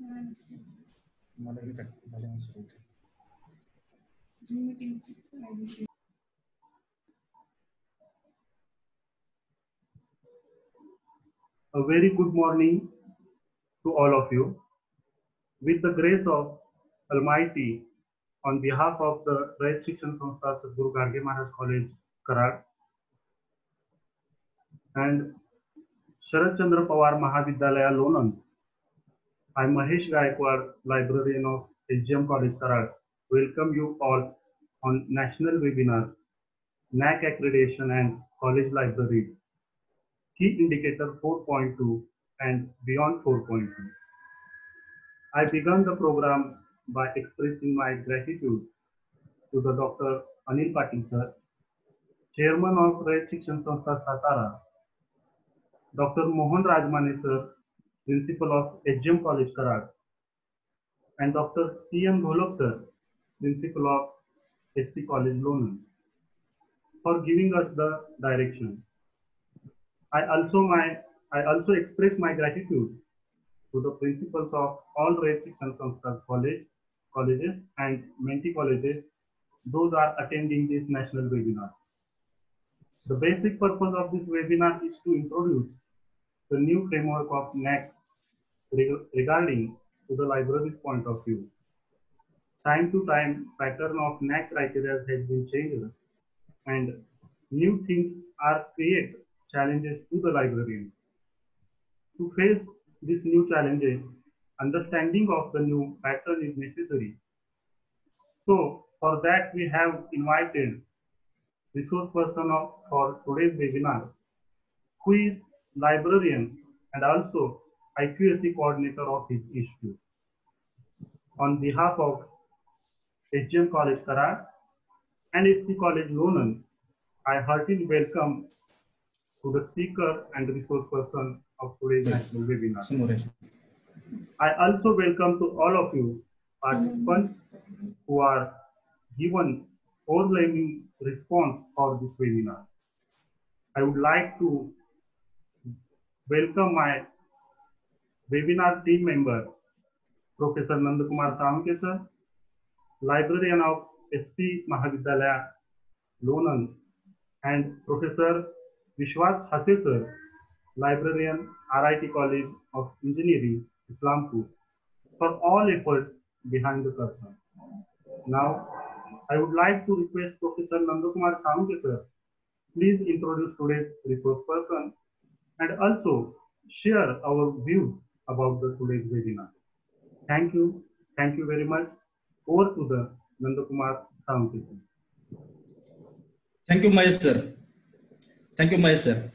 मला काय झालं सुरू होते Zoom meeting. A very good morning to all of you. With the grace of Almighty, on behalf of the Rayat Shikshan Sanstha Sadhguru Garge Maharaj College, Karad, and Sharad Chandra Pawar Mahavidyalaya, Lonan, I, Mahesh Gaikwad, librarian of SGM College, Karad, welcome you all on national webinar, NAC Accreditation and College Libraries, Key Indicator 4.2 and Beyond 4.2. I began the program by expressing my gratitude to the Dr. Anil Patil sir, Chairman of Rayat Shikshan Sanstha Satara, Dr. Mohan Rajmane sir, Principal of SGM College Karad, and Dr. T.M. Gholok sir, Principal of SP College Lonan, for giving us the direction. I also express my gratitude to the principals of all Rayat Shikshan Sanstha colleges and Menti colleges, those are attending this national webinar. The basic purpose of this webinar is to introduce the new framework of NAC regarding to the library's point of view. Time to time, pattern of NAC criteria has been changed and new things are create challenges to the librarian. To face these new challenges, understanding of the new pattern is necessary. So for that, we have invited resource person for today's webinar, who is librarian and also IQAC coordinator of his institute. On behalf of SGM College Karad and SP College Lonan, I heartily welcome to the speaker and resource person of today's national webinar. I also welcome to all of you participants who are given overwhelming response for this webinar. I would like to welcome my webinar team member, Professor Nandakumar Samke sir, librarian of SP Mahavidyalaya, Lonan, and Professor Vishwas Hase sir, librarian, RIT College of Engineering, Islampur, for all efforts behind the curtain. Now, I would like to request Professor Nandakumar Samke sir, please introduce today's resource person and also share our views about the today's webinar. Thank you very much. Over to the Nandakumar Samke sir. Thank you, Mahesh sir. Thank you, Mahesh sir.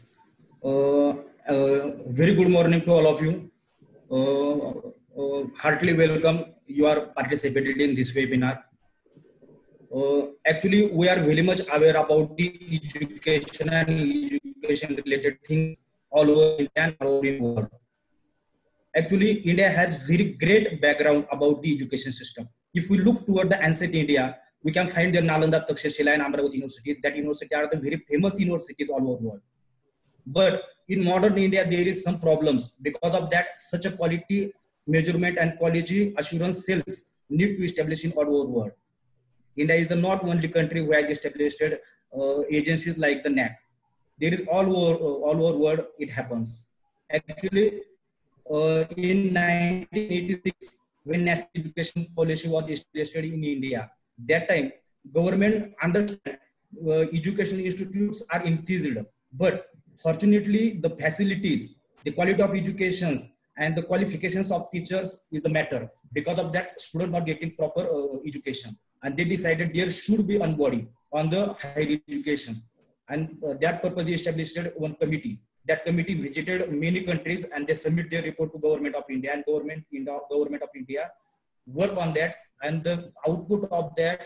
Very good morning to all of you. Heartily welcome. You are participated in this webinar. Actually, we are very much aware about the education and education-related things all over India and all over the world. Actually, India has very great background about the education system. If we look toward the ancient India, we can find the Nalanda, Takshashila, and Amravati University. That university are the very famous universities all over the world. But in modern India, there is some problems. Because of that, such a quality measurement and quality assurance cells need to establish in all over the world. India is the not only country who has established agencies like the NAC. There is all over world it happens. Actually, in 1986, when national education policy was established in India, that time government understand educational institutes are increased, but fortunately the facilities, the quality of education and the qualifications of teachers is the matter. Because of that, students are getting proper education, and they decided there should be one body on the higher education, and that purpose they established one committee. That committee visited many countries and they submit their report to Government of India, and Government of India work on that, and the output of that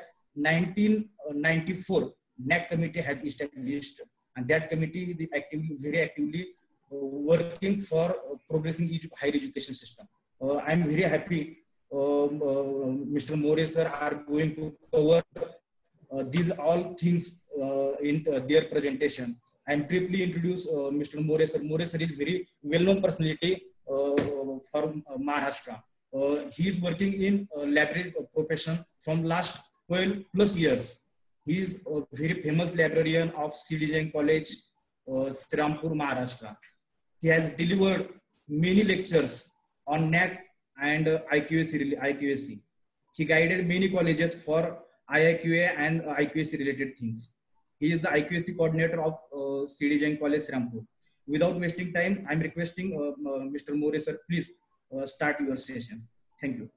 1994 NAC committee has established, and that committee is very actively working for progressing higher education system. I am very happy Mr. More sir are going to cover these all things in their presentation. I am briefly introduce Mr. More sir. More sir is very well-known personality from Maharashtra. He is working in library profession from last 12 plus years. He is a very famous librarian of C.D. Jain College, Srirampur, Maharashtra. He has delivered many lectures on NAC and IQAC. He guided many colleges for IIQA and IQAC related things. He is the IQAC coordinator of C.D. Jain College, Srirampur. Without wasting time, I'm requesting Mr. More sir, please start your session. Thank you.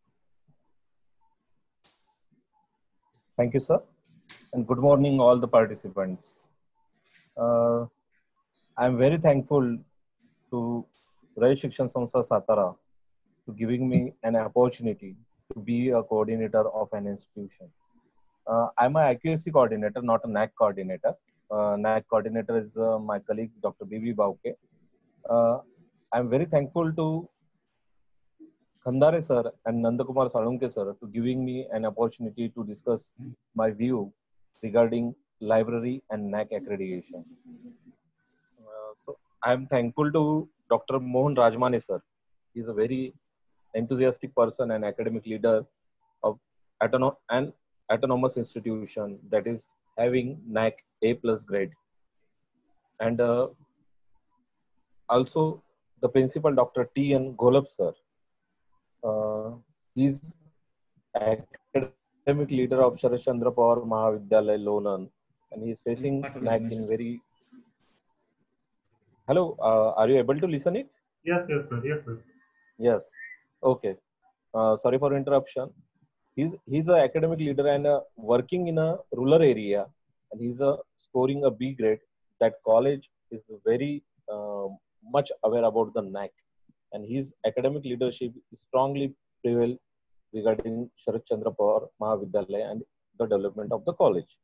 Thank you, sir. And good morning, all the participants. I'm very thankful to Rai Shikshan Samstha Satara to giving me an opportunity to be a coordinator of an institution. I'm a IQAC coordinator, not a NAC coordinator. NAC coordinator is my colleague, Dr. B.V. Bauke. I'm very thankful to Khandare sir and Nandakumar Salunke sir to giving me an opportunity to discuss my view regarding library and NAC accreditation. So I'm thankful to Dr. Mohan Rajmane sir. He's a very enthusiastic person and academic leader of an autonomous institution that is having NAC A+ grade. And also the principal, Dr. T.N. Golab sir. He's academic leader of Sharat Chandra Pawar Mahavidyalaya, Lonan, and he's facing NAC in very... Hello, are you able to listen it? Yes, sir. Yes, sir. Yes. Okay. Sorry for interruption. He's an academic leader and working in a rural area, and he's scoring a B grade. That college is very much aware about the NAC, and his academic leadership is strongly prevail regarding Sharat Chandra Pawar Mahavidyalaya and the development of the college.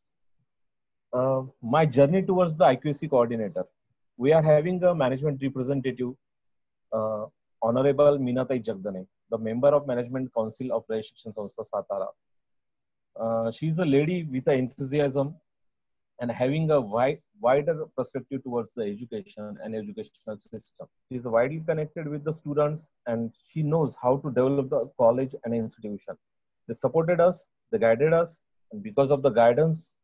My journey towards the IQAC coordinator. We are having a management representative, Honorable Minatai Jagdane, the member of Management Council of Rai Shikshan Samstha Satara. She's a lady with an enthusiasm and having a wider perspective towards the education and educational system. She is widely connected with the students and she knows how to develop the college and institution. They supported us, they guided us, and because of the guidance,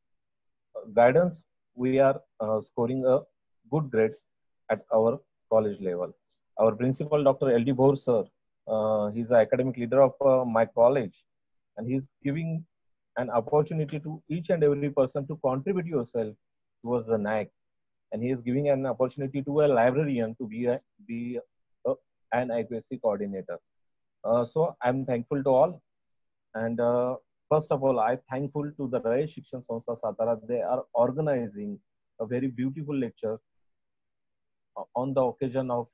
we are scoring a good grade at our college level. Our principal, Dr. L.D. Bhor sir, he's the academic leader of my college, and he's giving an opportunity to each and every person to contribute yourself towards the NAC, and he is giving an opportunity to a librarian to be an IQAC coordinator. So I'm thankful to all, and first of all, I'm thankful to the Rai Shikshan Samstha Satara. They are organizing a very beautiful lecture on the occasion of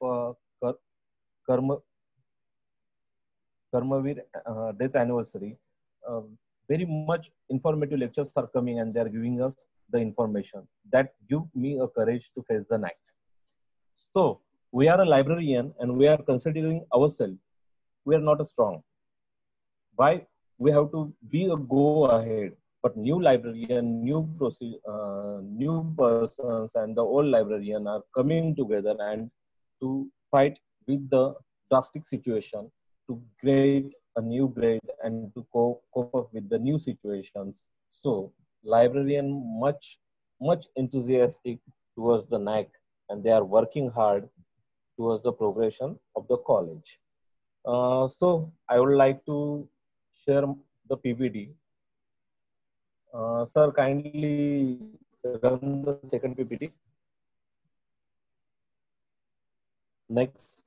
Karmavir death anniversary. Very much informative lectures are coming and they are giving us the information that give me a courage to face the night. So we are a librarian and we are considering ourselves. We are not a strong. Why? We have to be a go ahead. But new librarian, new persons and the old librarian are coming together and to fight with the drastic situation to create a new grade and to cope up with the new situations. So librarian much enthusiastic towards the NAC and they are working hard towards the progression of the college. So I would like to share the PPT. Sir, kindly run the second PPT. Next.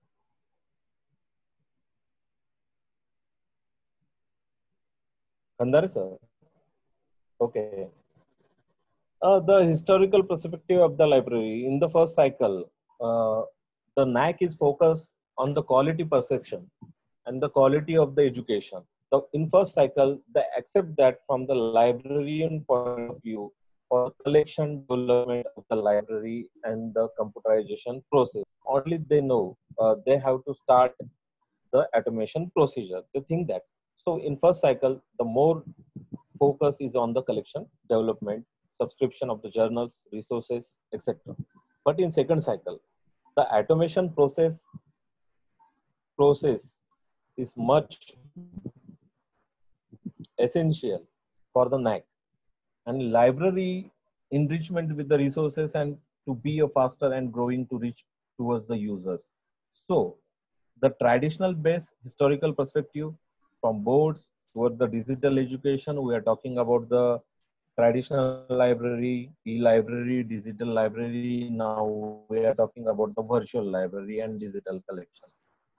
Khandare sir. Okay. The historical perspective of the library. In the first cycle, the NAC is focused on the quality perception and the quality of the education. So in first cycle, they accept that from the librarian point of view for collection development of the library and the computerization process. Only they know they have to start the automation procedure. They think that. So in first cycle, the more focus is on the collection, development, subscription of the journals, resources, etc. But in second cycle, the automation process is much essential for the NAC, and library enrichment with the resources and to be a faster and growing to reach towards the users. So the traditional based historical perspective from boards toward the digital education, we are talking about the traditional library, e-library, digital library. Now we are talking about the virtual library and digital collections.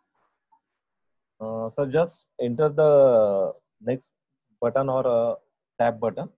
So just enter the next button or tab button.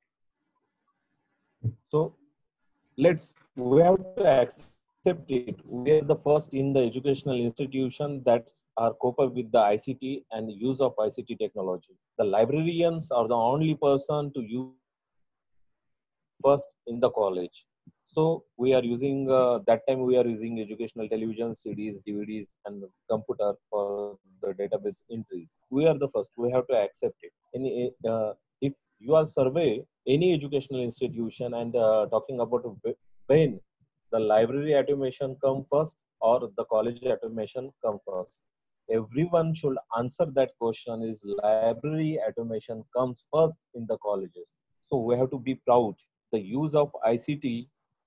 So we have to accept it. We are the first in the educational institution that are cope up with the ICT and use of ICT technology. The librarians are the only person to use first in the college. So we are using that time we are using educational television, CDs, DVDs, and computer for the database entries. We are the first. We have to accept it. If you are survey any educational institution and talking about when the library automation come first or the college automation come first, everyone should answer that question: is library automation comes first in the colleges. So we have to be proud the use of ICT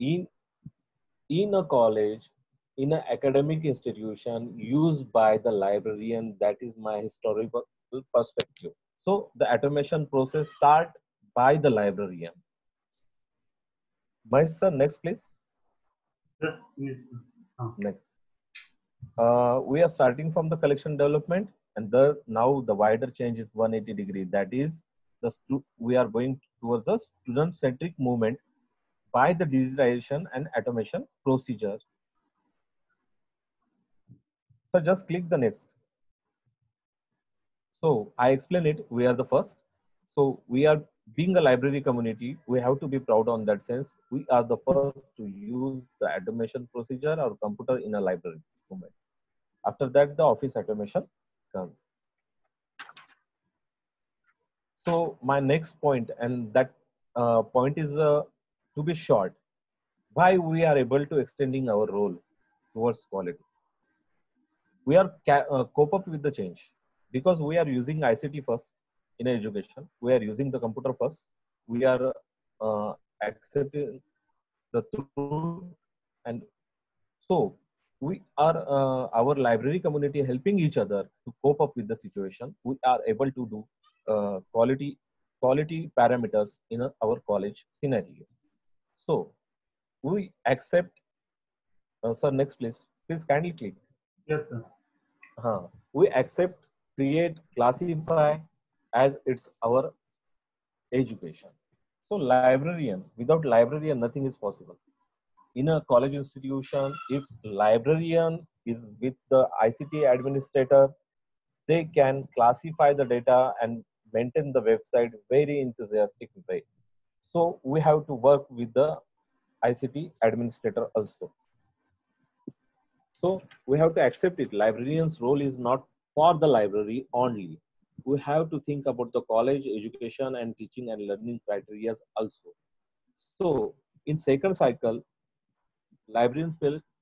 in a college, in an academic institution used by the librarian. That is my historical perspective. So the automation process start by the librarian. My sir, next please. Yes, yes. Next. We are starting from the collection development, and now the wider change is 180 degree. That is, we are going towards the student-centric movement by the digitization and automation procedure. So just click the next. So I explain it. We are the first. So we are being a library community. We have to be proud on that sense. We are the first to use the automation procedure or computer in a library movement. After that, the office automation comes. So my next point, and that point is to be short, why we are able to extending our role towards quality. We are cope up with the change because we are using ICT first in education. We are using the computer first. We are accepting the truth, and so we are our library community helping each other to cope up with the situation. We are able to do quality parameters in our college scenario. So we accept. Sir, next please. Please kindly click. Yes, sir. We accept, create, classify as it's our education. So librarian, without librarian, nothing is possible. In a college institution, if librarian is with the ICT administrator, they can classify the data and maintain the website very enthusiastic way. So we have to work with the ICT administrator also. So we have to accept it. Librarian's role is not for the library only. We have to think about the college education and teaching and learning criteria also. So in second cycle, librarians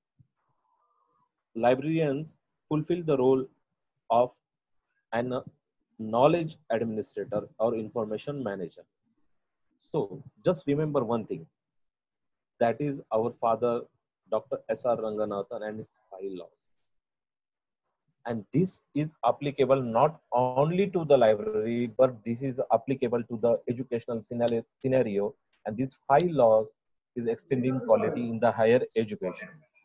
fulfill the role of an knowledge administrator or information manager. So just remember one thing, that is our father, Dr. S.R. Ranganathan and his 5 laws. And this is applicable not only to the library, but this is applicable to the educational scenario. And these 5 laws is extending quality in the higher education.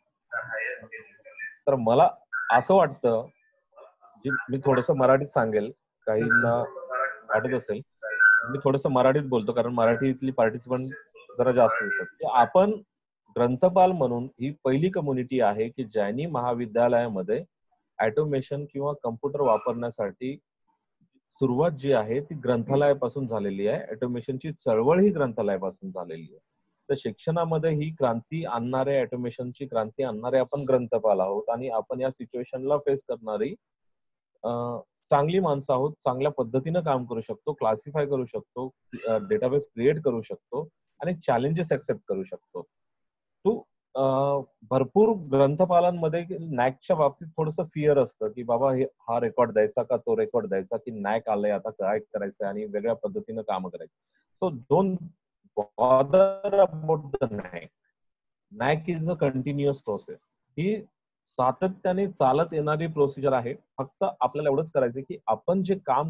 तर मला असं वाटतं, जे मी थोडंसं मराठीत सांगेल, काहींना वाटत असेल मी थोडंसं मराठीत बोलतो कारण मराठीतली पार्टिसिपंट जरा जास्त असतात. आपण ग्रंथपाल म्हणून ही पहिली कम्युनिटी आहे की ज्यांनी महाविद्यालयामध्ये ऑटोमेशन किंवा कम्प्युटर वापरण्यासाठी सुरुवात जी आहे ती ग्रंथालयापासून झालेली आहे. ऑटोमेशनची चळवळ ही ग्रंथालयापासून झालेली आहे. तर शिक्षणामध्ये ही क्रांती आणणारे, ऑटोमेशनची क्रांती आणणारे आपण ग्रंथपाल आहोत आणि आपण या सिच्युएशनला फेस करणारी चांगली माणसं आहोत. चांगल्या पद्धतीने काम करू शकतो, क्लासिफाय करू शकतो, डेटाबेस क्रिएट करू शकतो आणि चॅलेंजेस ऍक्सेप्ट करू शकतो. टू भरपूर ग्रंथपालांमध्ये नॅकच्या बाबतीत थोडंसं फिअर असतं की बाबा हा रेकॉर्ड द्यायचा का तो रेकॉर्ड द्यायचा, की नॅक आलंय आता काय करायचं आणि वेगळ्या पद्धतीनं काम करायचं. So don't bother about the NAAC. NAAC is a continuous process. ही सातत्याने चालत येणारी प्रोसिजर आहे. फक्त आपल्याला एवढंच करायचं की आपण जे काम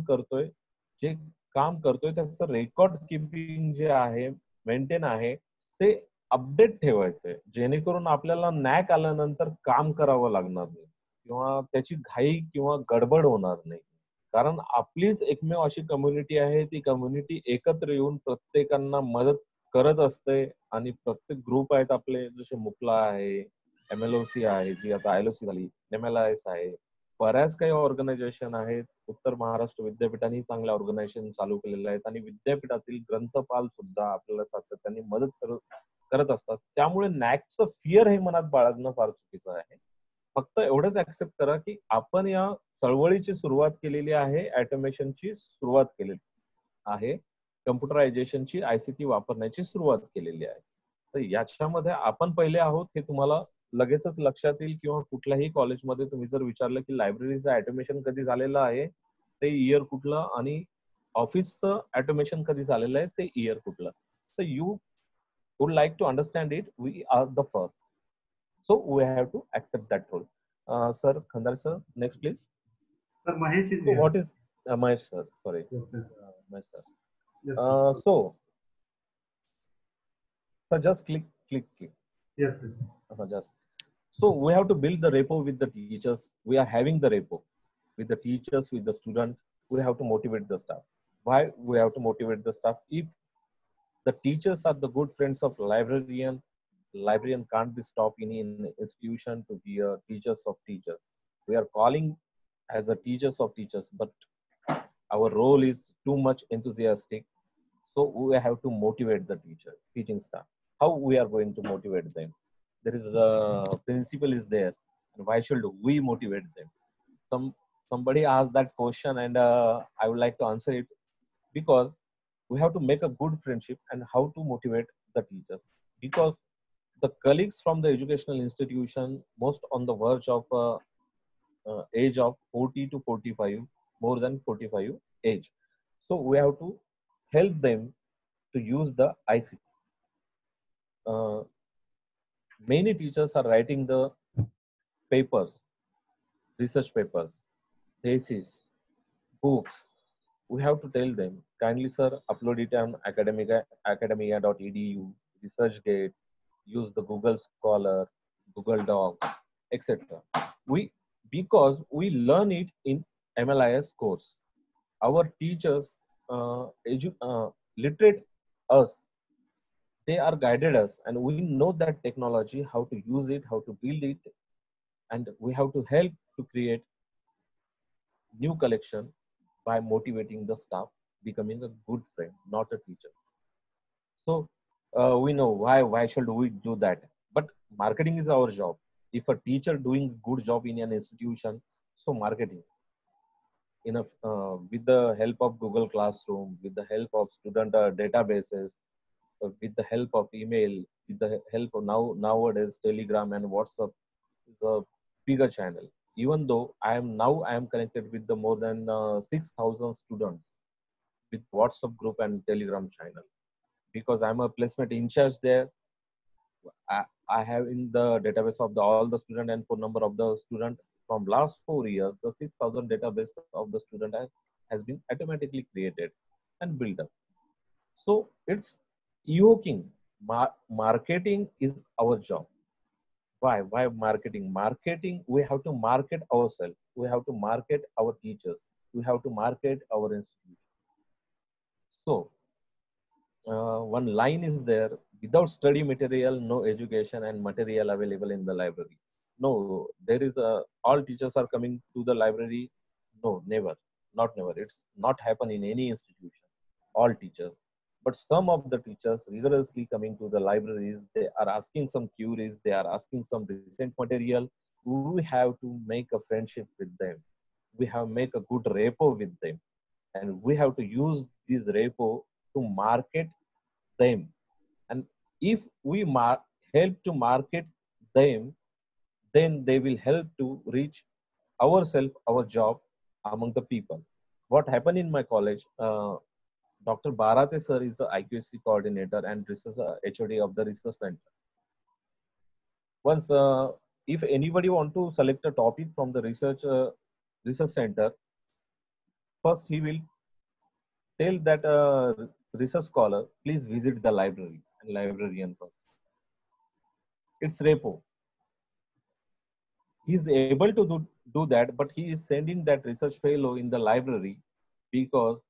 करतोय त्याचं रेकॉर्ड किपिंग जे आहे, मेंटेन आहे, ते अपडेट ठेवायचंय, जेणेकरून आपल्याला नॅक आल्यानंतर काम करावं लागणार नाही किंवा त्याची घाई किंवा गडबड होणार नाही. कारण आपलीच एकमेव अशी कम्युनिटी आहे, ती कम्युनिटी एकत्र येऊन प्रत्येकांना मदत करत असते आणि प्रत्येक ग्रुप आहेत आपले, जसे मुकला आहे, MLOC आहे, जी आता ILOC झाली, MLIS आहे, बऱ्याच काही ऑर्गनायझेशन आहेत. उत्तर महाराष्ट्र विद्यापीठाने चांगल्या ऑर्गनायझेशन चालू केलेले आहेत आणि विद्यापीठातील ग्रंथपाल सुद्धा आपल्याला सातत्याने मदत करत असतात. त्यामुळे नॅकचं फिअर हे मनात बाळगणं फार चुकीचं आहे. फक्त एवढंच ऍक्सेप्ट करा की आपण या चळवळीची सुरुवात केलेली आहे, ऑटोमेशनची सुरुवात केलेली आहे, कम्प्युटरायझेशनची, ICT वापरण्याची सुरुवात केलेली आहे. तर याच्यामध्ये आपण पहिले आहोत हे तुम्हाला लगेचच लक्षात येईल. किंवा कुठल्याही कॉलेजमध्ये तुम्ही जर विचारलं की लायब्ररीचं ऑटोमेशन कधी झालेलं आहे, ते इयर कुठलं, आणि ऑफिसचं ऑटोमेशन कधी झालेलं आहे, ते इयर कुठलं. तर you would like to understand it, we are the first. So we have to accept that role. Sir, Khandar sir, next please. Sir, Mahesh is So here. what is Mahesh sir? Sorry. Yes, yes. Mahesh sir. Yes, sir. So just click. Yes, yes. Just. So we have to build the rapport with the teachers. We are having the rapport with the teachers, with the student. We have to motivate the staff. Why we have to motivate the staff? If the teachers are the good friends of librarian can't be stopped in an institution to be a teachers of teachers. We are calling as a teachers of teachers, but our role is too much enthusiastic. So we have to motivate the teaching staff. How we are going to motivate them? There is a principle is there. And why should we motivate them? Somebody asked that question, and I would like to answer it, because we have to make a good friendship. And how to motivate the teachers? Because the colleagues from the educational institution, most on the verge of age of 40 to 45, more than 45 age. So we have to help them to use the ICT. Many teachers are writing the papers, research papers, thesis, books. We have to tell them, kindly sir, upload it on academia.edu, researchgate, use the Google Scholar, Google Docs, etc. Because we learn it in MLIS course. Our teachers literate us. They are guided us, and we know that technology, how to use it, how to build it, and we have to help to create new collection by motivating the staff, becoming a good friend, not a teacher. So we know why should we do that? But marketing is our job. If a teacher doing good job in an institution, so marketing enough, with the help of Google Classroom, with the help of student databases, with the help of email, with the help of nowadays Telegram and WhatsApp is a bigger channel. Even though I am connected with the more than 6,000 students with WhatsApp group and Telegram channel, because I'm a placement in charge there. I have in the database of all the student and phone number of the student from last 4 years. The 6,000 database of the student has been automatically created and built up. So it's evoking. Marketing is our job. Why marketing? Marketing, we have to market ourselves. We have to market our teachers. We have to market our institution. So one line is there: without study material, no education and material available in the library. No, there is all teachers are coming to the library. No, never, not never. It's not happen in any institution. All teachers, but some of the teachers rigorously coming to the libraries. They are asking some queries. They are asking some recent material. We have to make a friendship with them. We have make a good rapport with them, and we have to use this rapport to market them. And if we help to market them, then they will help to reach ourselves, our job among the people. What happened in my college, Dr. Barate sir is the IQC coordinator and research HOD of the research center. Once, if anybody want to select a topic from the research center, first he will tell that research scholar, please visit the library and librarian first. It's repo. He is able to do that, but he is sending that research fellow in the library because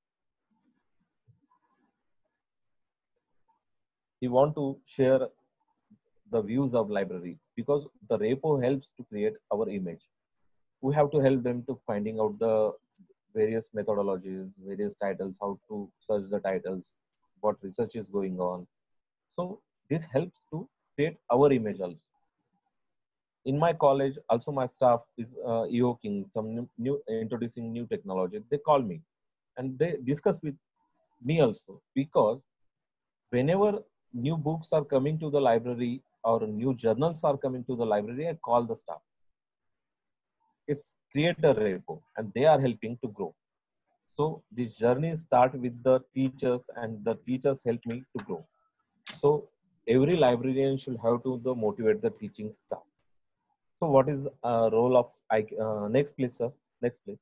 he want to share the views of library, because the repo helps to create our image. We have to help them to finding out the various methodologies, various titles, how to search the titles, what research is going on. So this helps to create our image also. In my college, also my staff is evoking some new introducing new technology. They call me and they discuss with me also, because whenever new books are coming to the library or new journals are coming to the library, I call the staff. It's create a repo and they are helping to grow. So this journey start with the teachers and the teachers help me to grow. So every librarian should have to motivate the teaching staff. So what is the role of next please sir, next please,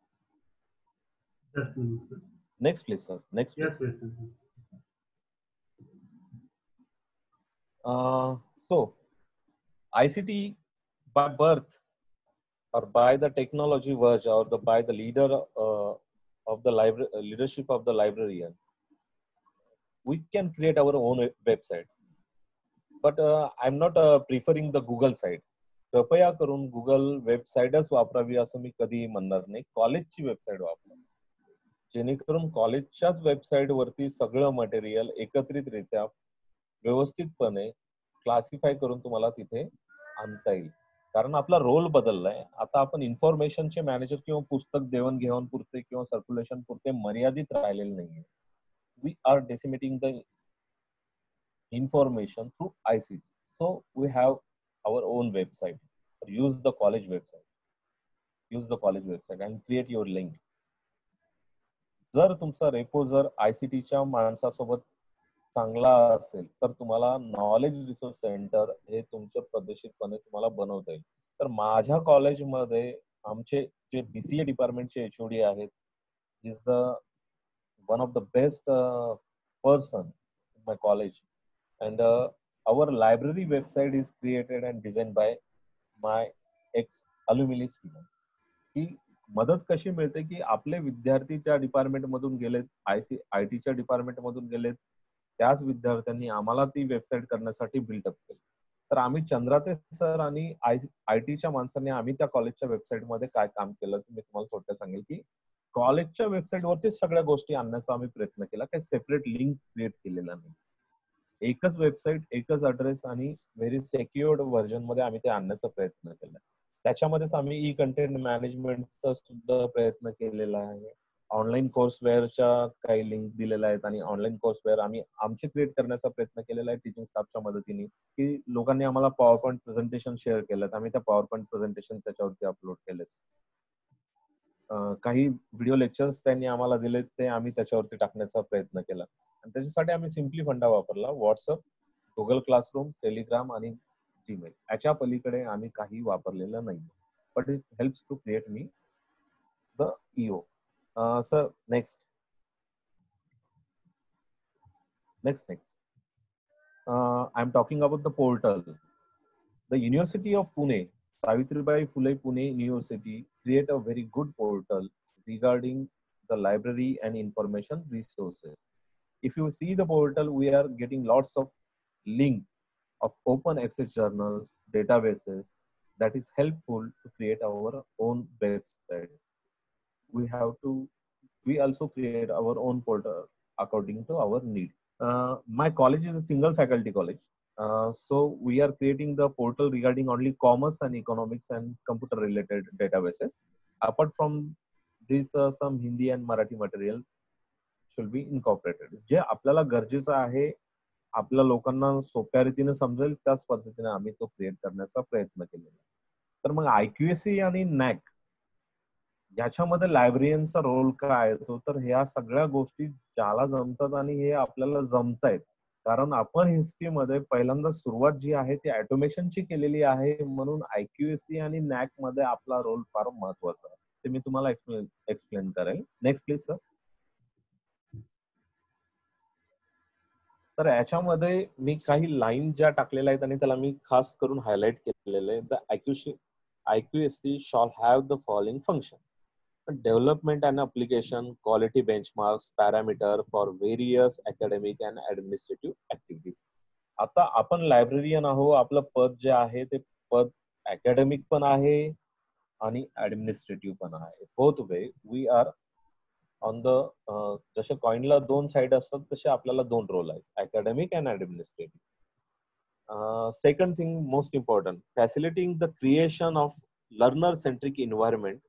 Just a minute, sir. next please sir, next please. Yes, yes, yes. So ICT by birth or by the technology verge or by the leader of the leadership of the librarian, we can create our own website. But I'm not preferring the Google site. कृपया करून Google वेबसाईटच वापरावी असं मी कधीही म्हणणार नाही. कॉलेजची website वापरा, जेणेकरून कॉलेजच्याच वेबसाईट वरती सगळं मटेरियल एकत्रितरित्या व्यवस्थितपणे क्लासिफाय करून तुम्हाला तिथे आणता येईल. कारण आपला रोल बदललाय. आता आपण इन्फॉर्मेशनचे मॅनेजर किंवा पुस्तक देवाणघेवाण पुरते किंवा सर्क्युलेशन पुरते मर्यादित राहिलेले नाहीये. We are disseminating the information through ICT. So we have our own website. Use the college website. Use the college website and create your link. जर तुमचा रेपो जर ICTच्या माणसासोबत चांगला असेल तर तुम्हाला नॉलेज रिसोर्स सेंटर हे तुमच्या पद्धतशीरपणे तुम्हाला बनवता येईल. तर माझ्या कॉलेजमध्ये आमचे जे BCA डिपार्टमेंटचे HOD आहेत, is the one of the best person in my college. And our library website is created and designed by my ex alumni student. ही मदत कशी मिळते की आपले विद्यार्थी त्या डिपार्टमेंट मधून गेलेत, IT च्या डिपार्टमेंट मधून गेलेत, त्याच विद्यार्थ्यांनी आम्हाला ती वेबसाईट करण्यासाठी बिल्डअप केली. तर आम्ही चंद्राते सर आणि IT च्या माणसांनी आम्ही त्या कॉलेजच्या वेबसाईट मध्ये काय काम केलं मी तुम्हाला थोडक्यात सांगेल की कॉलेजच्या वेबसाईट वरती सगळ्या गोष्टी आणण्याचा आम्ही प्रयत्न केला. काही सेपरेट लिंक क्रिएट केलेला नाही. एकच वेबसाईट, एकच ऍड्रेस आणि व्हेरी सेक्युअर्ड व्हर्जन मध्ये आम्ही ते आणण्याचा प्रयत्न केला. त्याच्यामध्येच आम्ही ई कंटेंट मॅनेजमेंटचा सुद्धा प्रयत्न केलेला आहे. ऑनलाईन कोर्सवेअरच्या काही लिंक दिलेल्या आहेत आणि ऑनलाईन कोर्सवेअर आम्ही आमचे क्रिएट करण्याचा प्रयत्न केलेला आहे टीचिंग स्टाफच्या मदतीने, की लोकांनी आम्हाला पॉवर पॉईंट प्रेझेंटेशन शेअर केलं, आम्ही त्या पॉवर पॉईंट प्रेझेंटेशन त्याच्यावरती अपलोड केलेत. काही व्हिडिओ लेक्चर्स त्यांनी आम्हाला दिले ते आम्ही त्याच्यावरती टाकण्याचा प्रयत्न केला. आणि त्याच्यासाठी आम्ही सिम्पली फंडा वापरला. व्हॉट्सअप, गुगल क्लासरूम, टेलिग्राम आणि जीमेल. याच्या पलीकडे आम्ही काही वापरलेलं नाही. But it helps to create मी the EO. Sir next. I am talking about the portal. The university of Pune, Savitribai Phule Pune University, create a very good portal regarding the library and information resources. If you see the portal, we are getting lots of link of open access journals, databases that is helpful to create our own website. We also create our own portal according to our need. My college is a single faculty college. So we are creating the portal regarding only commerce and economics and computer related databases. Apart from this, some Hindi and Marathi material should be incorporated. जे आपल्याला गरजेचं आहे आपल्या लोकांना सोप्या रीतीने समजेल त्याच पद्धतीने आम्ही तो क्रिएट करण्याचा प्रयत्न केलेला. तर मग IQAC आणि NAAC याच्यामध्ये लायब्ररियनचा रोल काय येतो, तर ह्या सगळ्या गोष्टी ज्याला जमतात आणि हे आपल्याला जमतायत, कारण आपण हिस्ट्रीमध्ये पहिल्यांदा सुरुवात जी आहे ती ऑटोमेशनची केलेली आहे, म्हणून IQAC आणि NAAC मध्ये आपला रोल फार महत्वाचा आहे. ते मी तुम्हाला एक्सप्लेन करेल. Next please sir. तर याच्यामध्ये मी काही लाईन ज्या टाकलेल्या आहेत आणि त्याला मी खास करून हायलाइट केलेलं आहे. The IQAC shall have the following function: development and application, quality benchmarks, parameter for various academic and administrative activities. आता आपण लायब्ररियन आहो, आपलं पद जे आहे ते पद अकॅडमिक पण आहे आणि ऍडमिनिस्ट्रेटिव्ह पण आहे. Both way we are on the, जसे कॉइनला दोन साइड असतात तसे आपल्याला दोन रोल आहेत, academic and administrative. Second thing most important, facilitating the creation of learner centric environment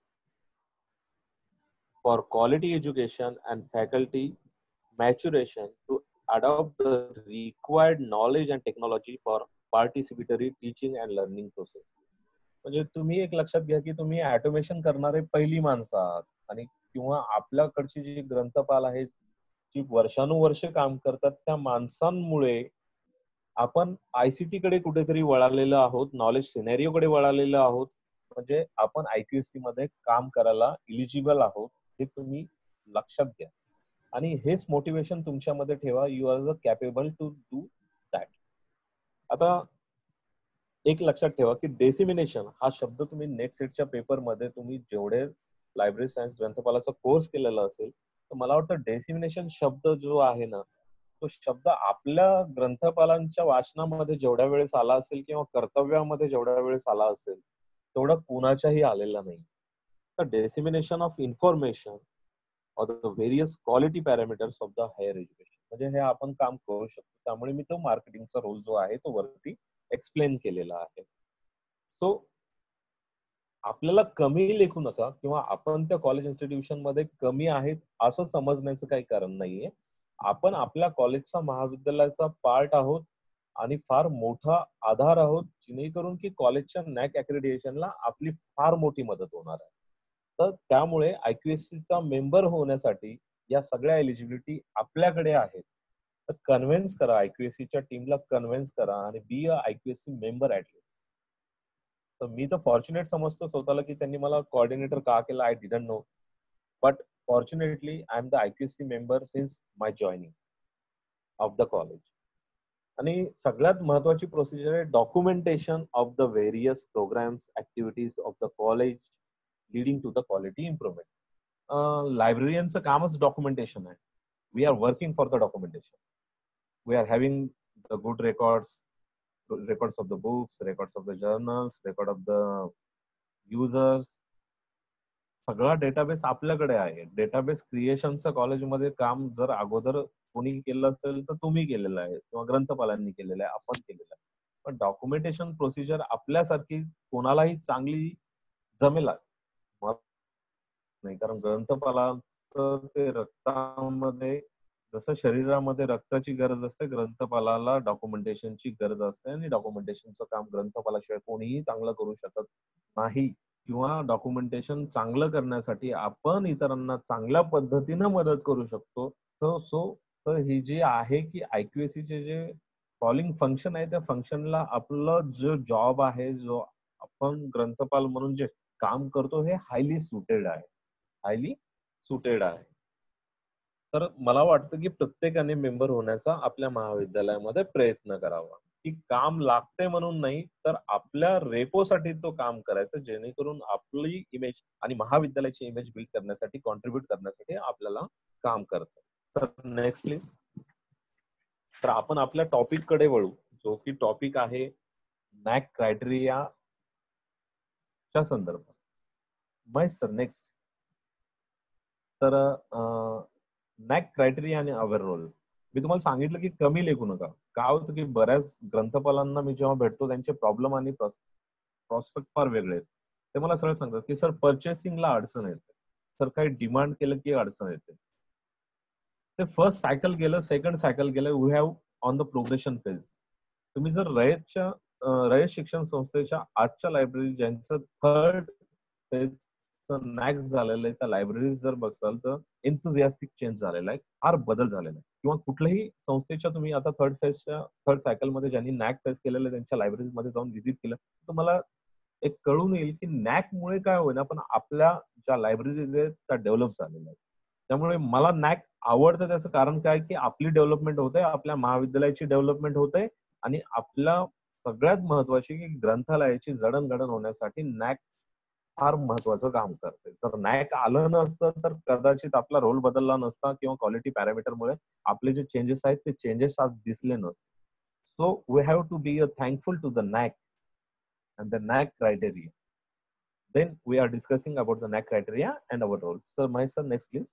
for quality education and faculty maturation to adopt the required knowledge and technology for participatory teaching and learning process. म्हणजे तुम्ही एक लक्षात घ्या की तुम्ही automation करणारे पहिली माणसं आहात आणि किंवा आपल्याकडची जी ग्रंथपाल आहेत जी वर्षानुवर्ष काम करतात, त्या माणसांमुळे आपण ICT कडे कुठेतरी वळालेलो आहोत, नॉलेज सिनेरिओ कडे वळालेलो आहोत. म्हणजे आपण IQAC मध्ये काम करायला इलिजिबल आहोत, हे तुम्ही लक्षात घ्या आणि हेच मोटिवेशन तुमच्यामध्ये ठेवा. You are the capable to do that. आता एक लक्षात ठेवा की डेसिमिनेशन हा शब्द तुम्ही नेट सेटच्या पेपर मध्ये तुम्ही जेवढे लायब्ररी सायन्स ग्रंथपालाचा कोर्स केलेला असेल तर मला वाटतं डेसिमिनेशन शब्द जो आहे ना, तो शब्द आपल्या ग्रंथपालांच्या वाचनामध्ये जेवढ्या वेळेस आला असेल किंवा कर्तव्यामध्ये जेवढ्या वेळेस आला असेल तेवढा कुणाच्याही आलेला नाही. The dissemination of information or the various quality parameters of the higher education, म्हणजे हे आपण काम करू शकतो. त्यामुळे मी तो मार्केटिंगचा रोल जो आहे तो वरती एक्सप्लेन केलेला आहे. सो आपल्याला कमी लेखू नका किंवा आपण त्या कॉलेज इन्स्टिट्यूशन मध्ये कमी आहेत असं समजण्याचं काही कारण नाहीये. आपण आपल्या कॉलेजचा महाविद्यालयाचा पार्ट आहोत आणि फार मोठा आधार आहोत, जेणेकरून की कॉलेजच्या NAAC अक्रेडिटेशनला आपली फार मोठी मदत होणार आहे. तर त्यामुळे IQACचा मेंबर होण्यासाठी या सगळ्या एलिजिबिलिटी आपल्याकडे आहेत. तर कन्व्हिन्स करा, IQACच्या टीमला कन्व्हिन्स करा आणि be a IQAC member at least. तर मी तर फॉर्च्युनेट समजतो स्वतःला की त्यांनी मला कोऑर्डिनेटर का केला, I didn't know, but fortunately I am the IQAC member since my joining of the college. आणि सगळ्यात महत्वाची प्रोसिजर आहे documentation of the various programmes activities of the college leading to the quality improvement. लायब्ररियनचं कामच documentation आहे. We are working for the documentation. We are having the good records of the books, records of the journals, record of the users. सगळा database आपल्याकडे आहे. Database क्रिएशनचं कॉलेजमध्ये काम जर अगोदर कोणी केलं असेल तर तुम्ही केलेलं आहे किंवा ग्रंथपालांनी केलेलं आहे, आपण केलेलं आहे. पण डॉक्युमेंटेशन प्रोसिजर आपल्यासारखी कोणालाही चांगली जमेल नाही, कारण ग्रंथपालाचं ते रक्तामध्ये जसं शरीरामध्ये रक्ताची गरज असते, ग्रंथपालाला डॉक्युमेंटेशनची गरज असते आणि डॉक्युमेंटेशनचं काम ग्रंथपालाशिवाय कोणीही चांगलं करू शकत नाही. किंवा डॉक्युमेंटेशन चांगलं करण्यासाठी आपण इतरांना चांगल्या पद्धतीनं मदत करू शकतो. तर ही जी आहे की IQACचे जे कॉलिंग फंक्शन आहे त्या फंक्शनला आपलं जो जॉब आहे, जो आपण ग्रंथपाल म्हणून जे काम करतो, हे हायली सुटेड आहे. तर मला वाटतं की प्रत्येकाने मेंबर होण्याचा आपल्या महाविद्यालयामध्ये प्रयत्न करावा. की काम लागते म्हणून नाही, तर आपल्या रेपोसाठी तो काम करायचं, जेणेकरून आपली इमेज आणि महाविद्यालयाची इमेज बिल्ड करण्यासाठी, कॉन्ट्रीब्युट करण्यासाठी आपल्याला काम करतं. तर नेक्स्ट प्लीज. तर आपण आपल्या टॉपिक कडे वळू, जो की टॉपिक आहे NAAC क्रायटेरिया च्या संदर्भात. Mahesh sir next. तर NAAC क्रायटेरिया आणि अवर रोल. मी तुम्हाला सांगितलं की कमी लेखू नका. काय होतं की बऱ्याच ग्रंथपालांना मी जेव्हा भेटतो त्यांचे प्रॉब्लेम आणि प्रॉस्पेक्ट फार वेगळे आहेत. ते मला सरळ सांगतात की सर परचेसिंगला अडचण येते, सर काही डिमांड केलं की अडचण येते. ते फर्स्ट सायकल गेलं, सेकंड सायकल गेलं, we have on the progression phase. तुम्ही जर रयत शिक्षण संस्थेच्या आजच्या लायब्ररी ज्यांचं थर्ड फेज नॅक झालेलं आहे त्या लायब्ररी जर बघसाल तर एन्थुझियास्टिक चेंज झालेला आहे, फार बदल झालेला आहे. किंवा कुठल्याही संस्थेच्या तुम्ही आता थर्ड सायकल मध्ये ज्यांनी नॅक फेस केलेलं त्यांच्या लायब्ररीज मध्ये जाऊन व्हिजिट केलं तुम्हाला एक कळून येईल की नॅक मुळे काय होईना पण आपल्या ज्या लायब्ररीज आहेत त्या डेव्हलप झालेल्या आहेत. त्यामुळे मला नॅक आवडतं त्याचं कारण काय की आपली डेव्हलपमेंट होते, आपल्या महाविद्यालयाची डेव्हलपमेंट होते आणि आपल्या सगळ्यात महत्वाची की ग्रंथालयाची जडणघडण होण्यासाठी नॅक फार महत्वाचं काम करते. जर नॅक आलं नसतं तर कदाचित आपला रोल बदलला नसता किंवा क्वालिटी पॅरामीटरमुळे आपले जे चेंजेस आहेत ते चेंजेस आज दिसले नसते. So we have to be thankful to the NAAC and the NAC criteria. Then we are discussing about the NAC criteria and our role. Sir, my sir, next please.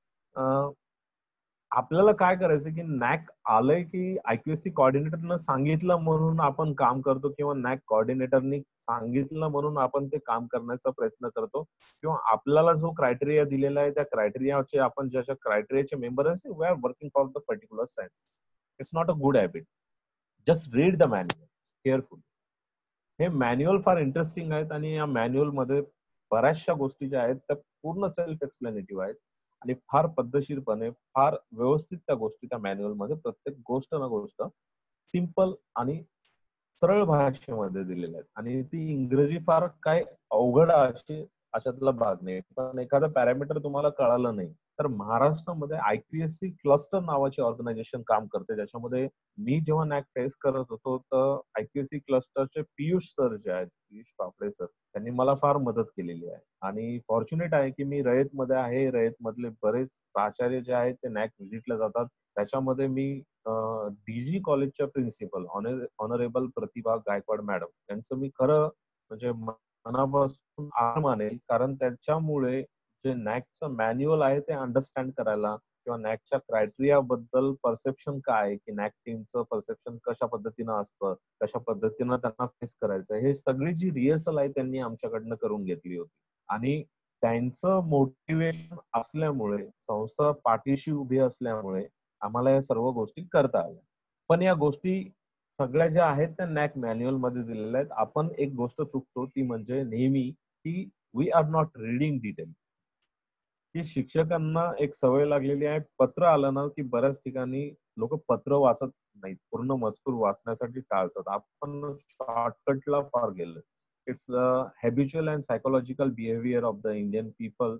आपल्याला काय करायचं की नॅक आलंय की IQSC कोऑर्डिनेटरनं सांगितलं म्हणून आपण काम करतो किंवा नॅक कोऑर्डिनेटरनी सांगितलं म्हणून आपण ते काम करण्याचा प्रयत्न करतो किंवा आपल्याला जो क्रायटेरिया दिलेला आहे त्या क्रायटेरियाचे आपण ज्याच्या क्रायटेरियाचे मेंबर असते we are working for the particular science. It's not a good habit. Just read the manual careful. हे मॅन्युअल फार इंटरेस्टिंग आहेत आणि या मॅन्युअल मध्ये बऱ्याचशा गोष्टी ज्या आहेत त्या पूर्ण सेल्फ एक्सप्लेनेटिव्ह आहेत आणि फार पद्धतशीरपणे फार व्यवस्थित त्या गोष्टी त्या मॅन्युअल मध्ये प्रत्येक गोष्ट ना गोष्ट सिंपल आणि सरळ भाषेमध्ये दिलेल्या आहेत आणि ती इंग्रजी फार काय अवघड अशातला भाग नाही. पण एखादं पॅरामीटर तुम्हाला कळालं नाही तर महाराष्ट्रामध्ये IQSC क्लस्टर नावाची ऑर्गनायझेशन काम करते. ज्याच्यामध्ये मी जेव्हा नॅक फेस करत होतो तर IQSC क्लस्टरचे पियुष सर जे आहेत, पियुष पापडे सर, त्यांनी मला फार मदत केलेली आहे आणि फॉर्च्युनेट आहे की मी रयत मध्ये आहे. रयत मधले बरेच प्राचार्य जे आहेत ते नॅक व्हिजिटला जातात. त्याच्यामध्ये मी DG कॉलेजच्या principal honourable Pratibha Gaikwad madam यांचं मी खरं म्हणजे मनापासून आभार मानेल कारण त्याच्यामुळे जे नॅकचं मॅन्युअल आहे ते अंडरस्टँड करायला किंवा नॅकच्या क्रायटेरिया बद्दल परसेप्शन काय की नॅक टीमचं परसेप्शन कशा पद्धतीनं असतं, कशा पद्धतीनं त्यांना फेस करायचं, हे सगळी जी रिहर्सल आहे त्यांनी आमच्याकडनं करून घेतली होती आणि त्यांचं मोटिवेशन असल्यामुळे संस्था पाठीशी उभी असल्यामुळे आम्हाला या सर्व गोष्टी करता आल्या. पण या गोष्टी सगळ्या ज्या आहेत त्या नॅक मॅन्युअल मध्ये दिलेल्या आहेत. आपण एक गोष्ट चुकतो ती म्हणजे नेहमी की we are not reading detail. की शिक्षकांना एक सवय लागलेली आहे, पत्र आलं ना की बऱ्याच ठिकाणी लोक पत्र वाचत नाहीत, पूर्ण मजकूर वाचण्यासाठी टाळतात. आपण शॉर्टकटला फार गेलो. It's habitual and psychological behaviour of the Indian people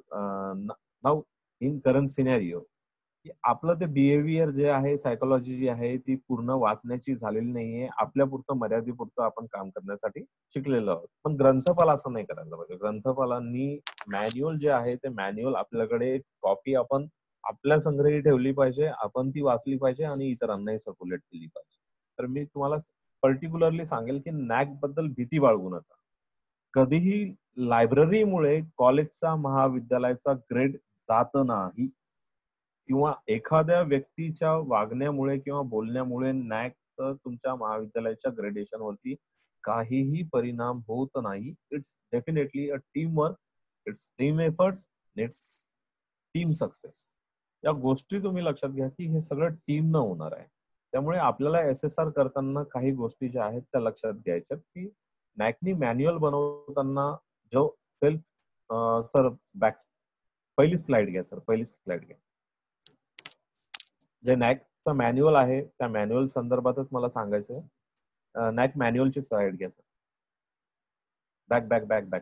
now in current scenario की आपलं ते बिहेवियर जे आहे, सायकोलॉजी जी आहे ती पूर्ण वाचण्याची झालेली नाहीये. आपल्यापुरतं मर्यादेपुरतं आपण काम करण्यासाठी शिकलेलो आहोत. पण ग्रंथपाल असं नाही करायला पाहिजे. ग्रंथपालांनी मॅन्युअल जे आहे ते मॅन्युअल आपल्याकडे कॉपी आपण आपल्या संग्रही ठेवली पाहिजे, आपण ती वाचली पाहिजे आणि इतरांनाही सर्क्युलेट केली पाहिजे. तर मी तुम्हाला पर्टिक्युलरली सांगेल की नॅक बद्दल भीती बाळगू नका. कधीही लायब्ररीमुळे कॉलेजचा महाविद्यालयाचा ग्रेड जात नाही किंवा एखाद्या व्यक्तीच्या वागण्यामुळे किंवा बोलण्यामुळे नॅक तुमच्या महाविद्यालयाच्या ग्रेडेशन वरती काहीही परिणाम होत नाही. It's definitely a team work, it's team efforts, it's team success. या गोष्टी तुम्ही लक्षात घ्या की हे सगळं टीम न होणार आहे. त्यामुळे आपल्याला SSR करताना काही गोष्टी ज्या आहेत त्या लक्षात घ्यायच्या की नॅकनी मॅन्युअल बनवताना जो सेल्फ सर बॅक पहिली स्लाइड घ्या सर, पहिली स्लाइड घ्या. जे नॅकचं मॅन्युअल आहे त्या मॅन्युअल संदर्भातच मला सांगायचं आहे. नॅक मॅन्युअलची स्लाइड घ्या sir. Back back back back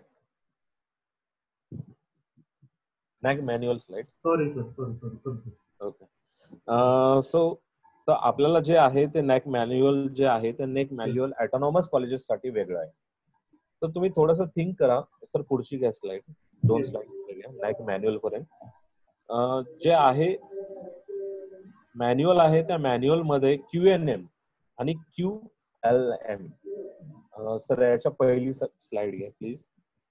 NAAC manual slide. Sorry sir. Okay. So तर आपल्याला जे आहे ते नॅक मॅन्युअल जे आहे ते नॅक मॅन्युअल ऑटोनॉमस कॉलेजेस साठी वेगळं आहे. तर तुम्ही थोडंसं थिंक करा सर. पुढची घ्या स्लाइड, 2 स्लाइड घ्या नॅक मॅन्युअल पर्यंत. जे आहे मॅन्युअल आहे त्या मॅन्युअल मध्ये QNM आणि QLM. सर याच्या पहिली स्लाइड घ्या प्लीज.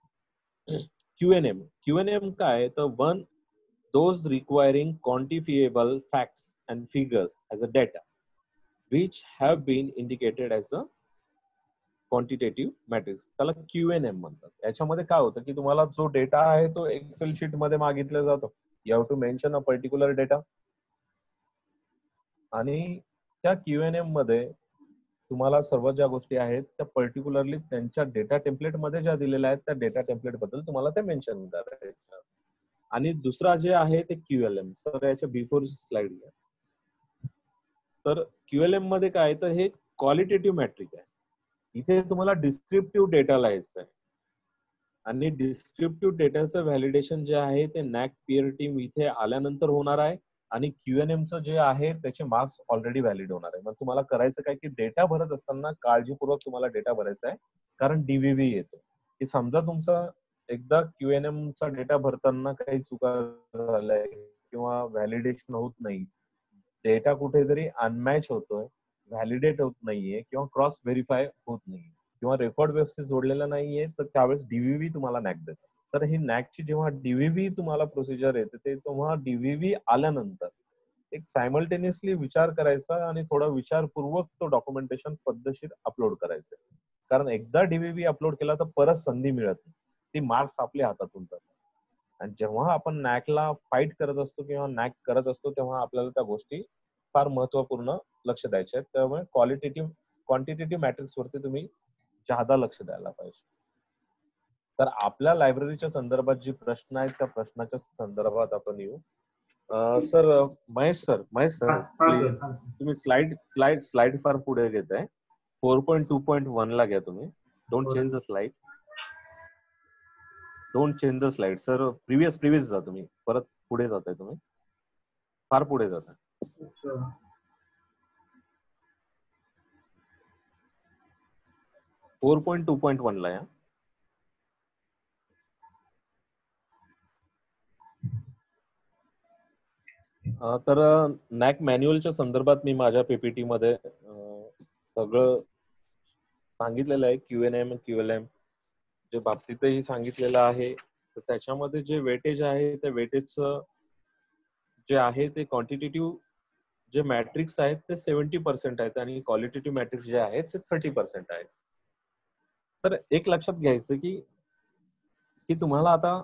QNM काय तर one those requiring quantifiable facts and figures as a data which have been indicated as a quantitative matrix. त्याला QNM म्हणतात. याच्यामध्ये काय होतं की तुम्हाला जो डेटा आहे तो एक्सेल शीट मध्ये मागितला जातो. You have to mention a particular data आणि त्या QNM मध्ये तुम्हाला सर्व ज्या गोष्टी आहेत त्या पर्टिक्युलरली त्यांच्या डेटा टेम्पलेट मध्ये ज्या दिलेल्या आहेत त्या डेटा टेम्पलेट बद्दल तुम्हाला ते मेन्शन करायचं. आणि दुसरा जे आहे ते QLM. सर याच्या बिफोर स्लाइड घ्या. तर QLM मध्ये काय तर हे क्वालिटेटिव्ह मॅट्रिक आहे. इथे तुम्हाला डिस्क्रिप्टिव्ह डेटा लिहायचा आहे आणि डिस्क्रिप्टिव्ह डेटाचं व्हॅलिडेशन जे आहे ते नॅक पीअर टीम इथे आल्यानंतर होणार आहे आणि QNM चं जे आहे त्याचे मार्क्स ऑलरेडी व्हॅलिड होणार आहे. मग तुम्हाला करायचं काय की डेटा भरत असताना काळजीपूर्वक तुम्हाला डेटा भरायचा आहे, कारण DVV येतो की समजा तुमचा एकदा QNM चा डेटा भरताना काही चुका झाल्या किंवा व्हॅलिडेशन होत नाही, डेटा कुठेतरी अनमॅच होतोय, व्हॅलिडेट होत नाहीये किंवा क्रॉस व्हेरीफाय होत नाहीये किंवा रेकॉर्ड व्यवस्थित जोडलेला नाहीये, तर त्यावेळेस DVV तुम्हाला नॅक देतात. तर ही नॅकची जेव्हा DVV तुम्हाला प्रोसिजर येते ते तेव्हा DVV आल्यानंतर एक सायमल्टेनियसली विचार करायचा आणि थोडा विचारपूर्वक तो डॉक्युमेंटेशन पद्धतशीर अपलोड करायचं. कारण एकदा DVV अपलोड केला तर परत संधी मिळत नाही, ती मार्क्स आपल्या हातातून जातात. आणि जेव्हा आपण नॅकला फाईट करत असतो किंवा नॅक करत असतो तेव्हा आपल्याला त्या गोष्टी फार महत्वपूर्ण लक्ष द्यायचे आहेत. त्यामुळे क्वांटिटेटिव्ह मॅट्रिक्स वरती तुम्ही जादा लक्ष द्यायला पाहिजे. तर आपल्या लायब्ररीच्या संदर्भात जी प्रश्न आहेत त्या प्रश्नाच्या संदर्भात आपण येऊ. सर महेश सर प्लीज तुम्ही स्लाइड फार पुढे घेताय. 4.2.1 ला घ्या तुम्ही. Don't change the slide. Sir previous जा तुम्ही. परत पुढे जाताय तुम्ही. फार पुढे जाताय. 4.2.1 ला या. तर नॅक मॅन्युअलच्या संदर्भात मी माझ्या पीपीटी मध्ये सगळं सांगितलेलं आहे. QLM जे बाबतीतही सांगितलेलं आहे. तर त्याच्यामध्ये जे वेटेज आहे त्या वेटेज जे आहे ते क्वांटिटेटिव्ह जे मॅट्रिक्स आहेत ते 70% आहेत आणि क्वालिटेटिव्ह मॅट्रिक्स जे आहेत ते 30% आहेत. तर एक लक्षात घ्यायचं की तुम्हाला आता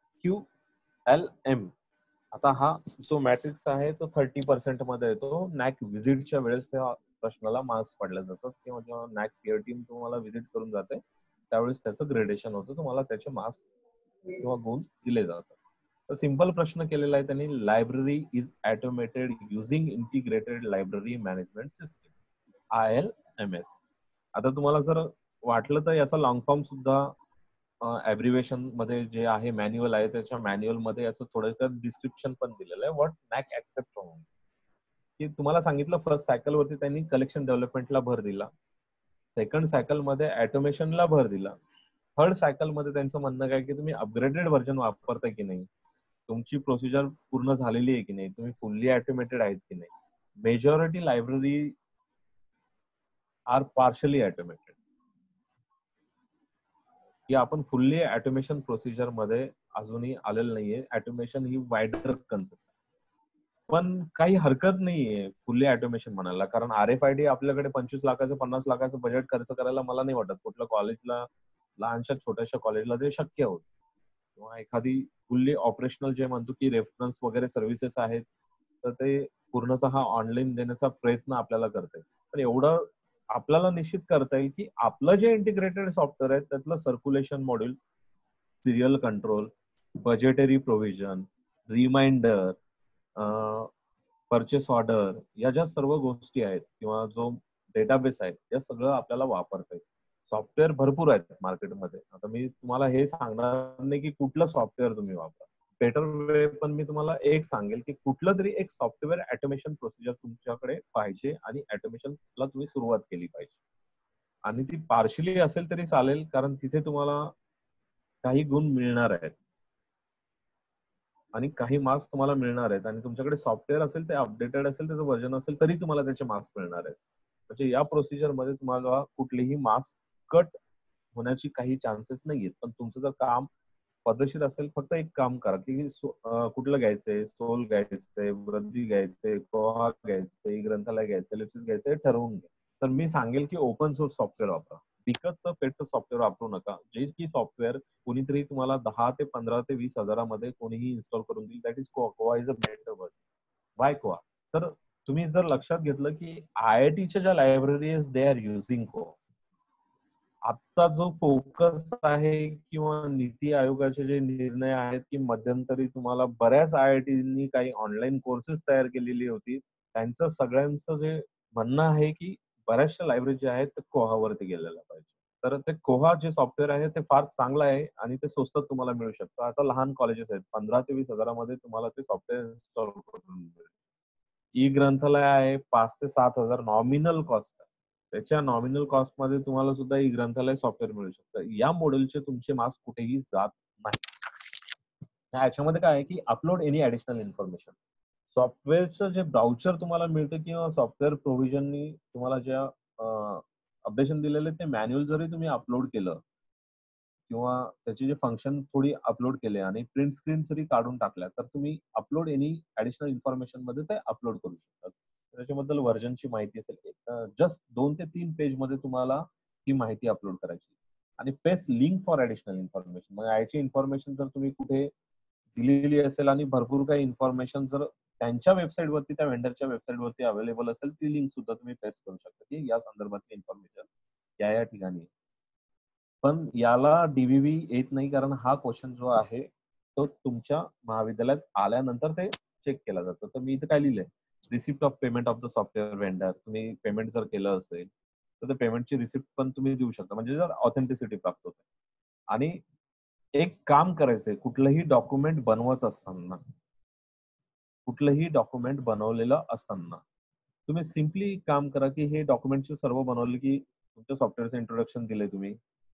QLM आता हा जो मॅट्रिक्स आहे तो 30% मध्ये येतो. नॅक व्हिजिटच्या वेळेस त्या प्रश्नाला मार्क्स पडले जातात किंवा जेव्हा नॅक पीअर टीम तुम्हाला व्हिजिट करून जाते त्यावेळेस त्याचं ग्रेडेशन होतं, तुम्हाला त्याचे मार्क्स किंवा गुण दिले जातात. तर सिंपल प्रश्न केलेला आहे त्यांनी, library is automated using integrated library management system ILMS. आता तुम्हाला जर वाटलं तर याचा लॉंग फॉर्म सुद्धा ॲब्रिव्हिएशन मध्ये जे आहे मॅन्युअल आहे त्याच्या मॅन्युअल मध्ये असं थोडंसं डिस्क्रिप्शन पण दिलेलं आहे व्हॉट नॅक ऍक्सेप्ट म्हणून. की तुम्हाला सांगितलं फर्स्ट सायकल वरती त्यांनी कलेक्शन डेव्हलपमेंटला भर दिला, सेकंड सायकल मध्ये ऑटोमेशनला भर दिला, थर्ड सायकल मध्ये त्यांचं म्हणणं काय की तुम्ही अपग्रेडेड व्हर्जन वापरताय की नाही, तुमची प्रोसिजर पूर्ण झालेली आहे की नाही, तुम्ही फुल्ली ऑटोमेटेड आहेत की नाही. Majority library are partially automated. की आपण फुल्ली ऑटोमेशन प्रोसिजर मध्ये अजूनही आलेलं नाहीये. ऑटोमेशन ही वायडर कन्सेप्ट, पण काही हरकत नाहीये फुल्ली ऑटोमेशन म्हणायला. कारण RFID आपल्याकडे 25 लाखाचं 50 लाखाचं बजेट खर्च करायला मला नाही वाटत कुठल्या कॉलेजला, लहानशा छोट्याशा कॉलेजला ते शक्य होत. किंवा एखादी फुल्ली ऑपरेशनल जे म्हणतो की रेफरन्स वगैरे सर्व्हिसेस आहेत तर ते पूर्णतः ऑनलाईन देण्याचा प्रयत्न आपल्याला करते. पण एवढं आपल्याला निश्चित करता येईल की आपलं जे इंटिग्रेटेड सॉफ्टवेअर आहे त्यातलं circulation module, serial control, budgetary provision, reminder, purchase order, या ज्या सर्व गोष्टी आहेत किंवा जो डेटाबेस आहे त्या सगळं आपल्याला वापरता येईल. सॉफ्टवेअर भरपूर आहेत मार्केटमध्ये. आता मी तुम्हाला हे सांगणार नाही की कुठलं सॉफ्टवेअर तुम्ही वापरा, बेटर वे पण मी तुम्हाला एक सांगेल की कुठलं तरी एक सॉफ्टवेअर ऑटोमेशन प्रोसिजर तुमच्याकडे पाहिजे आणि ऑटोमेशनला तुम्ही सुरुवात केली पाहिजे. आणि ती पार्शली असेल तरी चालेल, कारण तिथे तुम्हाला काही गुण मिळणार आहेत आणि काही मार्क्स तुम्हाला मिळणार आहेत. आणि तुमच्याकडे सॉफ्टवेअर असेल ते अपडेटेड असेल, त्याचं व्हर्जन असेल तरी तुम्हाला त्याचे मार्क्स मिळणार आहेत. म्हणजे या प्रोसिजर मध्ये तुम्हाला कुठलेही मार्क्स कट होण्याची काही चान्सेस नाहीयेत. पण तुमचं जर काम पद्धतशीर असेल, फक्त एक काम करा की कुठलं घ्यायचंय, सोल घ्यायचंय, वृद्धी घ्यायचंय, कोहा घ्यायचंय, ग्रंथालय घ्यायचंय, लिप्सिस घ्यायचंय, ठरवून घ्या. तर मी सांगेल की ओपन सोर्स सॉफ्टवेअर वापरा. विकतचं पेडचं सॉफ्टवेअर वापरू नका. जे की सॉफ्टवेअर कोणीतरी तुम्हाला 10 ते 15 ते 20 हजारामध्ये कोणीही इन्स्टॉल करून देईल, that is Koha. Koha is a better version. Why Koha? तर तुम्ही जर लक्षात घेतलं की IITच्या ज्या लायब्ररीज दे आर युझिंग को, आता जो फोकस आहे किंवा नीती आयोगाचे जे निर्णय आहेत की मध्यंतरी तुम्हाला बऱ्याच IITनी काही ऑनलाईन कोर्सेस तयार केलेली होती, त्यांचं सगळ्यांचं जे म्हणणं आहे की बऱ्याचशा लायब्ररी ज्या आहेत ते कोहावरती गेलेल्या पाहिजे. तर ते कोहा जे सॉफ्टवेअर आहे ते फार चांगलं आहे आणि ते स्वस्तात तुम्हाला मिळू शकतं. आता लहान कॉलेजेस आहेत, 15 ते 20 हजारामध्ये तुम्हाला ते सॉफ्टवेअर इन्स्टॉल करून मिळेल. ई ग्रंथालय आहे 5 ते 7 हजार नॉमिनल कॉस्ट आहे. त्याच्या नॉमिनल कॉस्ट मध्ये तुम्हाला सुद्धा ई ग्रंथालय सॉफ्टवेअर मिळू शकतं. या मॉडेलचे तुमचे मार्क्स कुठेही जात नाही. याच्यामध्ये काय आहे की अपलोड एनी ऍडिशनल इन्फॉर्मेशन, सॉफ्टवेअरचं जे ब्राउचर तुम्हाला मिळतं किंवा सॉफ्टवेअर प्रोव्हिजननी तुम्हाला ज्या अपडेशन दिलेले ते मॅन्युअल जरी तुम्ही अपलोड केलं किंवा त्याचे जे फंक्शन थोडी अपलोड केले आणि प्रिंट स्क्रीन जरी काढून टाकल्या तर तुम्ही अपलोड एनी ऍडिशनल इन्फॉर्मेशन मध्ये ते अपलोड करू शकतात. त्याच्याबद्दल व्हर्जनची माहिती असेल, जस्ट 2 ते 3 पेज मध्ये तुम्हाला ही माहिती अपलोड करायची आणि paste link for additional information. मग याची इन्फॉर्मेशन जर तुम्ही कुठे दिलेली असेल आणि भरपूर काही इन्फॉर्मेशन जर त्यांच्या वेबसाईट वरती, त्या वेंडरच्या वेबसाईट वरती अवेलेबल असेल, ती लिंक सुद्धा तुम्ही पेस्ट करू शकता की या संदर्भातली इन्फॉर्मेशन या ठिकाणी. पण याला डीव्हीव्ही येत नाही, कारण हा क्वेश्चन जो आहे तो तुमच्या महाविद्यालयात आल्यानंतर ते चेक केला जातं. तर मी इथे काय लिहिलंय, receipt of payment of the software vendor. तुम्ही पेमेंट जर केलं असेल तर ते पेमेंटची रिसिप्ट पण तुम्ही देऊ शकता, म्हणजे जर ऑथेंटिसिटी प्राप्त होते. आणि एक काम करायचंय, कुठलंही डॉक्युमेंट बनवत असताना, कुठलंही डॉक्युमेंट बनवलेलं असताना तुम्ही सिम्पली काम करा की हे डॉक्युमेंटचे सर्व बनवले की तुमच्या सॉफ्टवेअरचं इंट्रोडक्शन दिलंय तुम्ही,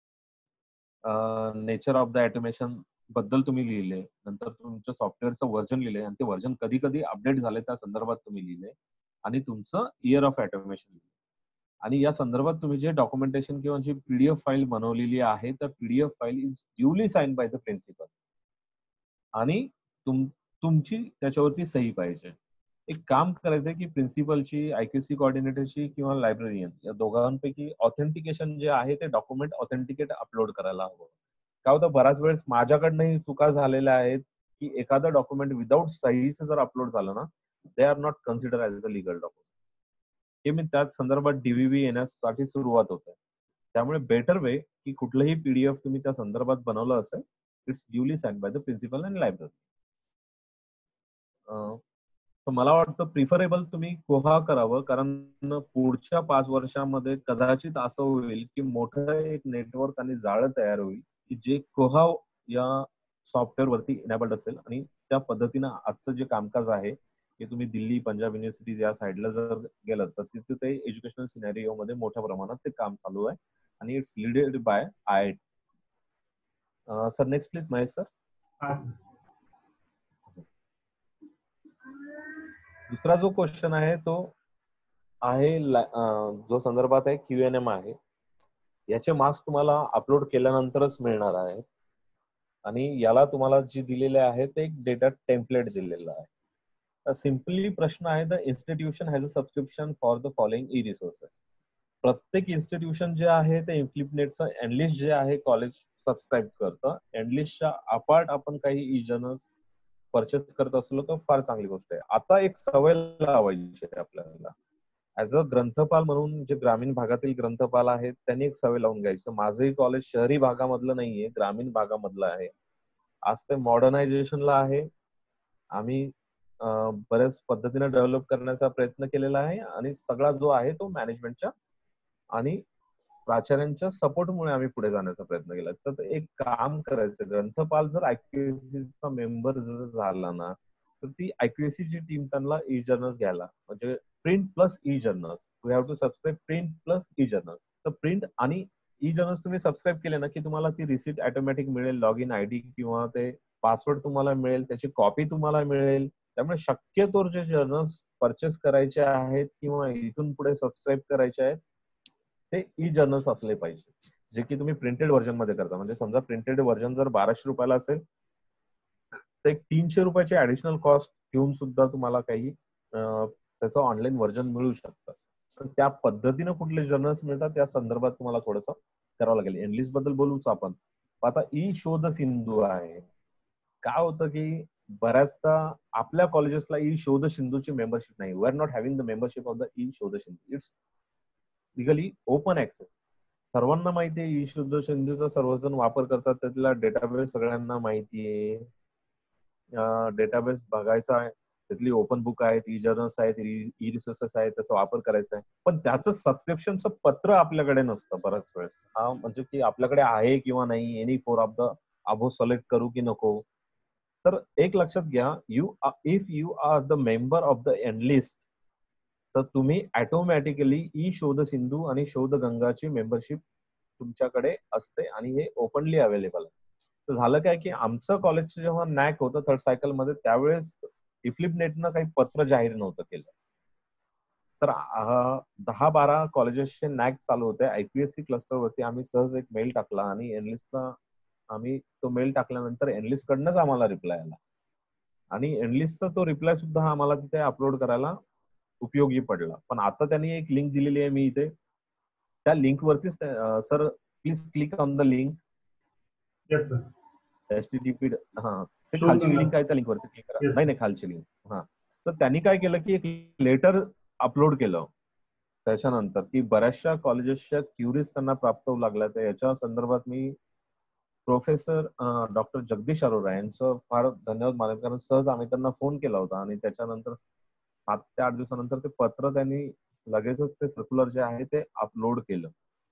नेचर ऑफ द ऑटोमेशन बद्दल तुम्ही लिहिले, नंतर तुमच्या सॉफ्टवेअरचं व्हर्जन लिहिले आणि ते व्हर्जन कधी कधी अपडेट झाले त्या संदर्भात तुम्ही लिहिले आणि तुमचं इयर ऑफ ऑटोमेशन लिहिले. आणि या संदर्भात तुम्ही जे डॉक्युमेंटेशन किंवा जी PDF फाईल बनवलेली आहे त्या PDF file is duly sign by the principal आणि तुमची त्याच्यावरती सही पाहिजे. एक काम करायचंय की प्रिन्सिपलची, IQAC कोऑर्डिनेटरची किंवा लायब्ररियन या दोघांपैकी ऑथेंटिकेशन जे आहे ते डॉक्युमेंट ऑथेंटिकेट अपलोड करायला हवं. काय होतं, बऱ्याच वेळेस माझ्याकडनंही चुका झालेल्या आहेत की एखादं डॉक्युमेंट विदाऊट सहीचं जर अपलोड झालं ना, they are not consider as a legal document. हे मी त्याच संदर्भात डीव्हीव्ही येण्यासाठी सुरुवात होते. त्यामुळे बेटर वे की कुठलंही PDF तुम्ही त्या संदर्भात बनवलं असेल, it's duly sign by the principal and library. तर मला वाटतं प्रिफरेबल तुम्ही कोहा करावं, कारण पुढच्या 5 वर्षामध्ये कदाचित असं होईल की मोठं एक नेटवर्क आणि जाळं तयार होईल की जे कोहा या सॉफ्टवेअर वरती इनेबल्ड असेल. आणि त्या पद्धतीनं आजचं जे कामकाज आहे की तुम्ही दिल्ली, पंजाब युनिव्हर्सिटीज या साईडला जर गेलं तर तिथे ते एज्युकेशनल सिनॅरिओ मध्ये मोठ्या प्रमाणात ते काम चालू आहे आणि it's leaded by IIT. Sir next please Mahesh sir. दुसरा जो क्वेश्चन आहे तो आहे जो संदर्भात आहे QNM आहे. याचे मार्क्स तुम्हाला अपलोड केल्यानंतरच मिळणार आहे आणि याला तुम्हाला जी दिलेले आहे ते एक डेटा टेम्पलेट दिलेला आहे. सिम्पली प्रश्न आहे, the institution has a subscription for the following e resources. प्रत्येक इन्स्टिट्यूशन जे आहे ते इन्फ्लिपनेटचं एनलिस्ट जे आहे कॉलेज सबस्क्राईब करतं. एनलिस्टच्या अपार्ट आपण काही ई जर्नल्स परचेस करत असलो तर फार चांगली गोष्ट आहे. आता एक सवय लावायची आहे आपल्याला ऍज अ ग्रंथपाल म्हणून, जे ग्रामीण भागातील ग्रंथपाल आहेत त्यांनी एक सवय लावून घ्यायची. माझंही कॉलेज शहरी भागामधलं नाहीये, ग्रामीण भागामधलं आहे. आज ते मॉडर्नायझेशनला आहे. आम्ही बऱ्याच पद्धतीने डेव्हलप करण्याचा प्रयत्न केलेला आहे आणि सगळा जो आहे तो मॅनेजमेंटच्या आणि प्राचार्यांच्या सपोर्टमुळे आम्ही पुढे जाण्याचा प्रयत्न केला. तर एक काम करायचं, ग्रंथपाल जर IQACचा मेंबर जर झाला ना तर ती IQACची टीम त्यांना ई जर्नल्स घ्यायला, म्हणजे print plus e journals, we have to subscribe print plus e journals. तर प्रिंट आणि ई जर्नल्स तुम्ही सबस्क्राईब केले ना की तुम्हाला ती रिसिप्ट ऑटोमॅटिक मिळेल, लॉग इन ID किंवा ते पासवर्ड तुम्हाला मिळेल, त्याची कॉपी तुम्हाला मिळेल. त्यामुळे शक्यतो जे जर्नल्स परचेस करायचे आहेत किंवा इथून पुढे सबस्क्राईब करायचे आहेत ते ई जर्नल्स असले पाहिजे, जे की तुम्ही प्रिंटेड व्हर्जन मध्ये करता. म्हणजे समजा प्रिंटेड व्हर्जन जर 1200 रुपयाला असेल तर एक 300 रुपयाची ऍडिशनल कॉस्ट घेऊन सुद्धा तुम्हाला काही त्याचं ऑनलाईन व्हर्जन मिळू शकतं. तर त्या पद्धतीनं कुठले जर्नल्स मिळतात त्या संदर्भात तुम्हाला थोडंसं करावं लागेल. एनलिस्ट बद्दल बोलूच आपण. आता ई शोध सिंधू आहे. काय होतं की बऱ्याचदा आपल्या कॉलेजेसला ई शोध सिंधूची मेंबरशिप नाही. We are not having the membership of the e Shodh Sindhu. It's legally open access. सर्वांना माहिती आहे ई शोध सिंधूचा सर्वजण वापर करतात. त्यातला डेटाबेस सगळ्यांना माहिती आहे. डेटाबेस बघायचा आहे, त्यातली ओपन बुक आहेत, ई जर्नल्स आहेत, ई रिसोर्सेस आहेत, त्याचा वापर करायचा आहे. पण त्याचं सबस्क्रिप्शनचं पत्र आपल्याकडे नसतं बऱ्याच वेळेस. म्हणजे की आपल्याकडे आहे किंवा नाही, any four of the above select करू की नको. तर एक लक्षात घ्या, if you are the member of the NLIST, तर तुम्ही ऑटोमॅटिकली ई शोध सिंधू आणि शोध गंगाची मेंबरशिप तुमच्याकडे असते आणि हे ओपनली अवेलेबल आहे. तर झालं काय की आमचं कॉलेजचं जेव्हा नॅक होतं थर्ड सायकल मध्ये, त्यावेळेस इफ्लिप नेटनं काही पत्र जाहीर नव्हतं केलं. तर 10-12 कॉलेजेसचे नॅक चालू होते. IPSC क्लस्टरवरती आम्ही सहज एक मेल टाकला आणि एनलिस्टला आम्ही तो मेल टाकल्यानंतर एनलिस्ट कडनंच आम्हाला रिप्लाय आला आणि एनलिस्टचा तो रिप्लाय सुद्धा आम्हाला तिथे अपलोड करायला उपयोगी पडला. पण आता त्यांनी एक लिंक दिलेली आहे मी इथे, त्या लिंक वरतीच sir please click on the link. Yes sir. HTTP ते खालची लिंक आहे, त्या लिंक वरती क्लिक करा. नाही खालची लिंक. तर त्यांनी काय केलं की एक लेटर अपलोड केलं त्याच्यानंतर, की बऱ्याचशा कॉलेजेसच्या क्युरीज त्यांना प्राप्त होऊ लागल्या. तर याच्या संदर्भात मी प्रोफेसर डॉक्टर जगदीश अरोरा यांचं फार धन्यवाद मानेन, कारण सहज आम्ही त्यांना फोन केला होता आणि त्याच्यानंतर 7 ते 8 दिवसानंतर ते पत्र त्यांनी लगेचच ते सर्क्युलर जे आहे ते अपलोड केलं.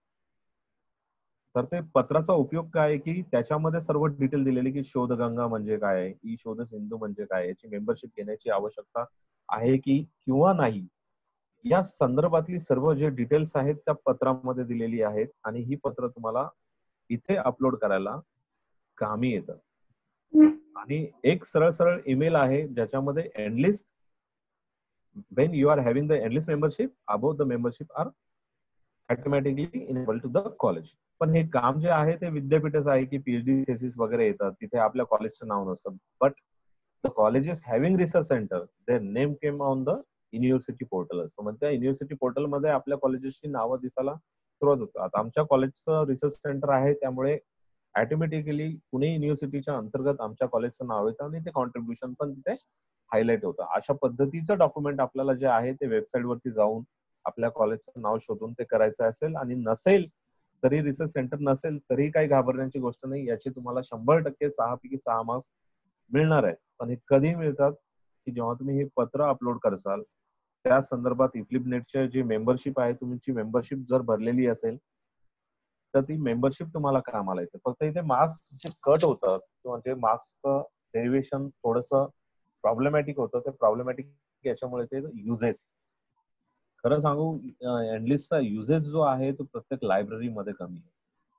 तर ते पत्राचा उपयोग काय की त्याच्यामध्ये सर्व डिटेल दिलेली की शोधगंगा म्हणजे काय, ई शोध सिंधू म्हणजे काय, याची मेंबरशिप घेण्याची आवश्यकता आहे की किंवा नाही, या संदर्भातली सर्व जे डिटेल्स आहेत त्या पत्रामध्ये दिलेली आहेत. आणि ही पत्र तुम्हाला इथे अपलोड करायला कामी येतं. आणि एक सरळ सरळ ईमेल आहे ज्याच्यामध्ये NLIST when you are having the enlist membership, above the membership are automatically enabled to the college. पण हे काम जे आहे ते विद्यापीठच आहे की PhD thesis वगैरे येतात, तिथे आपल्या कॉलेजचं नाव नसतं. But the college is having research centre, their name came on the university portal. म्हणजे त्या युनिव्हर्सिटी पोर्टल मध्ये आपल्या कॉलेजेसची नावं दिसायला सुरुवात होतं. आता आमच्या कॉलेजचं रिसर्च सेंटर आहे, त्यामुळे ऑटोमॅटिकली पुणे युनिव्हर्सिटीच्या अंतर्गत आमच्या कॉलेजचं नाव येतं आणि ते कॉन्ट्रीब्युशन पण तिथे हायलाइट होतं. अशा पद्धतीचं डॉक्युमेंट आपल्याला जे आहे ते वेबसाईट वरती जाऊन आपल्या कॉलेजचं नाव शोधून ते करायचं असेल. आणि नसेल तरी, रिसर्च सेंटर नसेल तरी काही घाबरण्याची गोष्ट नाही. याची तुम्हाला 100% 6 पैकी 6 मार्क्स मिळणार आहे. पण हे कधी मिळतात की जेव्हा तुम्ही हे पत्र अपलोड करसाल, त्या संदर्भात इफ्लिप नेटची जी मेंबरशिप आहे, तुमची मेंबरशिप जर भरलेली असेल तर ती मेंबरशिप तुम्हाला कामाला येते. फक्त इथे मार्क्स जे कट होतात किंवा जे मार्क्सचं डेरिव्हेशन थोडंसं प्रॉब्लेमॅटिक होतं, ते प्रॉब्लेमॅटिक याच्यामुळे ते युजेस, खरं सांगू एनलिस्टचा युजेस जो आहे तो प्रत्येक लायब्ररीमध्ये कमी आहे.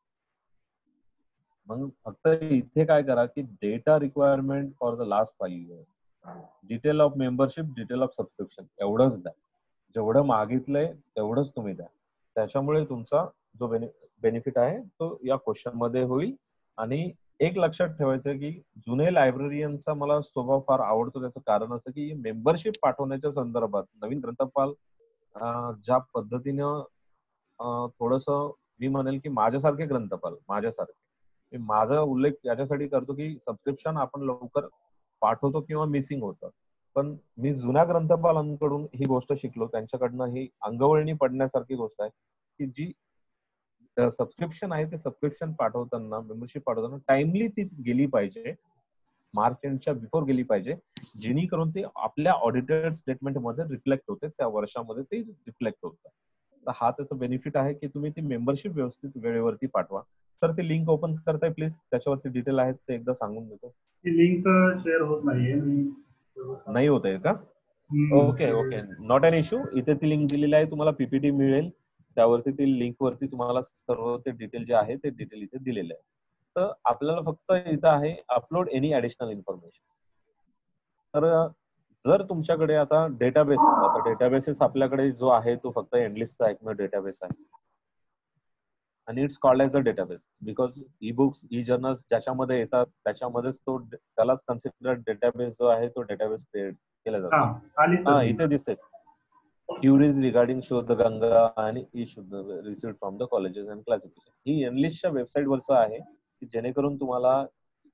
मग फक्त इथे काय करा की data requirement for the last 5 years, detail of membership, detail of subscription एवढंच द्या. जेवढं मागितलंय तेवढंच तुम्ही द्या. त्याच्यामुळे तुमचा जो बेनिफिट आहे तो या क्वेश्चन मध्ये होईल. आणि एक लक्षात ठेवायचं की जुने लायब्ररियनचा मला स्वभाव फार आवडतो. त्याचं कारण असं की मेंबरशिप पाठवण्याच्या संदर्भात नवीन ग्रंथपाल ज्या पद्धतीनं थोडंसं मी म्हणेल की माझ्यासारखे ग्रंथपाल, माझा उल्लेख याच्यासाठी करतो की सबस्क्रिप्शन आपण लवकर पाठवतो किंवा मिसिंग होतं. पण मी जुन्या ग्रंथपालांकडून ही गोष्ट शिकलो, त्यांच्याकडनं ही अंगवळणी पडण्यासारखी गोष्ट आहे की जी सबस्क्रिप्शन आहे ते सबस्क्रिप्शन पाठवताना, मेंबरशिप पाठवताना टाइमली ती गेली पाहिजे, मार्च एंडच्या बिफोर गेली पाहिजे, जेणेकरून ते आपल्या ऑडिटेड स्टेटमेंट मध्ये रिफ्लेक्ट होते, त्या वर्षामध्ये ते रिफ्लेक्ट होतं. तर हा त्याचा बेनिफिट आहे की तुम्ही ती मेंबरशिप व्यवस्थित वेळेवरती पाठवा. तर ती लिंक ओपन करताय प्लीज, त्याच्यावरती डिटेल आहेत ते एकदा सांगून देतो. ती लिंक शेअर होत नाहीये. नाही होत आहे का? Okay okay, not an issue. इथे ती लिंक दिलेली आहे, तुम्हाला PPT मिळेल, त्यावरती ती लिंक वरती तुम्हाला सर्व ते डिटेल जे आहे ते डिटेल इथे दिलेले आहे. तर आपल्याला फक्त इथं आहे अपलोड एनी ऍडिशनल इन्फॉर्मेशन. तर जर तुमच्याकडे आता डेटाबेसेस आपल्याकडे जो आहे तो फक्त एनलिस्टचा एकमेव डेटाबेस आहे. आणि it's called as a database because e books, e journals ज्याच्यामध्ये येतात त्याच्यामध्येच तो त्यालाच कन्सिडर्ड डेटाबेस जो आहे तो डेटाबेस क्रिएट केला जातो. इथे दिसते क्युरीज रिगार्डिंग शोधगंगा आणि e Shodh received from the colleges and classification. ही एनलिस्टच्या वेबसाईट वरचं आहे की जेणेकरून तुम्हाला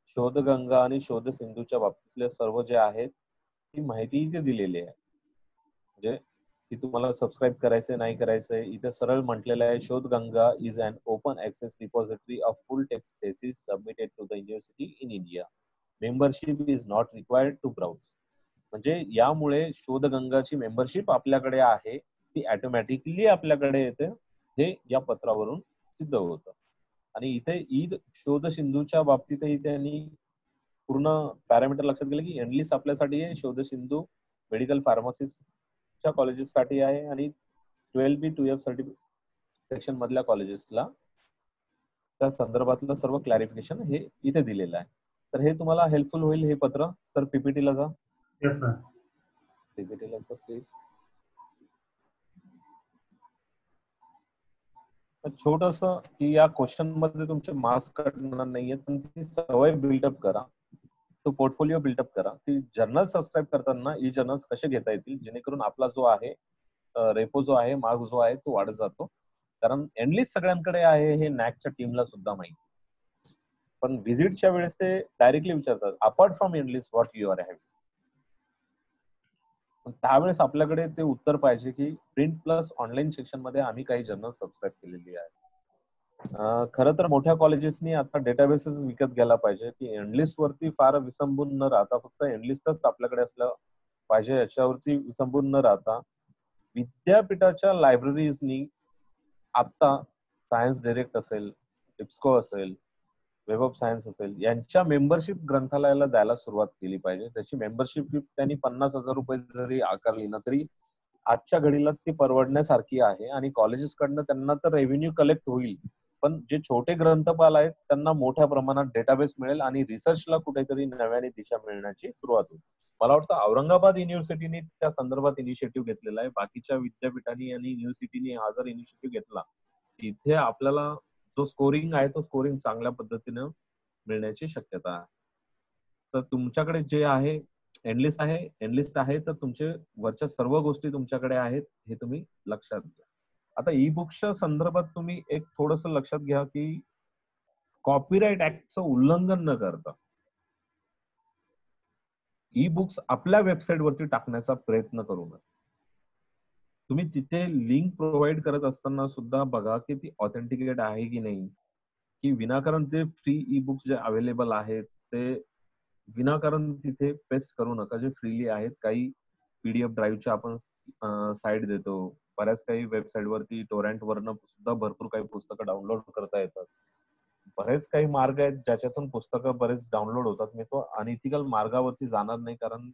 शोधगंगा आणि शोध सिंधूच्या बाबतीतले सर्व जे आहेत ती माहिती इथे दिलेली आहे. म्हणजे की तुम्हाला सबस्क्राईब करायचंय नाही करायचंय, इथे सरळ म्हटलेलं आहे, Shodhganga is an open access repository of full text thesis submitted to the university in India. Membership is not required to browse. म्हणजे यामुळे शोधगंगाची मेंबरशिप आपल्याकडे आहे, ती ऑटोमॅटिकली आपल्याकडे येते, हे या पत्रावरून सिद्ध होतं. आणि इथे ईद शोध सिंधूच्या बाबतीतही त्यांनी पूर्ण पॅरामीटर लक्षात गेले की एनलिस्ट आपल्यासाठी आहे, शोध सिंधू मेडिकल फार्मसिस्टच्या कॉलेजेससाठी आहे आणि 12B 2F सेक्शन मधल्या कॉलेजेसला त्या संदर्भातलं सर्व क्लॅरिफिकेशन हे इथे दिलेलं आहे. तर हे तुम्हाला हेल्पफुल होईल हे पत्र. सर पीपीटीला जा. Yes sir. पीपीटीला सर प्लीज. छोटस की या क्वेश्चन मध्ये तुमचे मार्क्स कटणार नाहीये, पण ती सवय बिल्डअप करा, तो पोर्टफोलिओ बिल्डअप करा की जर्नल सबस्क्राईब करताना ई जर्नल्स कसे घेता येतील, जेणेकरून आपला जो आहे रेपो जो आहे, मार्क्स जो आहे तो वाढत जातो. कारण एनलिस्ट सगळ्यांकडे आहे हे नॅकच्या टीमला सुद्धा माहिती, पण व्हिजिटच्या वेळेस ते डायरेक्टली विचारतात apart from NLIST what you are having. त्यावेळेस आपल्याकडे ते उत्तर पाहिजे की प्रिंट प्लस ऑनलाईन सेक्शन मध्ये आम्ही काही जर्नल सबस्क्राईब केलेली आहे. खरं तर मोठ्या कॉलेजेसनी आता डेटाबेसेस विकत घ्यायला पाहिजे की एनलिस्ट वरती फार विसंबून न राहता फक्त एनलिस्टच आपल्याकडे असलं पाहिजे, याच्यावरती विसंबून न राहता विद्यापीठाच्या लायब्ररीजनी आता सायन्स डायरेक्ट असेल, इप्स्को असेल, वेब ऑफ सायन्स असेल, यांच्या मेंबरशिप ग्रंथालयाला द्यायला सुरुवात केली पाहिजे. त्याची मेंबरशिप फी त्यांनी 50,000 रुपये जरी आकारली ना तरी आजच्या घडीला ती परवडण्यासारखी आहे आणि कॉलेजेस कडनं त्यांना तर रेव्हेन्यू कलेक्ट होईल, पण जे छोटे ग्रंथपाल आहेत त्यांना मोठ्या प्रमाणात डेटाबेस मिळेल आणि रिसर्चला कुठेतरी नव्याने दिशा मिळण्याची सुरुवात होईल. मला वाटतं औरंगाबाद युनिव्हर्सिटीने त्या संदर्भात इनिशिएटिव्ह घेतलेला आहे. बाकीच्या विद्यापीठांनी आणि युनिव्हर्सिटीने हा जर इनिशिएटिव्ह घेतला, इथे आपल्याला जो स्कोरिंग आहे तो स्कोरिंग चांगल्या पद्धतीनं मिळण्याची शक्यता आहे. तर तुमच्याकडे जे आहे एनलिस्ट आहे तर तुमचे वरच्या सर्व गोष्टी तुमच्याकडे आहेत हे तुम्ही लक्षात घ्या. आता ई बुक्सच्या संदर्भात तुम्ही एक थोडस लक्षात घ्या की कॉपीराइट ऍक्टचं उल्लंघन न करता ई बुक्स आपल्या वेबसाईट वरती टाकण्याचा प्रयत्न करू नका. तुम्ही तिथे लिंक प्रोव्हाइड करत असताना सुद्धा बघा की ती ऑथेंटिकेट आहे की नाही, की विनाकारण ते फ्री ई बुक्स जे अवेलेबल आहेत ते विनाकारण तिथे पेस्ट करू नका, जे फ्रीली आहेत. काही पीडीएफ ड्राईव्हच्या आपण साईड देतो, बऱ्याच काही वेबसाईट वरती टोरंट वरनं सुद्धा भरपूर काही पुस्तकं डाउनलोड करता येतात. बरेच काही मार्ग आहेत ज्याच्यातून पुस्तकं बरेच डाउनलोड होतात. मी तो अनइथिकल मार्गावरती जाणार नाही, कारण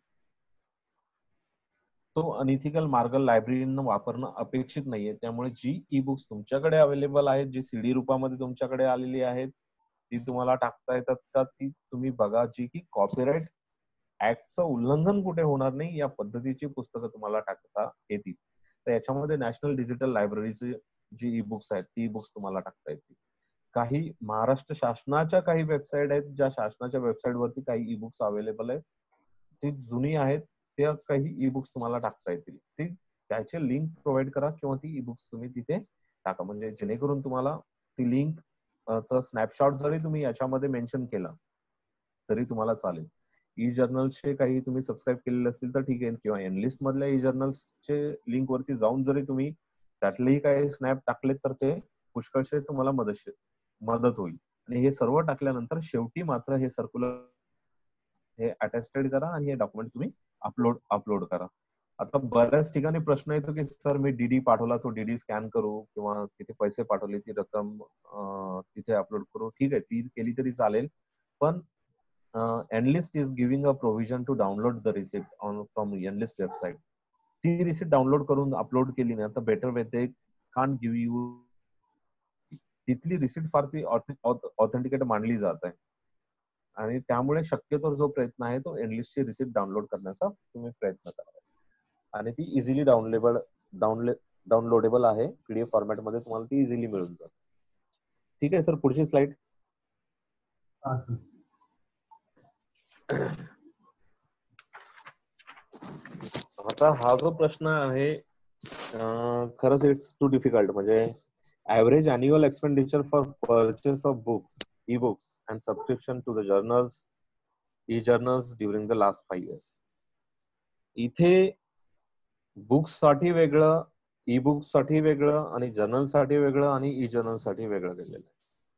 तो अनइथिकल मार्ग लायब्ररीनं वापरणं अपेक्षित नाहीये. त्यामुळे जी ई बुक्स तुमच्याकडे अवेलेबल आहेत, जी सीडी रूपामध्ये तुमच्याकडे आलेली आहेत, ती तुम्हाला टाकता येतात का ती तुम्ही बघा, जी की कॉपीराइट ऍक्टचं उल्लंघन कुठे होणार नाही या पद्धतीची पुस्तकं तुम्हाला टाकता येतील. तर याच्यामध्ये नॅशनल डिजिटल लायब्ररीची जी ई बुक्स आहेत ती बुक्स तुम्हाला टाकता येतील. काही महाराष्ट्र शासनाच्या काही वेबसाईट आहेत, ज्या शासनाच्या वेबसाईट वरती काही ई बुक्स अवेलेबल आहेत, ती जुनी आहेत, त्या काही ई बुक्स तुम्हाला टाकता येतील. ती त्याचे लिंक प्रोव्हाइड करा किंवा ती ई बुक्स तुम्ही तिथे टाका, म्हणजे जेणेकरून तुम्हाला ती लिंक चा स्नॅपशॉट जरी तुम्ही याच्यामध्ये मेन्शन केला तरी तुम्हाला चालेल. ई जर्नल्सचे काही तुम्ही सबस्क्राईब केलेले असतील तर ठीक आहे, किंवा एनलिस्ट मधल्या ई जर्नल्सचे लिंक वरती जाऊन जरी तुम्ही त्यातलेही काही स्नॅप टाकले तर ते पुष्कळशे तुम्हाला मदत होईल. आणि हे सर्व टाकल्यानंतर शेवटी मात्र हे सर्क्युलर हे अटेस्टेड करा आणि हे डॉक्युमेंट तुम्ही अपलोड करा. आता बऱ्याच ठिकाणी प्रश्न येतो की सर मी डीडी पाठवला, तो डीडी स्कॅन करू किंवा तिथे पैसे पाठवले ती रक्कम तिथे अपलोड करू. ठीक आहे, ती केली तरी चालेल, पण NLIST is giving a provision to download the receipt from NLIST website. ती रिसिप्ट डाउनलोड करून अपलोड केली ना तर बेटर वे ते कांट गिव्ह यू. तिथली रिसिप्ट फार ती ऑथेंटिकेट मानली जात आहे आणि त्यामुळे शक्यतो जो प्रयत्न आहे तो एनलिस्टची रिसिप्ट डाउनलोड करण्याचा तुम्ही प्रयत्न करा. आणि ती इझिली डाउनलोडेबल आहे, पीडीएफ फॉर्मॅट मध्ये तुम्हाला ती इझिली मिळून जाते. ठीक आहे सर, पुढची स्लाइड. आता हा जो प्रश्न आहे खरंच इट्स टू डिफिकल्ट. म्हणजे average annual expenditure for purchase of books ebooks and subscription to the journals, e-journals during the last 5 years. इथे बुक्स साठी वेगळं, ई बुक्स साठी वेगळं आणि जर्नल साठी वेगळं आणि ई जर्नल साठी वेगळं केलेलं आहे.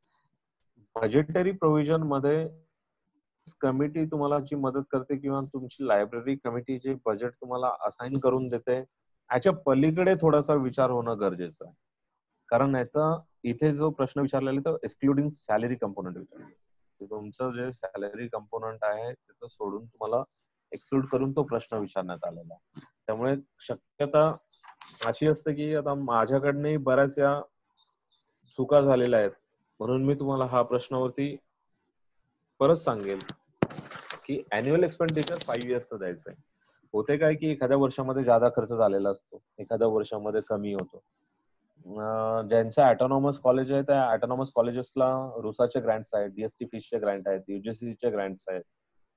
बजेटरी प्रोव्हिजन मध्ये कमिटी तुम्हाला जी मदत करते किंवा तुमची लायब्ररी कमिटी जे बजेट तुम्हाला असाइन करून देते, याच्या पलीकडे थोडासा विचार होणं गरजेचं आहे. कारण याचा इथे जो प्रश्न विचारलेला तो एक्सक्लुडिंग सॅलरी कंपोनंट विचारला. तुमचं जे सॅलरी कंपोनंट आहे त्याचं सोडून तुम्हाला एक्सक्लूड करून तो प्रश्न विचारण्यात आलेला आहे. त्यामुळे शक्यता अशी असते की आता माझ्याकडनंही बऱ्याच या चुका झालेल्या आहेत, म्हणून मी तुम्हाला हा प्रश्नावरती परत सांगेल की अॅन्युअल एक्सपेंडिचर 5 इयर्सचं द्यायचं आहे. होते काय की एखाद्या वर्षामध्ये जादा खर्च झालेला असतो, एखाद्या वर्षामध्ये कमी होतो. ज्यांचं ऑटोनॉमस कॉलेज आहे त्या ऑटोनॉमस कॉलेजेसला रुसाचे ग्रँट्स आहेत, डीएसटी फीसचे ग्रँट आहेत, युजीसीचे ग्रँट्स आहेत.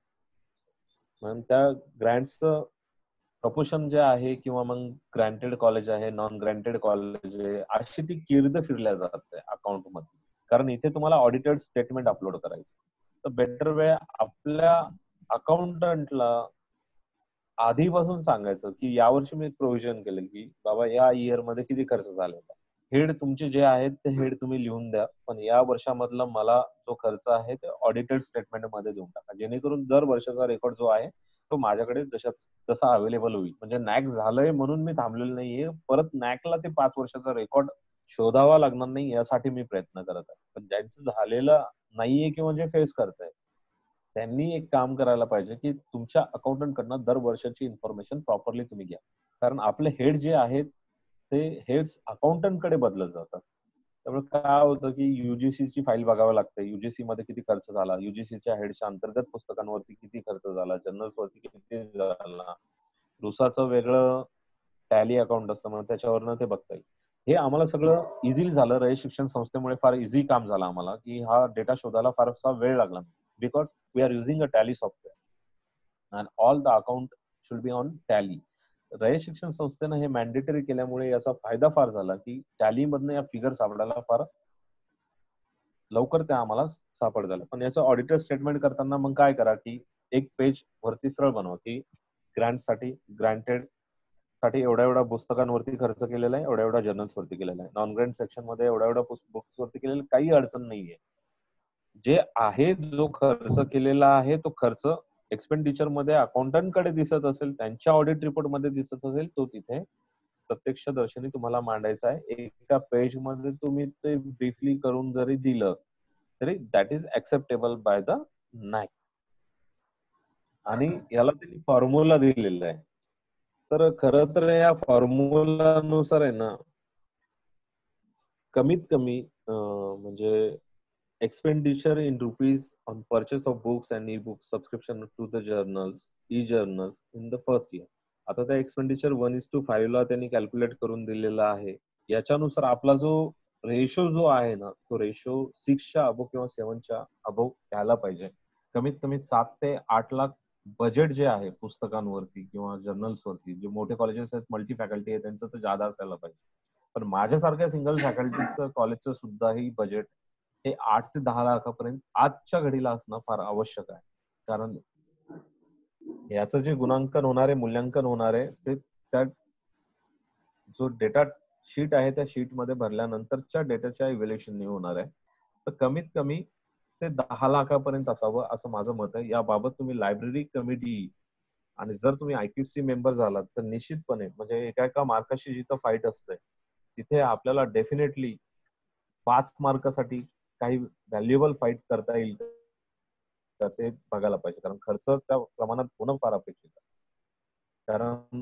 मग त्या ग्रँट्सचं प्रपोर्शन जे आहे किंवा मग ग्रँटेड कॉलेज आहे, नॉन ग्रँटेड कॉलेज आहे, अशी ती किर्द फिरल्या जाते अकाउंट मध्ये. कारण इथे तुम्हाला ऑडिटेड स्टेटमेंट अपलोड करायचं. तर बेटर वे आपल्या अकाउंटंटला आधीपासून सांगायचं की यावर्षी मी प्रोव्हिजन केलं की बाबा या इयर मध्ये किती खर्च झालेला, हेड तुमचे जे आहेत ते हेड तुम्ही लिहून द्या, पण या वर्षामधला मला जो खर्च आहे ते ऑडिटेड स्टेटमेंट मध्ये देऊन टाका, जेणेकरून दर वर्षाचा रेकॉर्ड जो आहे तो माझ्याकडे जसा अवेलेबल होईल. म्हणजे नॅक झालंय म्हणून मी थांबलेलो नाहीये, परत नॅकला ते 5 वर्षाचा रेकॉर्ड शोधावा लागणार नाही यासाठी मी प्रयत्न करत आहे. पण ज्यांचं झालेलं नाहीये किंवा जे फेस करताय त्यांनी एक काम करायला पाहिजे की तुमच्या अकाउंटंट कडनं दर वर्षाची इन्फॉर्मेशन प्रॉपरली तुम्ही घ्या. कारण आपले हेड जे आहेत ते हेड्स अकाउंटंट कडे बदलत जातात. त्यामुळे काय होतं की युजीसीची फाईल बघावी लागते, युजीसी मध्ये किती खर्च झाला, युजीसीच्या हेडच्या अंतर्गत पुस्तकांवरती किती खर्च झाला, जर्नल्स वरती किती झाला, रुसाचं वेगळं टॅली अकाउंट असतं म्हणून त्याच्यावरनं ते बघता येईल. हे आम्हाला सगळं इझिली झालं. रयत शिक्षण संस्थेमुळे फार इझी काम झालं आम्हाला की हा डेटा शोधायला फारसा वेळ लागला नाही. Because we are using a Tally software and all the account should be on Tally. Rayat Shikshan संस्थेनं हे मॅन्डेटरी केल्यामुळे याचा फायदा फार झाला की टॅली मधनं या फिगर सापडायला फार लवकर त्या आम्हाला सापडतात. पण याचं ऑडिटर स्टेटमेंट करताना मग काय करा की एक पेज वरती सरळ बनवा की ग्रँट साठी, ग्रँटेड साठी एवढ्या एवढ्या पुस्तकांवरती खर्च केलेला आहे, एवढ्या एवढ्या जर्नल्स वरती केलेला आहे, नॉन ग्रँट सेक्शन मध्ये एवढ्या एवढ्या बुक्स वरती केलेला, काही अडचण नाहीये. जे आहे जो खर्च केलेला आहे तो खर्च एक्सपेंडिचर मध्ये अकाउंटंट कडे दिसत असेल, त्यांच्या ऑडिट रिपोर्ट मध्ये दिसत असेल, तो तिथे प्रत्यक्ष दर्शनी तुम्हाला मांडायचा आहे. एका पेज मध्ये तुम्ही ते ब्रीफली करून जरी दिलं तरी that is acceptable by the NAAC. आणि याला त्यांनी फॉर्म्युला दिलेला आहे. तर खरं तर या फॉर्म्युलानुसार आहे ना कमीत कमी म्हणजे expenditure in rupees on purchase of books and e-books subscription to the journals, e-journals in the first year. आता त्या एक्सपेंडिचर 1:5 ला त्यांनी कॅल्क्युलेट करून दिलेला आहे. याच्यानुसार आपला जो रेशो जो आहे ना तो रेशो 6च्या अबो किंवा 7च्या अबो यायला पाहिजे. कमीत कमी 7 ते 8 लाख बजेट जे आहे पुस्तकांवरती किंवा जर्नल्स वरती, जे मोठे कॉलेजेस आहेत, मल्टी फॅकल्टी आहे, त्यांचं तर जादा असायला पाहिजे. पण माझ्यासारख्या सिंगल फॅकल्टीचं कॉलेजचं सुद्धाही बजेट हे 8 ते 10 लाखापर्यंत आजच्या घडीला असणं फार आवश्यक आहे. कारण याचं जे गुणांकन होणार आहे, मूल्यांकन होणार आहे, ते त्या जो डेटा शीट आहे त्या शीट मध्ये भरल्यानंतरच्या डेटाच्या इव्हॅल्युएशन होणार आहे. तर कमीत कमी ते 10 लाखापर्यंत असावं असं माझं मत आहे. याबाबत तुम्ही लायब्ररी कमिटी आणि जर तुम्ही आयक्यूसी मेंबर झालात तर निश्चितपणे म्हणजे एका मार्काशी जिथं फाईट असते तिथे आपल्याला डेफिनेटली 5 मार्कासाठी काही व्हॅल्युएबल फाईट करता येईल तर ते बघायला पाहिजे. कारण खर्च त्या प्रमाणात होणं फार अपेक्षित आहे. कारण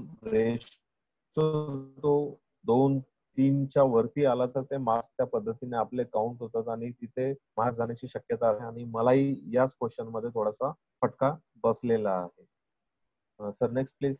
तो 2-3च्या वरती आला तर ते मार्क्स त्या पद्धतीने आपले काउंट होतात आणि तिथे मार्क्स जाण्याची शक्यता आहे. आणि मलाही याच क्वेश्चन मध्ये थोडासा फटका बसलेला आहे. Sir next please.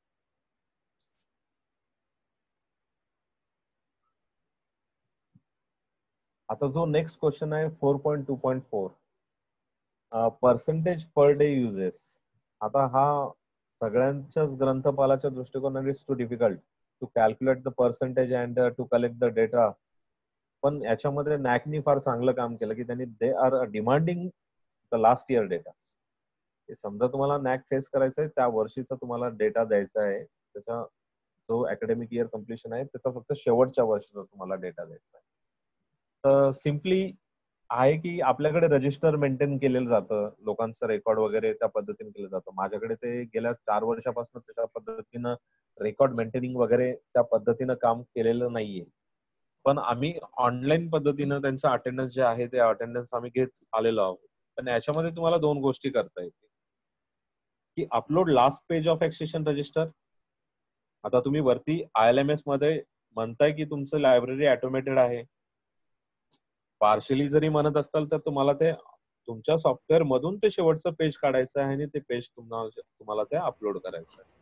आता जो नेक्स्ट क्वेश्चन आहे 4.2.4 पर्सेंटेज पर डे युजेस. आता हा सगळ्यांच्याच ग्रंथपालाच्या दृष्टिकोनाने it's too difficult to calculate the percentage and to collect the data पण याच्यामध्ये नॅकनी फार चांगलं काम केलं की त्यांनी they are demanding the last year data. समजा तुम्हाला नॅक फेस करायचं आहे, त्या वर्षीचा तुम्हाला डेटा द्यायचा आहे, त्याचा जो अकॅडमिक इयर कम्प्लिशन आहे त्याचा फक्त शेवटच्या वर्षीचा तुम्हाला डेटा द्यायचा आहे. तर सिम्पली आहे की आपल्याकडे रजिस्टर मेंटेन केलेलं जातं, लोकांचं रेकॉर्ड वगैरे त्या पद्धतीने केलं जातं. माझ्याकडे ते गेल्या 4 वर्षापासून त्याच्या पद्धतीनं रेकॉर्ड मेंटेनिंग वगैरे त्या पद्धतीनं काम केलेलं नाहीये. पण आम्ही ऑनलाईन पद्धतीनं त्यांचं अटेंडन्स जे आहे ते अटेंडन्स आम्ही घेत आलेलो आहोत. पण याच्यामध्ये तुम्हाला 2 गोष्टी करता येतील की upload last page of accession register. आता तुम्ही वरती ILMS मध्ये म्हणताय की तुमचं लायब्ररी ऑटोमेटेड आहे, पार्शली जरी म्हणत असाल तर तुम्हाला ते तुमच्या सॉफ्टवेअर मधून ते शेवटचं पेज काढायचं आहे आणि ते पेज तुम्हाला ते अपलोड करायचं आहे.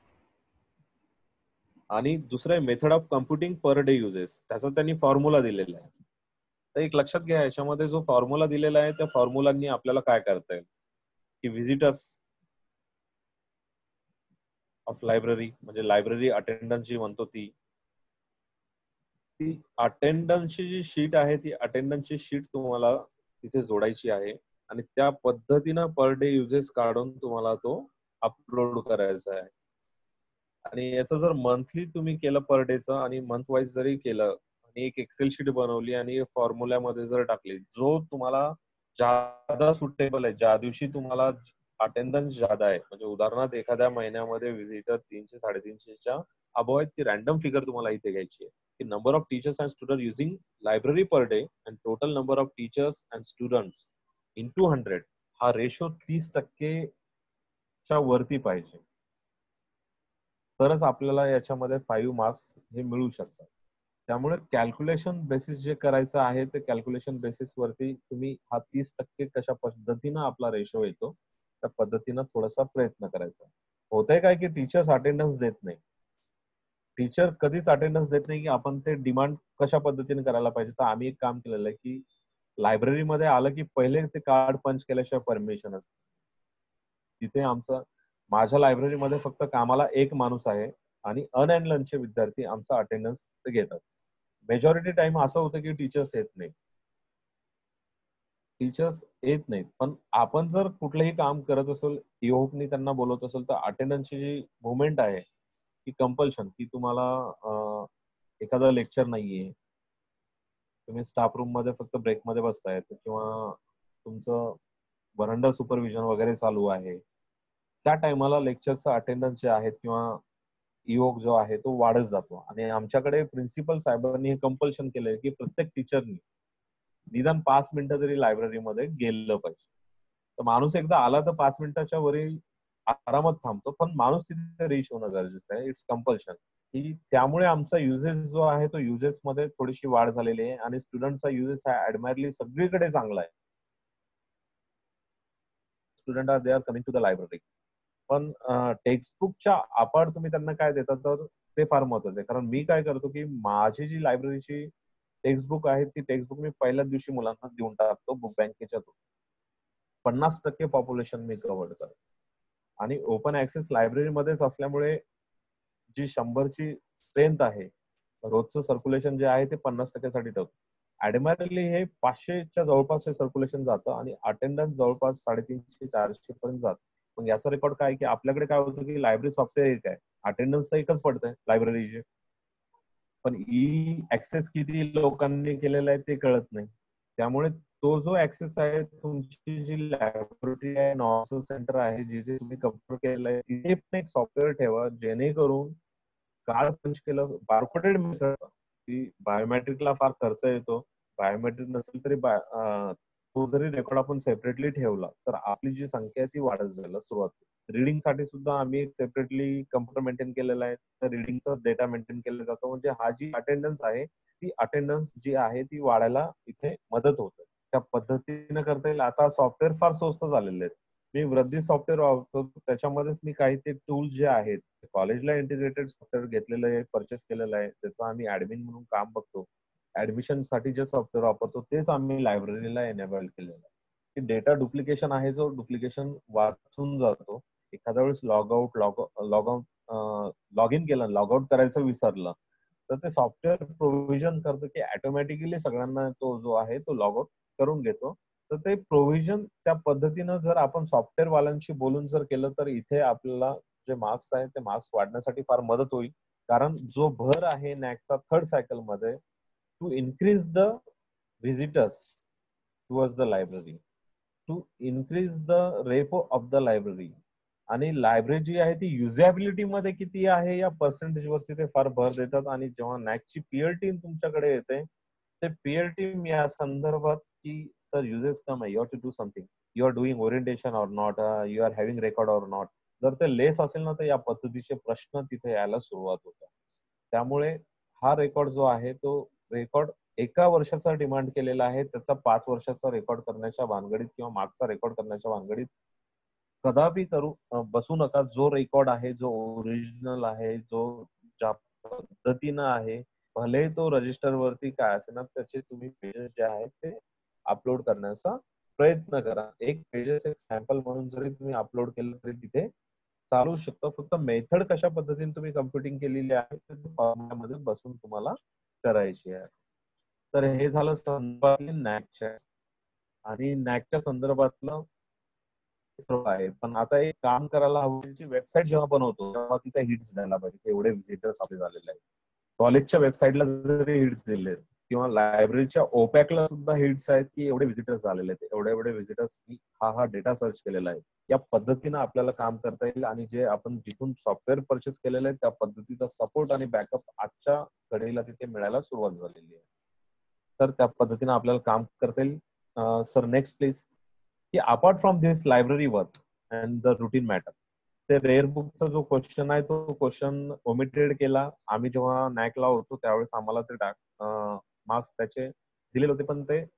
आणि दुसरं method of computing per day uses, त्याचा त्यांनी फॉर्म्युला दिलेला आहे. तर एक लक्षात घ्या, याच्यामध्ये जो फॉर्म्युला दिलेला आहे त्या फॉर्म्युलांनी आपल्याला काय करता येईल की व्हिजिटर्स ऑफ लायब्ररी म्हणजे लायब्ररी अटेंडन्स जी म्हणतो ती अटेंडन्सची जी शीट आहे ती अटेंडन्सची शीट तुम्हाला तिथे जोडायची आहे आणि त्या पद्धतीनं पर डे युजेस काढून तुम्हाला तो अपलोड करायचा आहे. आणि याचं जर मंथली तुम्ही केलं पर डेचं आणि मंथ वाईज जरी केलं आणि एक एक्सेल शीट बनवली आणि फॉर्म्युल्यामध्ये जर टाकली, जो तुम्हाला ज्यादा सुटेबल आहे, ज्या दिवशी तुम्हाला अटेंडन्स ज्यादा आहे, म्हणजे उदाहरणार्थ एखाद्या महिन्यामध्ये व्हिजिटर 300-350च्या अबोव आहेत, ती रॅन्डम फिगर तुम्हाला इथे घ्यायची आहे की number of teachers and student using library per day and total number of teachers and students into 100 हा रेशो 30% वरती पाहिजे, तरच आपल्याला याच्यामध्ये 5 मार्क्स हे मिळू शकतात. त्यामुळे कॅल्क्युलेशन बेसिस जे करायचं आहे ते कॅल्क्युलेशन बेसिस वरती तुम्ही हा 30% कशा पद्धतीनं आपला रेशो येतो त्या पद्धतीनं थोडासा प्रयत्न करायचा. होतंय काय की टीचर्स अटेंडन्स देत नाही, टीचर कधीच अटेंडन्स देत नाही की आपण ते डिमांड कशा पद्धतीने करायला पाहिजे. तर आम्ही एक काम केलेलं आहे की लायब्ररीमध्ये आलं की पहिले ते कार्ड पंच केल्याशिवाय परमिशन असते. तिथे आमचं माझ्या लायब्ररीमध्ये फक्त कामाला एक माणूस आहे आणि अनएनलनचे विद्यार्थी आमचा अटेंडन्स घेतात. मेजॉरिटी टाइम असं होतं की टीचर्स येत नाहीत, पण आपण जर कुठलंही काम करत असेल, ईओपनी त्यांना बोलवत असेल तर अटेंडन्सची जी मुवमेंट आहे की कंपल्शन की तुम्हाला एखादं लेक्चर नाहीये, तुम्ही स्टाफ रूम मध्ये फक्त ब्रेक मध्ये बसताय किंवा तुमचं वरंडा सुपरविजन वगैरे चालू आहे, त्या टायमाला लेक्चरचं अटेंडन्स जे आहेत किंवा ईओक जो आहे तो वाढत जातो. आणि आमच्याकडे प्रिन्सिपल साहेबांनी हे कंपल्शन केलंय की प्रत्येक टीचरनी निदान 5 मिनिटं तरी लायब्ररीमध्ये गेलं पाहिजे. तर माणूस एकदा आला तर 5 मिनिटाच्या वरी आरामात थांबतो, पण माणूस तिथे रीच होणं गरजेचं आहे. It's compulsion. की त्यामुळे आमचा युजेस जो आहे तो युजेस मध्ये थोडीशी वाढ झालेली आहे आणि स्टुडंटचा युजेस हा ऍडमायरली सगळीकडे चांगला आहे. Student are they are coming to the library. पण टेक्स्टबुकच्या अपार्ट तुम्ही त्यांना काय देतात तर ते फार महत्वाचं आहे. कारण मी काय करतो की माझी जी लायब्ररीची टेक्स्टबुक आहे ती टेक्स्टबुक मी पहिल्याच दिवशी मुलांना देऊन टाकतो बुक बँकेच्या थ्रू. 50% पॉप्युलेशन मी कव्हर करतो आणि ओपन ऍक्सेस लायब्ररी मध्येच असल्यामुळे जी 100ची स्ट्रेंथ आहे, रोजचं सर्क्युलेशन जे आहे ते 50% साठी ठेवतो. ऍडमायरली हे 500च्या जवळपास हे सर्क्युलेशन जातं आणि अटेंडन्स जवळपास 350-400 पर्यंत जातं. मग याचा रेकॉर्ड काय की आपल्याकडे काय होतं की लायब्ररी सॉफ्टवेअर एक आहे, अटेंडन्स तर एकच पडतंय लायब्ररीचे, पण ई ऍक्सेस किती लोकांनी केलेला आहे ते कळत नाही. त्यामुळे तो जो ऍक्सेस आहे, तुमची जी लॅबोरेटरी आहे, नॉर्सल सेंटर आहे, जिथे तुम्ही कम्प्युटर केलेलं आहे, तिथे पण एक सॉफ्टवेअर ठेवा जेणेकरून कार्ड पंच केलं बारकोडेड मेथड की बायोमेट्रिकला फार खर्च येतो. बायोमेट्रिक नसेल तरी तो जरी रेकॉर्ड आपण सेपरेटली ठेवला तर आपली जी संख्या आहे ती वाढत जायला सुरुवात होईल. रिडिंग साठी सुद्धा आम्ही सेपरेटली कम्प्युटर मेंटेन केलेला आहे, तर रिडिंगचा डेटा मेंटेन केला जातो. म्हणजे हा जी अटेंडन्स आहे ती अटेंडन्स जी आहे ती वाढायला इथे मदत होते. त्या पद्धतीने करता येईल. आता सॉफ्टवेअर फार स्वस्त झालेले आहेत. मी वृद्धी सॉफ्टवेअर वापरतो, त्याच्यामध्येच मी काही ते टूल्स जे आहेत कॉलेजला इंटिग्रेटेड सॉफ्टवेअर घेतलेलं आहे, परचेस केलेलं आहे, त्याचं आम्ही ऍडमिन म्हणून काम बघतो. ऍडमिशन साठी जे सॉफ्टवेअर वापरतो तेच आम्ही लायब्ररीला एनेबल केलेलं आहे. की डेटा डुप्लिकेशन आहे, जो डुप्लिकेशन वाचून जातो. एखाद्या वेळेस लॉग इन केलं, लॉग आउट करायचं विसरलं तर ते सॉफ्टवेअर प्रोव्हिजन करतं की ऑटोमॅटिकली सगळ्यांना तो जो आहे तो लॉग आउट करून घेतो. तर ते प्रोव्हिजन त्या पद्धतीनं जर आपण सॉफ्टवेअर वाल्यांशी बोलून जर केलं तर इथे आपल्याला जे मार्क्स आहेत ते मार्क्स वाढण्यासाठी फार मदत होईल. कारण जो भर आहे नॅकचा थर्ड सायकल मध्ये to increase the visitors towards the library, to increase the repo of the library. आणि लायब्ररी जी आहे ती युजेबिलिटी मध्ये किती आहे या पर्सेंटेज वरती ते फार भर देतात. आणि जेव्हा नॅकची पीअर टीम तुमच्याकडे येते ते पीअर टीम या संदर्भात की सर युजेस कम आहे, you have to do something, you are doing orientation or not, you are having record or not, जर ते लेस असेल ना तर या पद्धतीचे प्रश्न तिथे यायला सुरुवात होतात. त्यामुळे हा रेकॉर्ड जो आहे तो रेकॉर्ड एका वर्षाचा डिमांड केलेला आहे, त्याचा 5 वर्षाचा रेकॉर्ड करण्याच्या भानगडीत किंवा मागचा रेकॉर्ड करण्याच्या भानगडीत कदापि बसू नका. जो रेकॉर्ड आहे, जो ओरिजिनल आहे, जो ज्या पद्धतीनं आहे, भले तो रजिस्टर वरती काय असेल ना त्याचे तुम्ही पेजेस जे आहेत ते अपलोड करण्याचा प्रयत्न करा. एक पेजेस एक सॅम्पल म्हणून जरी तुम्ही अपलोड केलं तरी तिथे चालू शकतं. फक्त मेथड कशा पद्धतीने तुम्ही कम्प्युटिंग केलेली आहे ते फॉर्मॅटमध्ये बसून तुम्हाला करायची आहे. तर हे झालं संदर्भातले नॅकच्या. आणि नॅकच्या संदर्भातलं आहे. पण आता एक काम करायला हवं, वेबसाईट जेव्हा बनवतो तेव्हा तिथे हिट्स द्यायला पाहिजे, एवढे व्हिजिटर्स आपले झालेले आहेत. कॉलेजच्या वेबसाईटला जरी हिट्स दिले किंवा लायब्ररीच्या ओपॅकला सुद्धा हिट्स आहेत की एवढे व्हिजिटर्स झालेले आहेत, एवढे एवढे व्हिजिटर्स हा डेटा सर्च केलेला आहे. या पद्धतीनं आपल्याला काम करता येईल. आणि जे आपण जिथून सॉफ्टवेअर परचेस केलेलं आहे त्या पद्धतीचा सपोर्ट आणि बॅकअप आजच्या घडीला तिथे मिळायला सुरुवात झालेली आहे. तर त्या पद्धतीनं आपल्याला काम करता येईल. Sir next please. की apart from this library work and the routine matter, ते रेअर बुकचा जो क्वेश्चन आहे तो क्वेश्चन ओमिटेड केला. आम्ही जेव्हा नॅकला होतो त्यावेळेस आम्हाला ते मार्क्स त्याचे दिलेले होते, पण ते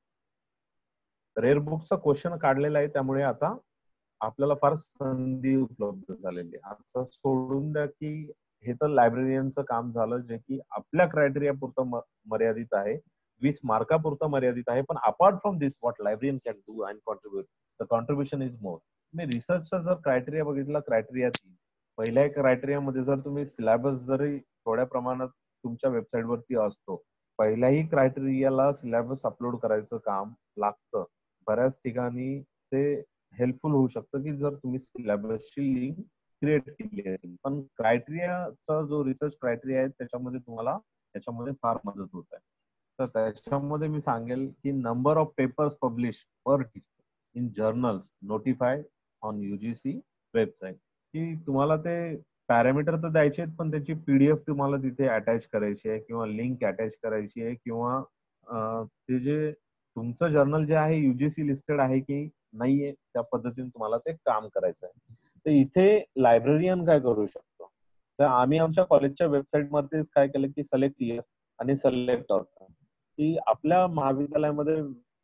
रेअर बुकचा क्वेश्चन काढलेला आहे. त्यामुळे आता आपल्याला फार संधी उपलब्ध झालेली आहे. आता सोडून द्या की हे तर लायब्ररियनचं काम झालं जे की आपल्या क्रायटेरिया पुरतं मर्यादित आहे, 20 मार्कापुरतं मर्यादित आहे. पण apart from this what librarian can do and contribute, the contribution is more. तुम्ही रिसर्चचा जर क्रायटेरिया बघितला, क्रायटेरिया 3. पहिल्या क्रायटेरियामध्ये जर तुम्ही सिलेबस जरी थोड्या प्रमाणात तुमच्या वेबसाईट वरती असतो, पहिल्याही क्रायटेरियाला सिलेबस अपलोड करायचं काम लागतं. बऱ्याच ठिकाणी ते हेल्पफुल होऊ शकतं की जर तुम्ही सिलेबसची लिंक क्रिएट केली असेल. पण क्रायटेरियाचा जो रिसर्च क्रायटेरिया आहे त्याच्यामध्ये तुम्हाला त्याच्यामध्ये फार मदत होत आहे. तर त्याच्यामध्ये मी सांगेल की number of papers publish per teacher in journals notified on UGC website, की तुम्हाला ते पॅरामीटर तर द्यायचे आहेत पण त्याची PDF तुम्हाला तिथे अटॅच करायची आहे किंवा लिंक अटॅच करायची आहे किंवा ते जे तुमचं जर्नल जे आहे UGC लिस्टेड आहे की नाहीये त्या पद्धतीने तुम्हाला ते काम करायचं आहे. तर इथे लायब्ररियन काय करू शकतो, तर आम्ही आमच्या कॉलेजच्या वेबसाईट मध्येच काय केलं की सिलेक्ट इयर आणि सिलेक्ट ऑथर, की आपल्या महाविद्यालयामध्ये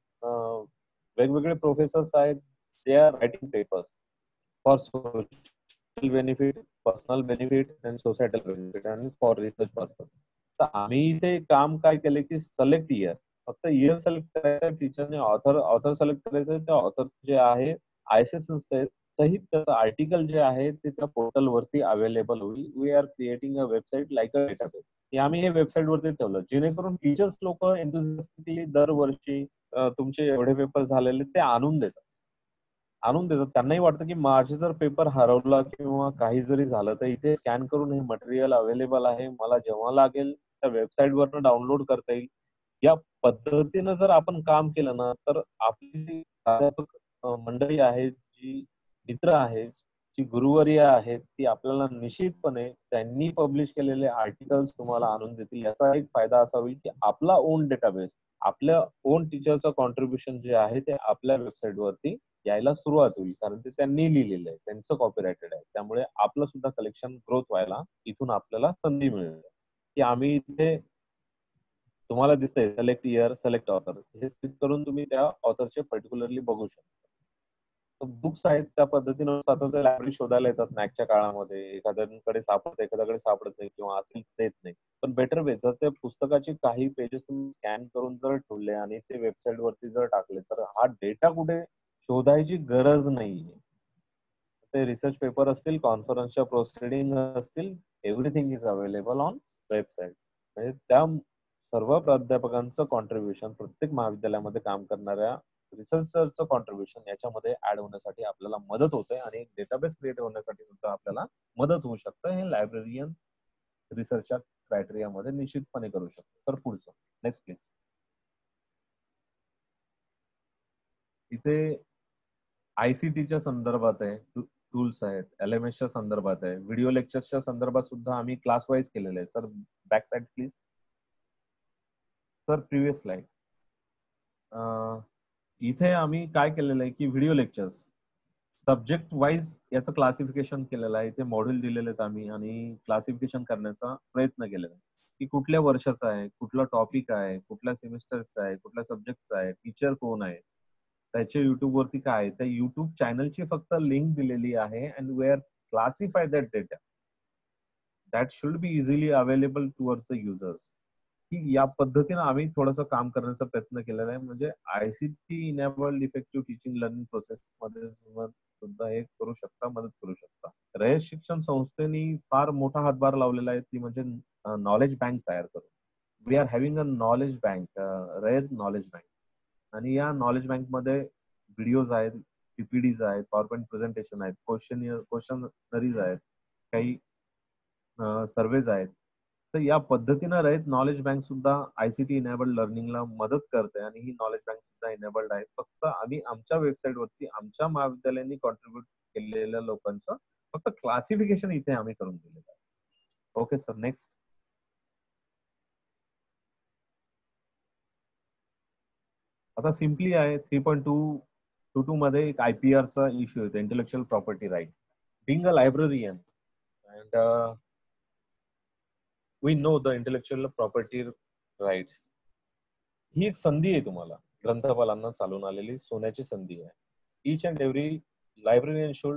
वेगवेगळे प्रोफेसर्स आहेत, they are writing papers for social benefit, personal benefit and societal benefit and for research purpose. तर आम्ही इथे काम काय केलं की सिलेक्ट इयर, फक्त इयर सिलेक्ट करायचं, टीचरने ऑथर सिलेक्ट करायचं. त्या ऑथर जे आहे ISSN सहित त्याचं आर्टिकल जे आहे ते त्या पोर्टल वरती अवेलेबल होईल. We are creating a website like a database. आम्ही हे वेबसाईट वरती ठेवलं जेणेकरून टीचर्स लोक एन्थुसियास्टिकली दरवर्षी तुमचे एवढे पेपर झालेले ते आणून देतात. त्यांनाही वाटतं की माझे जर पेपर हरवला किंवा काही जरी झालं तर इथे स्कॅन करून हे मटेरियल अवेलेबल आहे, मला जेव्हा लागेल त्या वेबसाईट वरनं डाउनलोड करता येईल. या पद्धतीनं जर आपण काम केलं ना तर आपली प्राध्यापक मंडळी आहेत, जी मित्र आहेत, जी गुरुवर्य आहेत, ती आपल्याला निश्चितपणे त्यांनी पब्लिश केलेले आर्टिकल्स तुम्हाला आणून देतील. याचा एक फायदा असा होईल की आपला ओन डेटाबेस, आपल्या ओन टीचरचं कॉन्ट्रीब्युशन जे आहे ते आपल्या वेबसाईट वरती यायला सुरुवात होईल. कारण ते त्यांनी लिहिलेलं आहे, त्यांचं कॉपीरायटेड आहे. त्यामुळे आपलं सुद्धा कलेक्शन ग्रोथ व्हायला इथून आपल्याला संधी मिळेल. की आम्ही इथे तुम्हाला दिसतंय सिलेक्ट इयर, सिलेक्ट ऑथर, हे सिलेक्ट करून तुम्ही त्या ऑथरचे पर्टिक्युलरली बघू शकता. बुक्स आहेत त्या पद्धतीनं स्वतःच लायब्ररी शोधायला येतात नॅकच्या काळामध्ये. एखाद्याकडे सापडत, एखाद्याकडे सापडत नाही किंवा असेल देत नाही. पण बेटर वे, जर त्या पुस्तकाचे काही पेजेस तुम्ही स्कॅन करून जर ठेवले आणि ते वेबसाईट वरती जर टाकले तर हा डेटा कुठे शोधायची गरज नाहीये. ते रिसर्च पेपर असतील, कॉन्फरन्सच्या प्रोसिडिंग असतील, everything is available on website. म्हणजे त्या सर्व प्राध्यापकांचं कॉन्ट्रीब्युशन, प्रत्येक महाविद्यालयामध्ये काम करणाऱ्या रिसर्चरचं कॉन्ट्रीब्युशन याच्यामध्ये ऍड होण्यासाठी आपल्याला मदत होते आणि एक डेटाबेस क्रिएट होण्यासाठी सुद्धा आपल्याला मदत होऊ शकतं. हे लायब्ररियन रिसर्चच्या क्रायटेरियामध्ये निश्चितपणे करू शकतो. तर पुढचं नेक्स्ट प्लीज. इथे ICTच्या संदर्भात आहे, टूल्स आहेत, LMSच्या संदर्भात आहे, व्हिडिओ लेक्चर्सच्या संदर्भात सुद्धा आम्ही क्लास वाईज केलेले आहे. Sir back side please. Sir previous slide. इथे आम्ही काय केलेलं आहे की व्हिडिओ लेक्चर्स सब्जेक्ट वाईज याचं क्लासिफिकेशन केलेलं आहे. इथे मॉड्यूल दिलेले आहेत आम्ही आणि क्लासिफिकेशन करण्याचा प्रयत्न केलेला आहे की कुठल्या वर्षाचा आहे, कुठला टॉपिक आहे, कुठल्या सेमिस्टरचा आहे, कुठल्या सब्जेक्टचा आहे, टीचर कोण आहे, त्याचे युट्यूब वरती काय आहे, त्या युट्यूब चॅनलची फक्त लिंक दिलेली आहे. And we are classify that data that should be easily available towards the users. की या पद्धतीने आम्ही थोडंसं काम करण्याचा प्रयत्न केलेला आहे. म्हणजे ICT enabled effective teaching learning process मध्ये सुद्धा हे करू शकता, मदत करू शकता. रयत शिक्षण संस्थेने फार मोठा हातभार लावलेला आहे, ती म्हणजे नॉलेज बँक तयार करून. We are having a knowledge bank, Rayat knowledge bank. आणि या नॉलेज बँक मध्ये व्हिडिओज आहेत, PPTs आहेत, पॉवर पॉईंट प्रेझेंटेशन आहेत, क्वेश्चनरीज आहेत, काही सर्वेज आहेत. तर या पद्धतीनं रयत नॉलेज बँक सुद्धा ICT इनेबल्ड लर्निंगला मदत करते आणि ही नॉलेज बँक सुद्धा इनेबल्ड आहे. फक्त आम्ही आमच्या वेबसाईट वरती आमच्या महाविद्यालयांनी कॉन्ट्रीब्युट केलेल्या लोकांचं फक्त क्लासिफिकेशन इथे आम्ही करून दिलेलं आहे. Okay sir, next. आता सिम्पली आहे 3.222 मध्ये एक IPR चा इश्यू येतो, intellectual property right. Being a librarian and we know the intellectual property rights. ही एक संधी आहे तुम्हाला, ग्रंथपालांना चालून आलेली सोन्याची संधी आहे. Each and every librarian should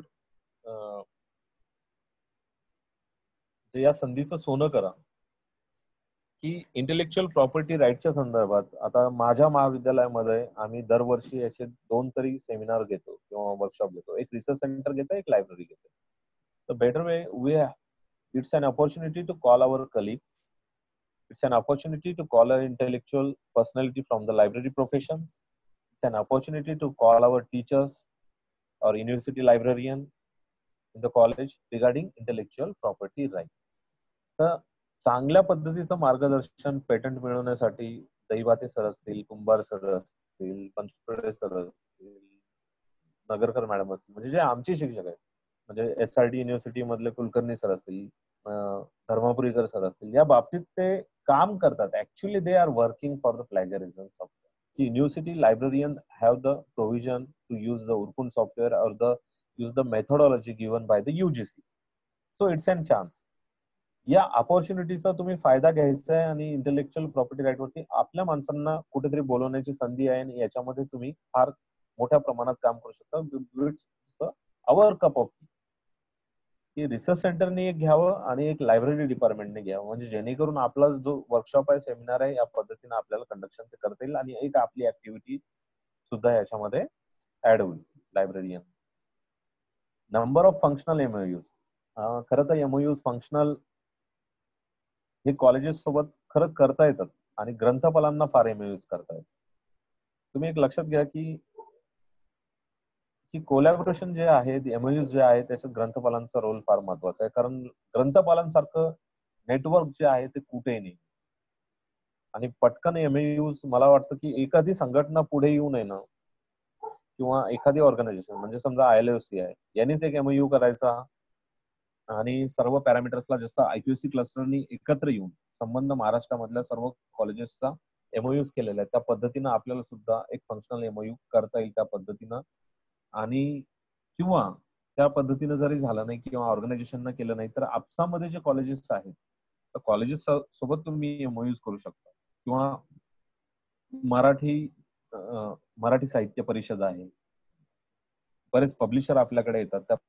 या संधीचं सोनं करा. की इंटेलेक्च्युअल प्रॉपर्टी राईटच्या संदर्भात आता माझ्या महाविद्यालयामध्ये आम्ही दरवर्षी याचे 2 तरी सेमिनार घेतो किंवा वर्कशॉप घेतो. एक रिसर्च सेंटर घेतो, एक लायब्ररी घेतो. The better way we it's an opportunity to call our colleagues. It's an opportunity to call an intellectual personality from the library professions. It's an opportunity to call our teachers or university librarian in the college regarding intellectual property right. तर चांगल्या पद्धतीचं मार्गदर्शन patent मिळवण्यासाठी दैवाते sir असतील, कुंभार sir असतील, पंचपडे sir असतील, Nagarkar madam असतील, म्हणजे जे आमचे शिक्षक आहेत, म्हणजे SRD युनिव्हर्सिटी मधले कुलकर्णी सर असतील, धर्मापुरीकर सर असतील, या बाबतीत ते काम करतात. Actually they are working for the plagiarism of university librarian have the provision to use the Urkund software or the use the methodology given by the UGC. So it's an chance. या ऑपॉर्च्युनिटीचा तुम्ही फायदा घ्यायचा आहे आणि intellectual property right वरती आपल्या माणसांना कुठेतरी बोलवण्याची संधी आहे आणि याच्यामध्ये तुम्ही फार मोठ्या प्रमाणात काम करू शकता. अवर कप ऑफ की रिसर्च सेंटरने एक घ्यावं आणि एक लायब्ररी डिपार्टमेंटने घ्यावं, म्हणजे जेणेकरून आपला जो वर्कशॉप आहे, सेमिनार आहे, या पद्धतीने आपल्याला कंडक्शन ते करता येईल आणि एक आपली ऍक्टिव्हिटी सुद्धा याच्यामध्ये ऍड होईल. Librarian number of functional MOUs. खरं तर MOUs फंक्शनल हे कॉलेजेस सोबत खरं करता येतात आणि ग्रंथपालांना फार MOUs करता येतात. तुम्ही एक लक्षात घ्या की कोलॅबोरेशन जे आहे, MOUs जे आहे, त्याच्यात ग्रंथपालांचा रोल फार महत्वाचा आहे. कारण ग्रंथपालांसारखं नेटवर्क जे आहे ते कुठेही नाही. आणि पटकन MOUs मला वाटतं की एखादी संघटना पुढे येऊ नये ना, किंवा एखादी ऑर्गनायझेशन म्हणजे समजा ILOC आहे, यांनीच एक MOU करायचा आणि सर्व पॅरामीटर्सला जसं IQAC क्लस्टरनी एकत्र येऊन संबंध महाराष्ट्रामधल्या सर्व कॉलेजेसचा MOUs केलेला आहे, त्या पद्धतीनं आपल्याला सुद्धा एक फंक्शनल MOU करता येईल त्या पद्धतीनं. आणि किंवा त्या पद्धतीनं जरी झालं नाही किंवा ऑर्गनायझेशननं केलं नाही तर आपसामध्ये जे कॉलेजेस आहेत त्या कॉलेजेस सोबत तुम्ही MOUs करू शकता. किंवा मराठी साहित्य परिषद आहे, बरेच पब्लिशर आपल्याकडे येतात, त्या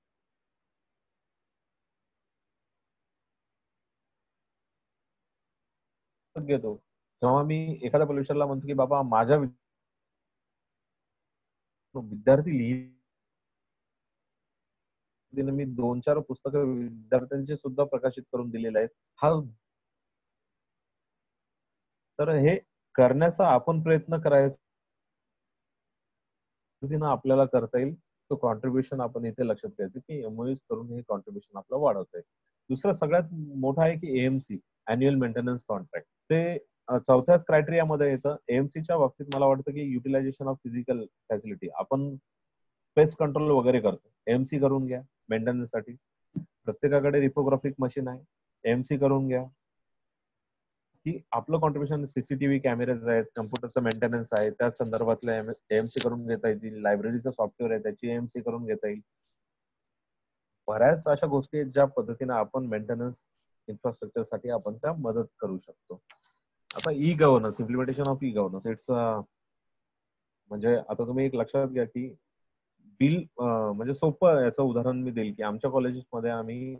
घेतो. जेव्हा मी एखाद्या पब्लिशरला म्हणतो की बाबा माझ्या विद्यार्थी मी 2-4 पुस्तकं विद्यार्थ्यांचे सुद्धा प्रकाशित करून दिलेले आहेत. हा तर हे करण्याचा आपण प्रयत्न करायचा आपल्याला करता येईल तो कॉन्ट्रीब्युशन आपण इथे लक्षात घ्यायचं की एमओयूज करून हे कॉन्ट्रीब्युशन आपलं वाढवता येईल. दुसरं सगळ्यात मोठं आहे की एएमसी अॅन्युअल मेंटेनन्स कॉन्ट्रॅक्ट. ते चौथ्याच क्रायटेरियामध्ये येतं. एएमसीच्या बाबतीत मला वाटतं की युटिलायझेशन ऑफ फिजिकल फॅसिलिटी आपण पेस्ट कंट्रोल वगैरे करतो, एएमसी करून घ्या मेंटेनन्स साठी. प्रत्येकाकडे रिपोग्राफिक मशीन आहे, एएमसी करून घ्या. की आपलं कॉन्ट्रीब्युशन सीसीटीव्ही कॅमेरेज आहेत, कम्प्युटरचं मेंटेनन्स आहे, त्या संदर्भातलं एएमसी करून घेता येईल. लायब्ररीचं सॉफ्टवेअर आहे त्याची एएमसी करून घेता येईल. बऱ्याच अशा गोष्टी आहेत ज्या पद्धतीने आपण मेंटेनन्स इन्फ्रास्ट्रक्चर साठी आपण त्या मदत करू शकतो. आता e governance, implementation of e governance it's म्हणजे आता तुम्ही एक लक्षात घ्या की बिल म्हणजे सोपं याचं उदाहरण मी देईल की आमच्या कॉलेजेसमध्ये आम्ही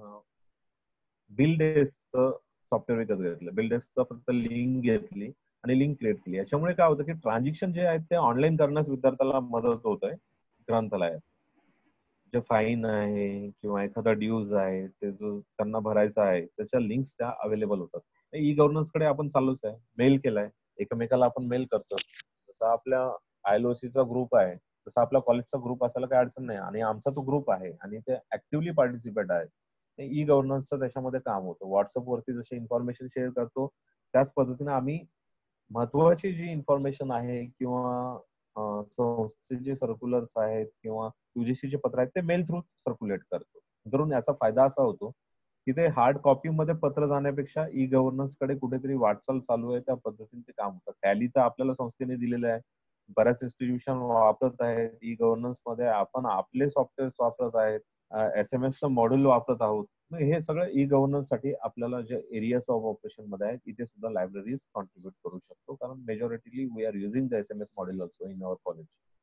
बिल डेस्कचं सॉफ्टवेअर विकत घेतलं. बिल डेस्कचं फक्त लिंक घेतली आणि लिंक क्रिएट केली. याच्यामुळे काय होतं की ट्रान्झॅक्शन जे आहेत ते ऑनलाईन करण्यास विद्यार्थ्याला मदत होत आहे ग्रंथालयात. जे फाईन आहे किंवा एखादा ड्यूज आहे ते जो त्यांना भरायचा आहे त्याच्या लिंक्स त्या अवेलेबल होतात. ई गव्हर्नन्स कडे आपण चालूच आहे. मेल केलाय, एकमेकाला आपण मेल करतो. जसं आपल्या आयएलओसीचा ग्रुप आहे तसं आपल्या कॉलेजचा ग्रुप असायला काही अडचण नाही. आणि आमचा तो ग्रुप आहे आणि ते ऍक्टिव्हली पार्टिसिपेट आहे. ई गव्हर्नन्सचं त्याच्यामध्ये काम होतं. व्हॉट्सअपवरती जशी इन्फॉर्मेशन शेअर करतो त्याच पद्धतीने आम्ही महत्वाची जी इन्फॉर्मेशन आहे किंवा संस्थेचे सर्क्युलर्स आहेत किंवा युजीसीचे पत्र आहेत ते मेल थ्रू सर्क्युलेट करतो. करून याचा फायदा असा होतो की ते हार्ड कॉपी मध्ये पत्र जाण्यापेक्षा ई गव्हर्नन्स कडे कुठेतरी वाटचाल चालू आहे, त्या पद्धतीने ते काम होतं. टॅली तर आपल्याला संस्थेने दिलेलं आहे, बऱ्याच इन्स्टिट्यूशन वापरत आहेत. ई गव्हर्नन्स मध्ये आपण आपले सॉफ्टवेअर वापरत आहेत, SMS मॉड्यूल वापरत आहोत. हे सगळं ई गव्हर्नन्स साठी आपल्याला जे एरियाज ऑफ ऑपरेशन मध्ये आहेत इथे सुद्धा लायब्ररीज कॉन्ट्रीब्युट करू शकतो, कारण majorly we are using the SMS module also in our college.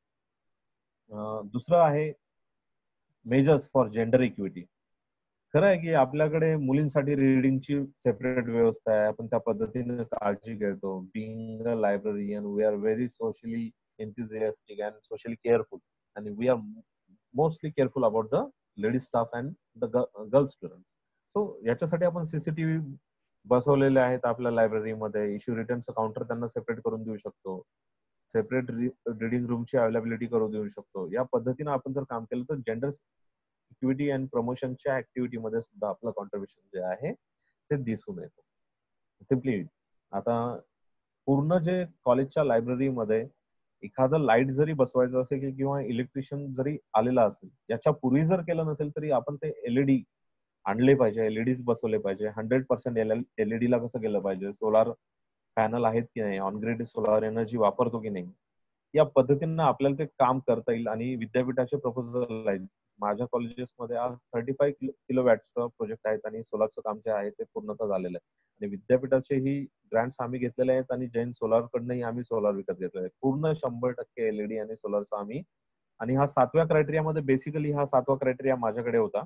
दुसरं आहे मेजर्स फॉर जेंडर इक्विटी. खरं आहे की आपल्याकडे मुलींसाठी रिडिंगची सेपरेट व्यवस्था आहे, आपण त्या पद्धतीने काळजी घेतो. Being a librarian we are very socially enthusiastic and socially careful, and we are mostly careful about the lady staff and the girl students. So याच्यासाठी आपण सीसीटीव्ही बसवलेले आहेत आपल्या लायब्ररीमध्ये. इश्यू रिटर्नचं काउंटर त्यांना सेपरेट करून देऊ शकतो. सेपरेट रिडिंग रूमची अवेलेबिलिटी करून देऊ शकतो. या पद्धतीने आपण जर काम केलं तर जेंडर इक्विटी अँड प्रमोशनच्या ऍक्टिव्हिटी मध्ये सुद्धा आपलं कॉन्ट्रीब्युशन जे आहे ते दिसून येतं. सिम्पली आता पूर्ण जे कॉलेजच्या लायब्ररीमध्ये एखादं लाईट जरी बसवायचं असेल किंवा इलेक्ट्रिशियन जरी आलेला असेल, याच्या पूर्वी जर केलं नसेल तरी आपण ते एलईडी आणले पाहिजे, एलईडीज बसवले पाहिजे. 100% एलईडी ला कसं केलं पाहिजे, सोलार पॅनल आहेत की नाही, ऑनग्रिड सोलार एनर्जी वापरतो की नाही, या पद्धतीनं आपल्याला ते काम करता येईल. आणि विद्यापीठाचे प्रपोजल आहेत. माझ्या कॉलेजेसमध्ये आज 35 किलोवॅटचं प्रोजेक्ट आहेत आणि सोलारचं काम जे आहे ते पूर्णतः झालेलं आहे. आणि विद्यापीठाचेही ग्रँट्स आम्ही घेतलेले आहेत आणि जैन सोलार कडनंही आम्ही सोलार विकत घेतलेले आहे. पूर्ण 100% एलईडी आणि सोलारचा आम्ही. आणि हा 7व्या क्रायटेरियामध्ये बेसिकली हा 7वा क्रायटेरिया माझ्याकडे होता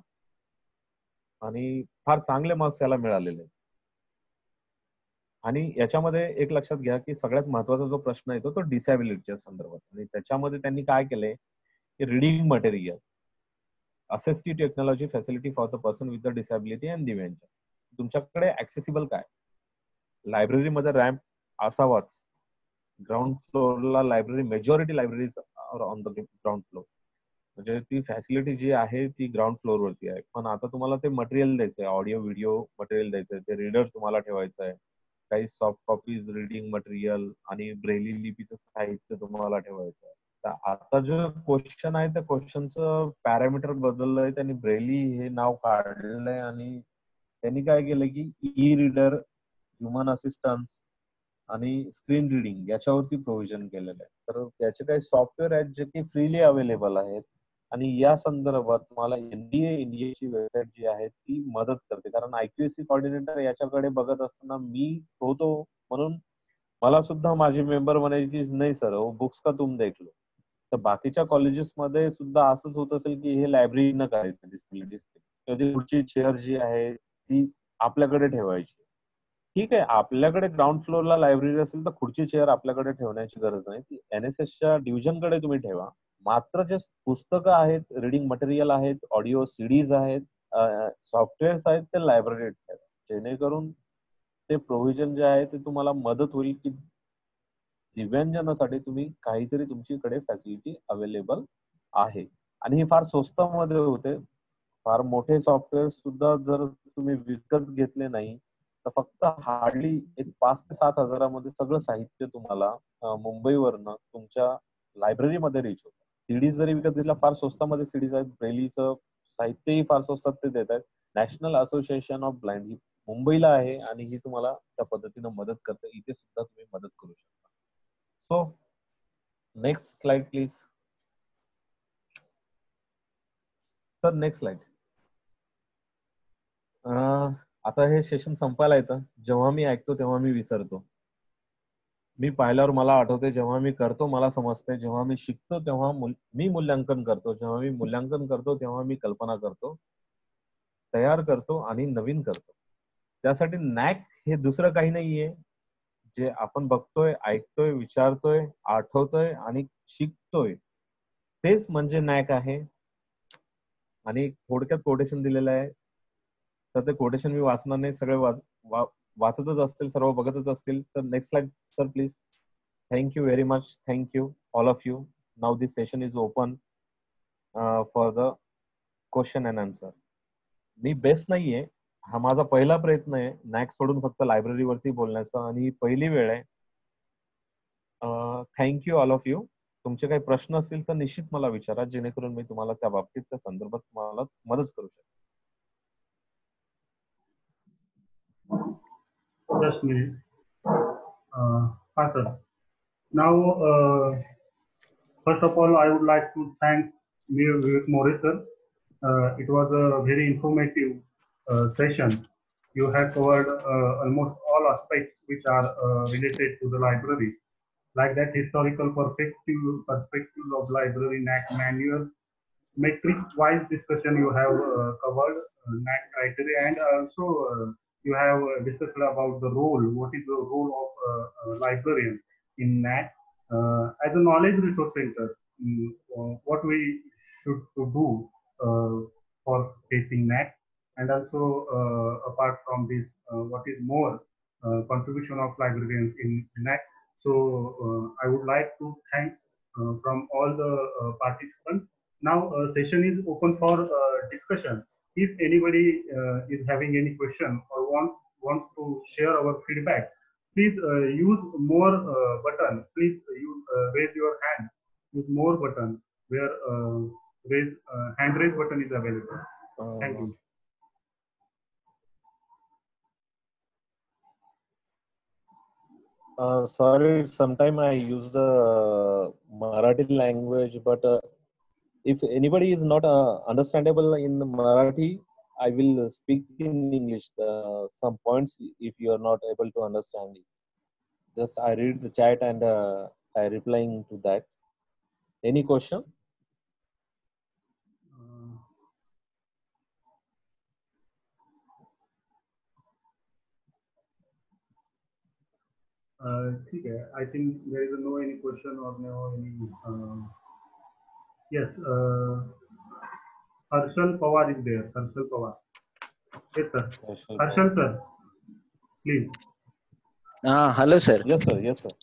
आणि फार चांगले मार्क्स याला मिळालेले. आणि याच्यामध्ये एक लक्षात घ्या की सगळ्यात महत्वाचा जो प्रश्न येतो तो डिसॅबिलिटीच्या संदर्भात. आणि त्याच्यामध्ये त्यांनी काय केलंय की reading material, assistive technology facility for the person with the disability and दिव्यांच्या. तुमच्याकडे ऍक्सेसिबल काय, लायब्ररीमध्ये रॅम्प असावाच. ग्राउंड फ्लोअरला library, majority libraries on the ground floor, म्हणजे ती फॅसिलिटी जी आहे ती ग्राउंड फ्लोअर वरती आहे. पण आता तुम्हाला ते मटेरियल द्यायचंय, ऑडिओ व्हिडिओ मटेरियल द्यायचंय, ते रीडर तुम्हाला ठेवायचं आहे, काही सॉफ्ट कॉपीज रिडिंग मटेरियल आणि ब्रेली लिपीचं साहित्य तुम्हाला ठेवायचं आहे. तर आता जो क्वेश्चन आहे त्या क्वेश्चनचं पॅरामीटर बदललंय. त्यांनी ब्रेली हे नाव काढलंय आणि त्यांनी काय केलं की ई रीडर, ह्युमन असिस्टन्स आणि स्क्रीन रिडिंग याच्यावरती प्रोव्हिजन केलेलं आहे. तर त्याचे काही सॉफ्टवेअर आहेत जे की फ्रीली अवेलेबल आहेत. आणि या संदर्भात तुम्हाला एनडीए इंडियाची वेबसाईट जी आहे ती मदत करते. कारण आयक्यूएसी कोऑर्डिनेटर याच्याकडे बघत असताना मी होतो, म्हणून मला सुद्धा माझे मेंबर म्हणायचे की नाही सर वो बुक्स का तुम देख लो. तर बाकीच्या कॉलेजेसमध्ये सुद्धा असंच होत असेल की हे लायब्ररी न करायचं, डिस्प्ले कधी पुढची चेअर जी आहे ती आपल्याकडे ठेवायची. ठीक आहे, आपल्याकडे ग्राउंड फ्लोअरला लायब्ररी असेल तर खुर्ची चेअर आपल्याकडे ठेवण्याची गरज नाही. ती एनएसएसच्या डिव्हिजनकडे तुम्ही ठेवा. मात्र जे पुस्तकं आहेत, रिडिंग मटेरियल आहेत, ऑडिओ सीडीज आहेत, सॉफ्टवेअर्स आहेत ते लायब्ररीत ठेवा, जेणेकरून ते प्रोव्हिजन जे आहे ते तुम्हाला मदत होईल की दिव्यांजनासाठी तुम्ही काहीतरी तुमच्याकडे फॅसिलिटी अवेलेबल आहे. आणि ही फार स्वस्तामध्ये होते. फार मोठे सॉफ्टवेअर सुद्धा जर तुम्ही विकत घेतले नाही तर फक्त हार्डली एक 5 ते 7 हजारामध्ये सगळं साहित्य तुम्हाला मुंबईवरनं तुमच्या लायब्ररीमध्ये रीच होतं. सीडीज जरी विकत घेतला फार स्वस्तामध्ये सीडीज आहेत. ब्रेलीचं साहित्यही फार स्वस्तात ते देत आहेत. नॅशनल असोसिएशन ऑफ ब्लाइंड ही मुंबईला आहे आणि ही तुम्हाला त्या पद्धतीनं मदत करते. इथे सुद्धा तुम्ही मदत करू शकता. So next slide please. तर नेक्स्ट स्लाइड. आता हे सेशन संपायला येतं. जेव्हा मी ऐकतो तेव्हा मी विसरतो. मी पाहिल्यावर मला आठवते, जेव्हा मी करतो मला समजते, जेव्हा मी शिकतो तेव्हा मी मूल्यांकन करतो, जेव्हा मी मूल्यांकन करतो तेव्हा मी कल्पना करतो, तयार करतो आणि नवीन करतो. त्यासाठी नॅक हे दुसरं काही नाहीये. जे आपण बघतोय, ऐकतोय, विचारतोय, आठवतोय आणि शिकतोय तेच म्हणजे नॅक आहे. आणि थोडक्यात कोटेशन दिलेलं आहे. तर ते कोटेशन मी वाचणार नाही. सगळे वाचतच असतील, सर्व बघतच असतील. तर next slide sir please. Thank you very much. Thank you, all of you. Now this session is open for the question and answer. मी बेस्ट नाहीये. हा माझा पहिला प्रयत्न आहे नॅक सोडून फक्त लायब्ररी वरती बोलण्याचा आणि ही पहिली वेळ आहे. Thank you all of you. तुमचे काही प्रश्न असतील तर निश्चित मला विचारा, जेणेकरून मी तुम्हाला त्या बाबतीत त्या संदर्भात तुम्हाला मदत करू शकतो. Just a minute. Sir. Now, first of all, I would like to thank Vivek More sir. It was a very informative session. You have covered almost all aspects which are related to the library, like that historical perspective of library NAC manual, metric-wise discussion you have covered NAC criteria, and also you have discussed about the role. What is the role of librarian in NAC as a knowledge resource center? What we should to do for facing NAC, and also apart from this, what is more contribution of librarians in NAC. So I would like to thank from all the participants. Now session is open for discussion. If anybody is having any question or wants to share our feedback, please use more button. Please raise your hand. Use more button where hand raise button is available. Thank you. Sorry, sometime I use the Marathi language, but if anybody is not understandable in Marathi, I will speak in English. Some points, if you are not able to understand it, just I read the chat and I replying to that. Any question? Okay, I think there is no any question or no any. Yes, Harshal Pawar is there. Harshal Pawar. Yes, sir. Harshal, sir. Please. Hello, sir. Yes, sir. Yes, sir.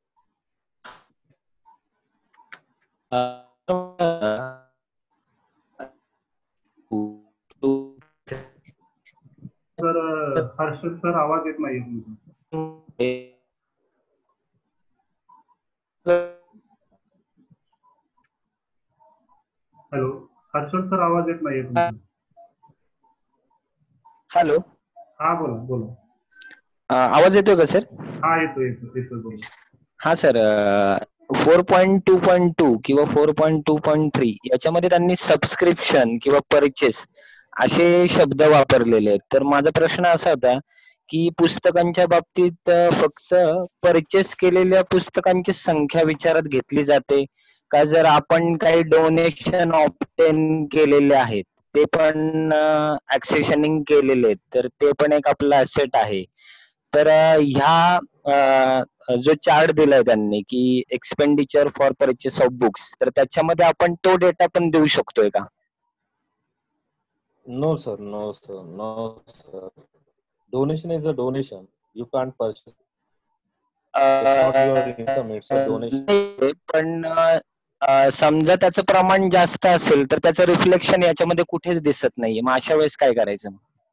Sir Harshal sir आवाज येत नाही तुमचा. Hello Harshal sir आवाज येत नाही तुमचा. Hello. हा बोला बोला. आवाज येतोय का सर? हा येतो बोला. हा सर, 4.2.2 किंवा 4.2.3 याच्यामध्ये त्यांनी सबस्क्रिप्शन किंवा परचेस असे शब्द वापरलेले आहेत. तर माझा प्रश्न असा होता की पुस्तकांच्या बाबतीत फक्त परचेस केलेल्या पुस्तकांची संख्या विचारात घेतली जाते का, जर आपण काही डोनेशन ऑब्टेन केलेले आहेत ते पण ऍक्सेशनिंग केलेले आहेत तर ते पण एक आपला असेट आहे. तर ह्या जो चार्ट दिलाय त्यांनी की expenditure for purchase of books, तर त्याच्यामध्ये आपण तो डेटा पण देऊ शकतोय का? No sir, no sir, no sir. Donation is a donation. You can't purchase. It's not your income, it's a donation. नाही, पण समजा त्याचं प्रमाण जास्त असेल तर त्याचं रिफ्लेक्शन याच्यामध्ये कुठेच दिसत नाहीये, मग अशा वेळेस काय करायचं?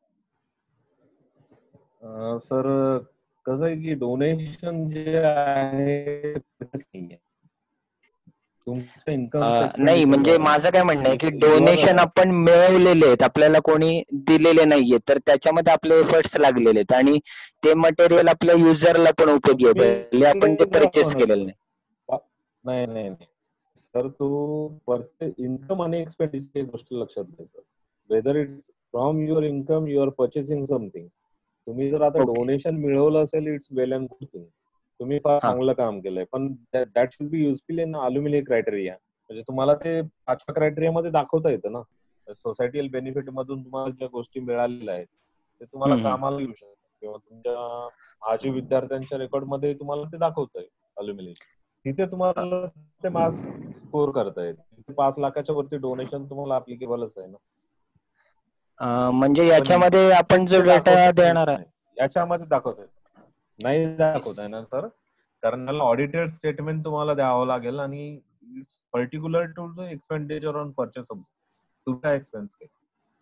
सर कसं आहे की डोनेशन जे आहे नाहीये, तुमचं इन्कम नाही म्हणजे माझं काय म्हणणं आहे की डोनेशन आपण मिळवलेले आहेत, आपल्याला कोणी दिलेले नाहीये, तर त्याच्यामध्ये आपले एफर्ट्स लागलेले आहेत आणि ते मटेरियल आपल्या युजरला पण उपयोगी आहे, भले आपण ते परचेस केलेलं नाही. नाही नाही नाही सर, तो इन्कम आणि एक्सपेंडिचर गोष्ट लक्षात घ्यायचं. Whether it's from your income you are purchasing something. तुम्ही जर आता डोनेशन मिळवलं असेल, it's well and good thing, तुम्ही फार चांगलं काम केलंय, पण that should be useful in alumni criteria. म्हणजे तुम्हाला ते 5व्या क्रायटेरिया मध्ये दाखवता येतं ना, सोसायटील बेनिफिट मधून तुम्हाला ज्या गोष्टी मिळालेल्या आहेत ते तुम्हाला कामाला येऊ शकतात, किंवा तुमच्या माजी विद्यार्थ्यांच्या रेकॉर्ड मध्ये तुम्हाला ते दाखवतंय अल्युमिनी. तिथे तुम्हाला ते मार्क्स स्कोर करता येईल. 5 लाखाच्या वरती डोनेशन तुम्हाला अप्लिकेबलच आहे ना. म्हणजे याच्यामध्ये आपण जो डेटा देणार आहे याच्यामध्ये दाखवता नाही दाखवता येणार सर, कारण त्याला ऑडिटेड स्टेटमेंट तुम्हाला द्यावं लागेल आणि particular to the expenditure on purchase of तुमचा एक्सपेन्स काय.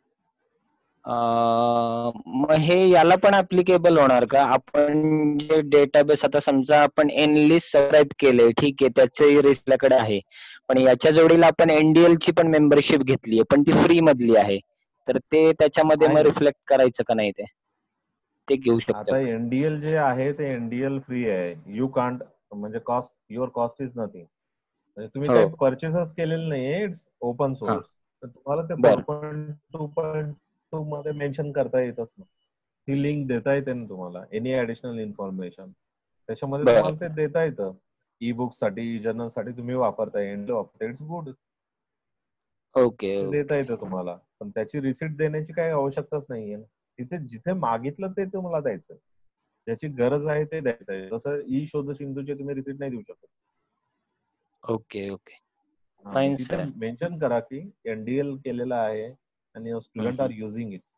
मग हे याला पण ऍप्लिकेबल होणार का? आपण जे डेटाबेस आता समजा आपण एनलिस्ट सबस्क्राईब केले, ठीक आहे, त्याचे रिस्ककडे आहे, पण याच्या जोडीला आपण एनडीएल ची पण मेंबरशिप घेतली पण ती फ्री मधली आहे, तर ते त्याच्यामध्ये मग रिफ्लेक्ट करायचं का नाही? ते घेऊ शकतो. आता एनडीएल जे आहे ते एनडीएल फ्री आहे. यू कांट म्हणजे cost, your cost is nothing. म्हणजे तुम्ही काही परचेसच केलेलं नाहीये, इट्स ओपन सोर्स, तर तुम्हाला ते 4.2.2 मध्ये मेन्शन करता येतच ना. ती लिंक देता येते ना तुम्हाला, एनी ऍडिशनल इन्फॉर्मेशन त्याच्यामध्ये तुम्हाला ते देता येतं. ई बुक साठी, जर्नल साठी तुम्ही वापरताय, इट्स गुड. ओके, देता येतं तुम्हाला, पण त्याची रिसिट देण्याची काही आवश्यकताच नाहीये. तिथे जिथे मागितलं ते तुम्हाला द्यायचं, ज्याची गरज आहे ते द्यायचं. जसं ई शोध सिंधूचे तुम्ही रिसिट नाही देऊ शकत. ओके ओके, तिथे मेन्शन करा की एनडीएल केलेला आहे आणि student are using it.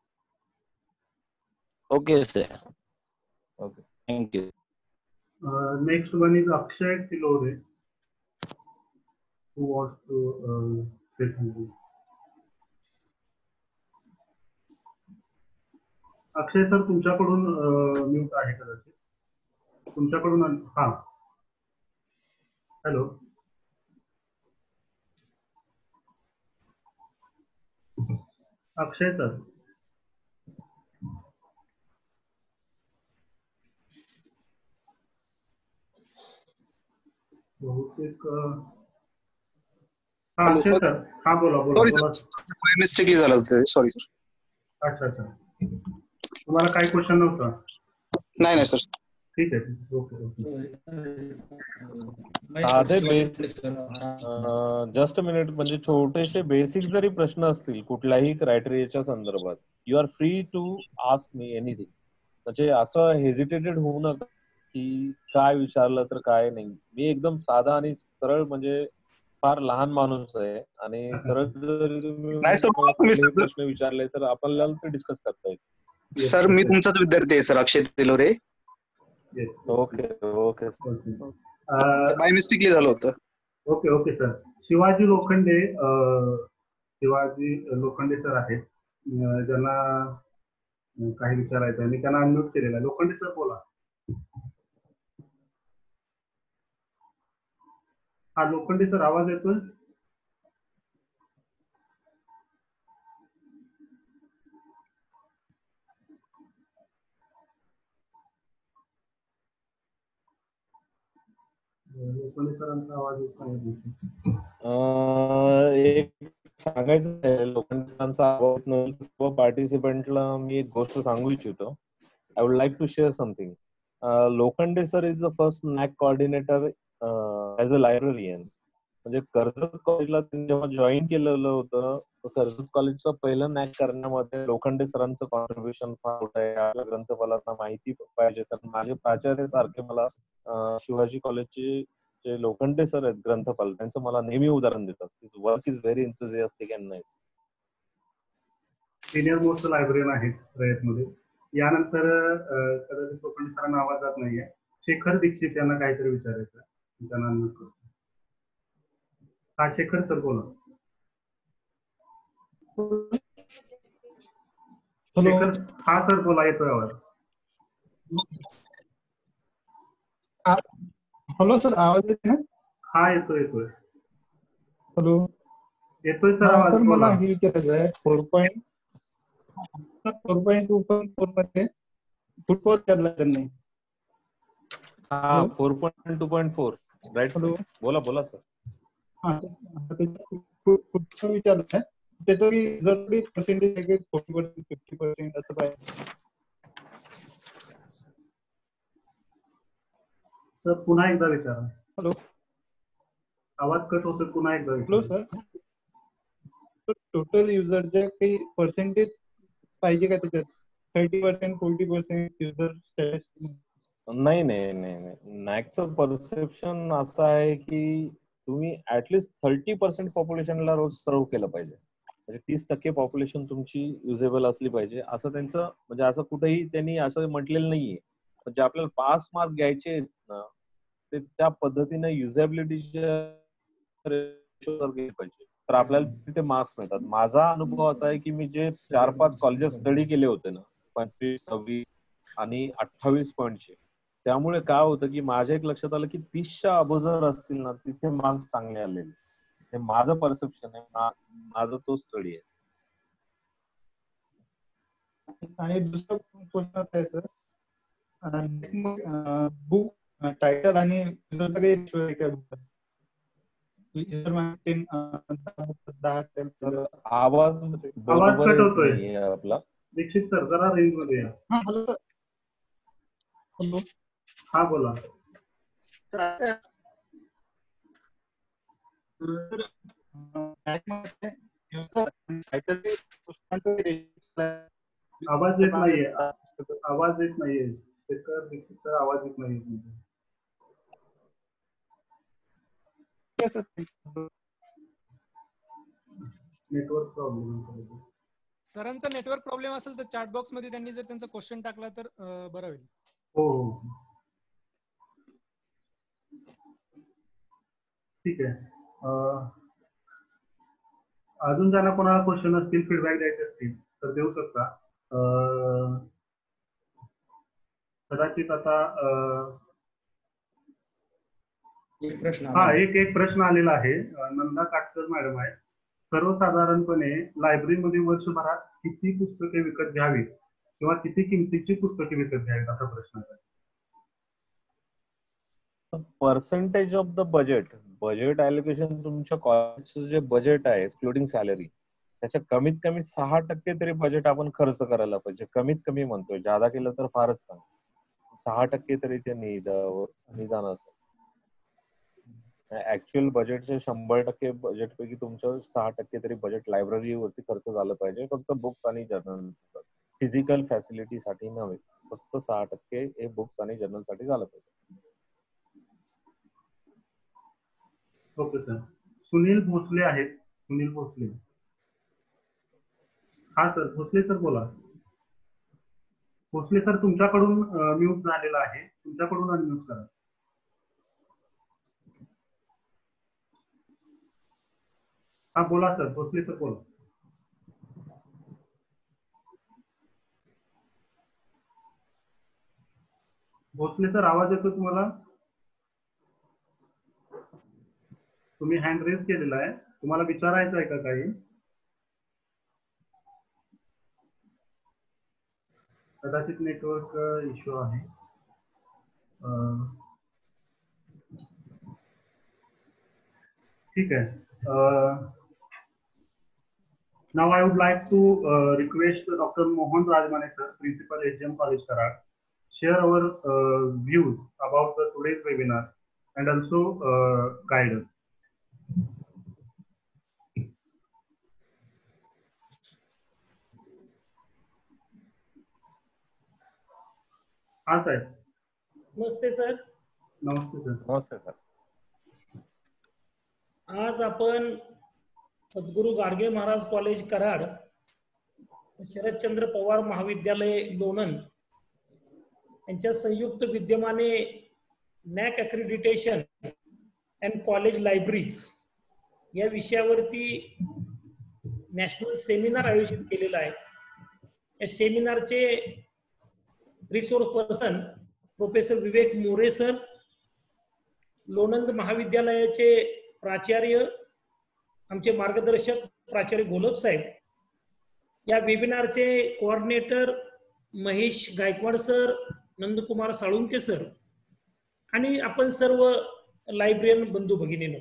Okay sir, okay, thank you. Next one is Akshay Tilore, who wants to say something. Akshay sir तुमच्याकडून म्यूट आहे कदाचित, तुमच्याकडून. हा, हॅलो अक्षय सर. बहुतेक अक्षय सर, हा बोला बोला. मिस्टेकली झालं होतं, सॉरी सर. अच्छा अच्छा, तुम्हाला काही क्वेश्चन नव्हता? नाही सर. ठीक आहे, okay okay. Just a minute, म्हणजे छोटेसे बेसिक जरी प्रश्न असतील कुठल्याही क्रायटेरियाच्या संदर्भात, you are free to ask me anything. म्हणजे असं हेजिटेटेड होऊ नका की काय विचारलं तर काय नाही. मी एकदम साधा आणि सरळ, म्हणजे फार लहान माणूस आहे आणि सरळ जर तुम्ही प्रश्न विचारले तर आपल्याला ते डिस्कस करता येईल. सर मी तुमचाच विद्यार्थी आहे sir, Akshay Tilore. Okay okay, by mistakenly झालं होतं. Okay okay sir. Shivaji Lokhande sir आहेत, ज्यांना काही विचारायचं आहे, मी त्यांना अनम्यूट केलेला आहे. लोखंडे सर बोला. हा लोखंडे सर, आवाज येतोय? लोखंडे सरांचा आवाज येत नाही. एक सांगायचं आहे, लोखंडे सरांचा आवाज नव्हता. पार्टिसिपंटला मी एक गोष्ट सांगू इच्छितो. I would like to share something. Lokhande sir is the first NAAC coordinator as a librarian. म्हणजे कर्जत कॉलेजला त्यांनी जेव्हा जॉईन केलेलं होतं, कर्जत कॉलेजचं पहिलं नॅक करण्यामध्ये लोखंडे सरांचं कॉन्ट्रीब्युशन फार मोठं आहे. आपल्या ग्रंथपालांना माहिती पाहिजे तर माझे प्राचार्य सारखे मला शिवाजी कॉलेजचे जे लोखंडे सर आहेत ग्रंथपाल, त्यांचं मला नेहमी उदाहरण देतात. His work is very enthusiastic and nice. Senior most librarian आहेत रयतमध्ये. यानंतर कदाचित कोकणी सरांना आवाज जात नाहीये. शेखर दीक्षित यांना काहीतरी विचारायचं त्यांना unmute करतो. हा शेखर सर बोला. शेखर हा सर बोला, येतोय आवाज. हॅलो सर, आवाज येते ना? हा येतोय. हॅलो, येतोय सर आवाज. सर मला बोला. हे विचारायचं आहे 4.2.4 मध्ये फुटबॉल खेळला त्यांनी. हा 4.2.4 राईट सर. बोला सर. हा फुटबॉल विचारलं आहे त्याचं रिझल्ट पर्सेंटेज आहे 40%, 50% असं काय? सर पुन्हा एकदा विचारा. हॅलो, आवाज कट होतोय, पुन्हा एकदा हॅलो विचारा. सर, टोटल युजरचे काही पर्सेंटेज पाहिजे का त्याच्यात? 30%, 40% युजर स्टॅटिस्टिक्स? नाही. नॅकचं परसेप्शन असं आहे की तुम्ही ऍटलिस्ट 30% पॉप्युलेशनला रोज सर्व्ह केलं पाहिजे. म्हणजे 30% पॉप्युलेशन तुमची युजेबल असली पाहिजे, असं त्यांचं म्हणजे असं कुठेही त्यांनी असं म्हटलेलं नाहीये. म्हणजे आपल्याला पास मार्क घ्यायचे आहेत ना, ते त्या पद्धतीने युजेबिलिटीच्या पाहिजे, तर आपल्याला तिथे मार्क्स मिळतात. माझा अनुभव असा आहे की मी जे 4-5 कॉलेजेस स्टडी केले होते ना, 25, 26 आणि 28 पॉईंटचे, त्यामुळे काय होतं की माझ्या एक लक्षात आलं की 30च्या अबोजर असतील ना, तिथे मार्क्स चांगले आलेले. हे माझं परसेप्शन आहे, माझा तो स्टडी आहे. आणि दुसरं क्वेश्चन आहे सर, बुक टायटल आणि आवाज बरोबर कट होतोय नाहीये आपला. दीक्षित सर, जरा रेंज मध्ये या. हॅलो, हा बोला. आवाज येत नाहीये. आवाज येत नाहीये. शेखर दीक्षित सर, आवाज येत नाहीये. Network problem. सरांचा नेटवर्क प्रॉब्लेम असेल तर चॅट बॉक्स मध्ये त्यांनी जर त्यांचा क्वेश्चन टाकला तर बरं होईल. हो, ठीक आहे. अजून ज्यांना कोणाला क्वेश्चन असतील, फीडबॅक द्यायचे असतील तर देऊ शकता. कदाचित आता एक प्रश्न एक प्रश्न आलेला आहे. नंदा काटकर मॅडम आहे. सर्वसाधारणपणे लायब्ररीमध्ये वर्षभरात किती पुस्तके विकत घ्यावी किंवा किती किमतीची पुस्तके विकत घ्यावीत, असा प्रश्न आहे. Percentage of the budget allocation तुमच्या कॉलेजचं जे बजेट आहे एक्सक्लुडिंग सॅलरी, त्याच्या कमीत कमी 6% तरी बजेट आपण खर्च करायला पाहिजे. कमीत कमी म्हणतोय, जादा केलं तर फारच सांग. 6% तरी ते निदान असतं. ऍक्च्युअल बजेटचे 100% बजेट पैकी तुमचं 6% तरी बजेट लायब्ररीवरती खर्च झालं पाहिजे. फक्त बुक्स आणि जर्नल, फिजिकल फॅसिलिटीसाठी नव्हे, फक्त 6% हे बुक्स आणि जर्नल साठी झालं पाहिजे. Okay sir. सुनील भोसले आहेत. सुनील भोसले. हा सर, भोसले सर बोला. भोसले सर, तुमच्याकडून म्यूट झालेला आहे, तुमच्याकडून अनम्यूट करा. हा बोला सर, भोसले सर बोला. भोसले सर, आवाज येतो तुम्हाला? तुम्ही हँड रेज केलेला आहे, तुम्हाला विचारायचं आहे का काही? कदाचित नेटवर्क इश्यू आहे. ठीक आहे. Now I would like to request Dr. Mohan Rajmane sir, Principal HGM College Karad, share our views about the today's webinar and also guidance. हाँ सर. नमस्ते सर. नमस्ते सर. नमस्ते सर. आज आपण सद्गुरू गाडगे महाराज कॉलेज कराड शरदचंद्र पवार महाविद्यालय लोणंद यांच्या संयुक्त विद्यमाने NAAC accreditation and college libraries या विषयावरती नॅशनल सेमिनार आयोजित केलेला आहे. या सेमिनारचे resource person professor Vivek More sir, Lonand महाविद्यालयाचे प्राचार्य आमचे मार्गदर्शक प्राचार्य गोलब साहेब, या वेबिनारचे coordinator Mahesh Gaikwad sir, Nandkumar Salunke sir आणि आपण सर्व लायब्ररियन बंधू भगिनींनो,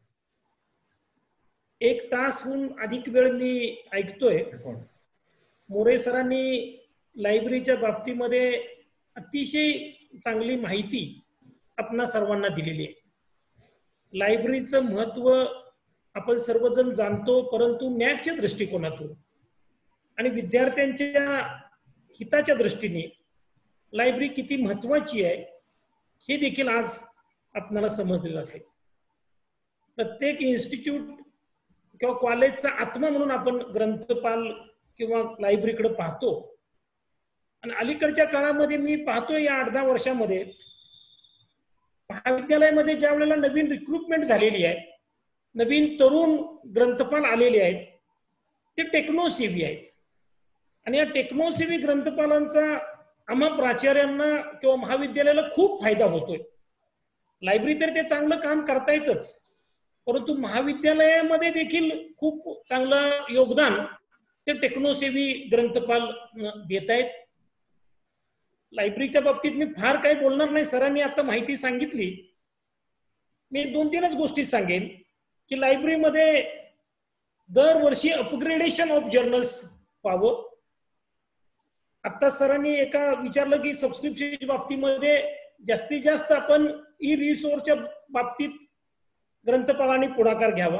1 तासहून अधिक वेळ मी ऐकतोय. मोरे सरांनी लायब्ररीच्या बाबतीमध्ये अतिशय चांगली माहिती आपणा सर्वांना दिलेली आहे. लायब्ररीचं महत्व आपण सर्वजण जाणतो, परंतु नॅकच्या दृष्टिकोनातून आणि विद्यार्थ्यांच्या हिताच्या दृष्टीने लायब्ररी किती महत्वाची आहे हे देखील आज आपल्याला समजलेलं असेल. प्रत्येक इन्स्टिट्यूट किंवा कॉलेजचा आत्मा म्हणून आपण ग्रंथपाल किंवा लायब्ररीकडे पाहतो. आणि अलीकडच्या काळामध्ये मी पाहतोय या 8-10 वर्षामध्ये महाविद्यालयामध्ये ज्या वेळेला नवीन रिक्रुटमेंट झालेली आहे, नवीन तरुण ग्रंथपाल आलेले आहेत, ते टेक्नोसेवी आहेत. आणि या टेक्नोसेवी ग्रंथपालांचा आम्हा प्राचार्यांना किंवा महाविद्यालयाला खूप फायदा होतोय. लायब्ररी तर ते चांगलं काम करतायतच, परंतु महाविद्यालयामध्ये देखील खूप चांगलं योगदान ते टेक्नोसेवी ग्रंथपाल देत आहेत. लायब्ररीच्या बाबतीत मी फार काही बोलणार नाही, सरांनी आता माहिती सांगितली. मी 2-3च गोष्टी सांगेन की लायब्ररीमध्ये दरवर्षी अपग्रेडेशन ऑफ जर्नल्स व्हावं. आता सरांनी एका विचारलं की सबस्क्रिप्शनच्या बाबतीमध्ये जास्तीत जास्त आपण ई रिसोर्सच्या बाबतीत ग्रंथपालांनी पुढाकार घ्यावा.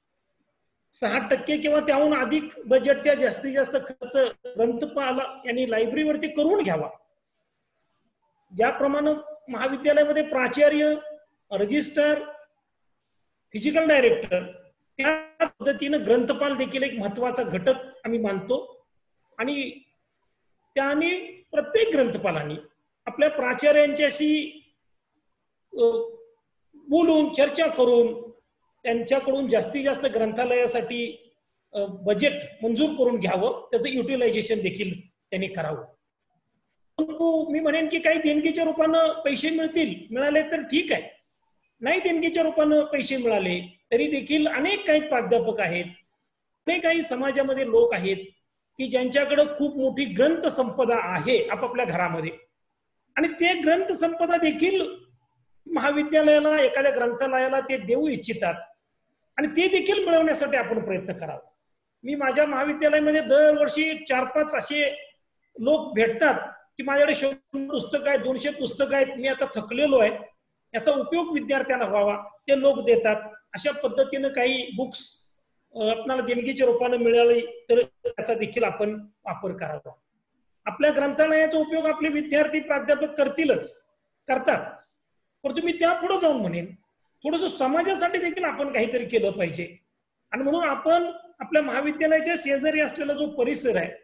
6% किंवा त्याहून अधिक बजेटच्या जास्तीत जास्त खर्च ग्रंथपाल यांनी लायब्ररीवरती करून घ्यावा. ज्याप्रमाणे महाविद्यालयामध्ये प्राचार्य, रजिस्टर, फिजिकल डायरेक्टर, त्या पद्धतीनं ग्रंथपाल देखील एक महत्वाचा घटक आम्ही मानतो. आणि त्याने प्रत्येक ग्रंथपालांनी आपल्या प्राचार्यांच्याशी बोलून चर्चा करून त्यांच्याकडून जास्तीत जास्त ग्रंथालयासाठी बजेट मंजूर करून घ्यावं, त्याचं युटिलायझेशन देखील त्यांनी करावं. परंतु मी म्हणेन की काही देणगीच्या रूपानं पैसे मिळाले तर ठीक आहे, नाही देणगीच्या रूपानं पैसे मिळाले तरी देखील अनेक काही प्राध्यापक आहेत, अनेक काही समाजामध्ये लोक आहेत की ज्यांच्याकडे खूप मोठी ग्रंथ संपदा आहे आपापल्या घरामध्ये, आणि ते ग्रंथ संपदा देखील महाविद्यालयाला, एखाद्या ग्रंथालयाला ते देऊ इच्छितात आणि ते देखील मिळवण्यासाठी आपण प्रयत्न करावा. मी माझ्या महाविद्यालयामध्ये दरवर्षी 4-5 असे लोक भेटतात की माझ्याकडे 100 पुस्तकं आहेत, 200 पुस्तकं आहेत, मी आता थकलेलो आहे, याचा उपयोग विद्यार्थ्यांना व्हावा, ते लोक देतात. अशा पद्धतीनं काही बुक्स आपल्याला देणगीच्या रूपाने मिळाली तर त्याचा देखील आपण वापर करावा. आपल्या ग्रंथालयाचा उपयोग आपले विद्यार्थी प्राध्यापक करतात, परंतु मी त्या पुढे जाऊन म्हणेन थोडंसं समाजासाठी देखील आपण काहीतरी केलं पाहिजे. आणि म्हणून आपण आपल्या महाविद्यालयाच्या शेजारी असलेला जो परिसर आहे,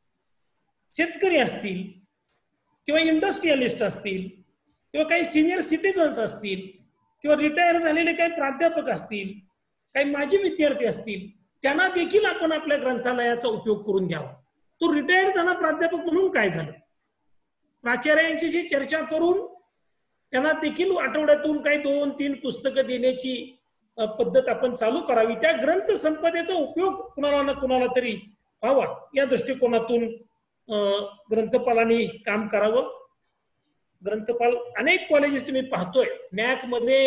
शेतकरी असतील किंवा इंडस्ट्रियलिस्ट असतील किंवा काही सिनियर सिटीजन्स असतील किंवा रिटायर झालेले काही प्राध्यापक असतील, काही माजी विद्यार्थी असतील, त्यांना देखील आपण आपल्या ग्रंथालयाचा उपयोग करून द्यावा. तो रिटायर झाला प्राध्यापक म्हणून काय झालं, प्राचार्यांची चर्चा करून त्यांना देखील आठवड्यातून काही 2-3 पुस्तकं देण्याची पद्धत आपण चालू करावी. त्या ग्रंथ संपदेचा उपयोग कुणाला ना कुणाला तरी व्हावा या दृष्टिकोनातून ग्रंथपालांनी काम करावं. ग्रंथपाल अनेक कॉलेजेस मी पाहतोय, नॅक मध्ये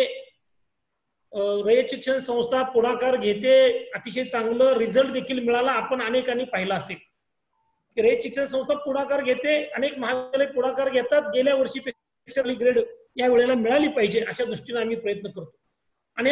रयत शिक्षण संस्था पुढाकार घेते, अतिशय चांगलं रिझल्ट देखील मिळाला. आपण अनेकांनी पाहिला असेल की रयत शिक्षण संस्था पुढाकार घेते, अनेक महाविद्यालय पुढाकार घेतात, गेल्या वर्षीपेक्षा ग्रेड या वेळेला मिळाली पाहिजे अशा दृष्टीने आम्ही प्रयत्न करतो. आणि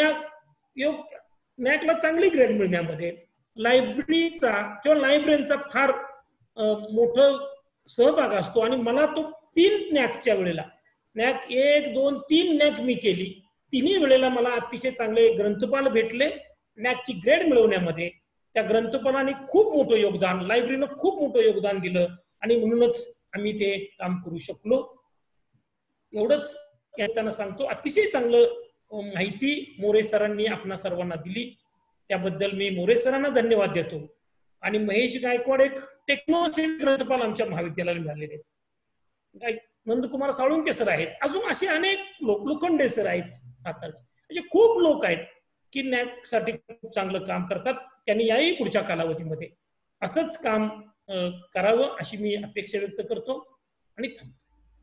नॅकला चांगली ग्रेड मिळण्यामध्ये लायब्ररीचा किंवा लायब्ररीचा फार मोठं सहभाग असतो. आणि मला तो 3 नॅकच्या वेळेला, नॅक 1, 2, 3 नॅक मी केली, तिन्ही वेळेला मला अतिशय चांगले ग्रंथपाल भेटले. नॅकची ग्रेड मिळवण्यामध्ये त्या ग्रंथपालाने खूप मोठं योगदान, लायब्ररीनं खूप मोठं योगदान दिलं आणि म्हणूनच आम्ही ते काम करू शकलो. एवढंच त्यांना सांगतो. अतिशय चांगलं माहिती मोरे सरांनी आपणा सर्वांना दिली, त्याबद्दल मी मोरे सरांना धन्यवाद देतो. आणि महेश गायकवाड एक टेक्नॉलॉजी ग्रंथपाल आमच्या महाविद्यालयाला मिळालेले आहेत. नंदकुमार साळुंके सर आहेत, अजून असे अनेक लोक, लोखंडे सर आहेत सातारचे, म्हणजे खूप लोक आहेत की नॅक साठी खूप चांगलं काम करतात. त्यांनी याही पुढच्या कालावधीमध्ये असंच काम करावं अशी मी अपेक्षा व्यक्त करतो आणि थांबतो.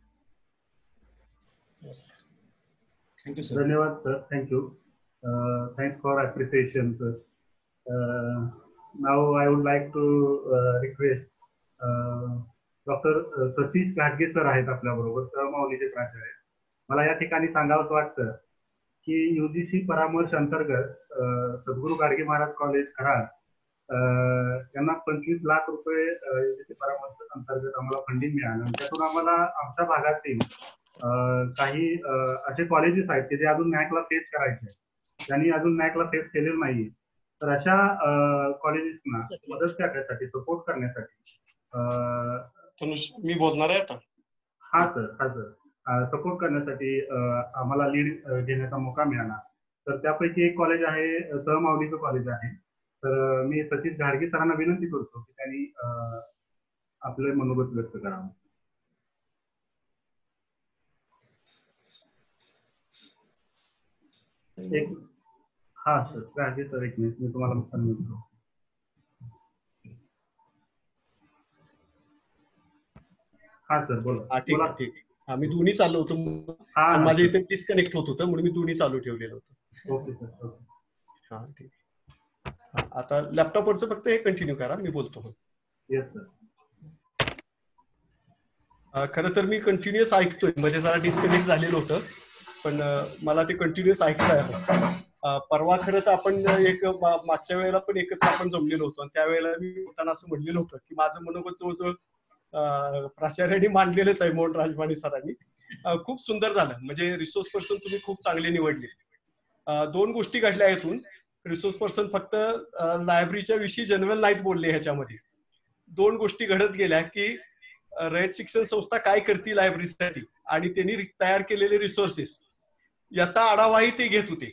Thank you sir. धन्यवाद sir. Thank you. Thanks for appreciation, sir. Now I would like to request Dr. Satish घाटगे सर आहेत आपल्या बरोबर, सहमाऊलीचे प्राचार्य. मला या ठिकाणी सांगावंसं वाटतं की UGC परामर्श अंतर्गत सद्गुरू गाडगे महाराज कॉलेज कराड यांना 25 लाख रुपये UGC परामर्श अंतर्गत आम्हाला फंडिंग मिळालं. त्यातून आम्हाला आमच्या भागातील काही असे कॉलेजेस आहेत की जे अजून नॅकला फेस करायचे आहेत, त्यांनी अजून नॅकला फेस केलेलं नाहीये. तर अशा कॉलेजेसना मदत करण्यासाठी, सपोर्ट करण्यासाठी मी बोलणार आहे आता. हा सर. सपोर्ट करण्यासाठी आम्हाला लीड घेण्याचा मौका मिळाला. तर त्यापैकी एक कॉलेज आहे, सहमाऊलीचं कॉलेज आहे. तर मी सतीश घाडगे सरांना विनंती करतो की त्यांनी आपले मनोगत व्यक्त करावं. हा सर, घाडगे सर एक मिनिट, मी तुम्हाला सांगतो. हा सर बोला. ठीक आहे. मी दोन्ही चालू होतो, माझ्या इथे डिस्कनेक्ट होत होतं म्हणून मी दोन्ही चालू ठेवलेलं होतं. Okay sir. हा ठीक. आता लॅपटॉपवरचं फक्त हे कंटिन्यू करा, मी बोलतो. Yes sir. खरं तर मी कंटिन्युअस ऐकतोय, मध्ये जरा डिस्कनेक्ट झालेलं होतं पण मला ते कंटिन्युअस ऐकता आहे. परवा खरं तर आपण एक मागच्या वेळेला पण एकत्र आपण जमलेलो होतो आणि त्यावेळेला मी बोलताना असं म्हणलेलं होतं की माझं मनोगत जवळजवळ प्राचार्यांनी मांडलेलंच आहे, मोहन राजवाणी सरांनी. खूप सुंदर झालं, म्हणजे रिसोर्स पर्सन तुम्ही खूप चांगले निवडले. दोन गोष्टी घडल्या यातून. रिसोर्स पर्सन फक्त लायब्ररीच्या विषयी जनरल नाहीत बोलले, ह्याच्यामध्ये दोन गोष्टी घडत गेल्या की रयत शिक्षण संस्था काय करते लायब्ररीसाठी आणि त्यांनी तयार केलेले रिसोर्सेस याचा आढावाही ते घेत होते.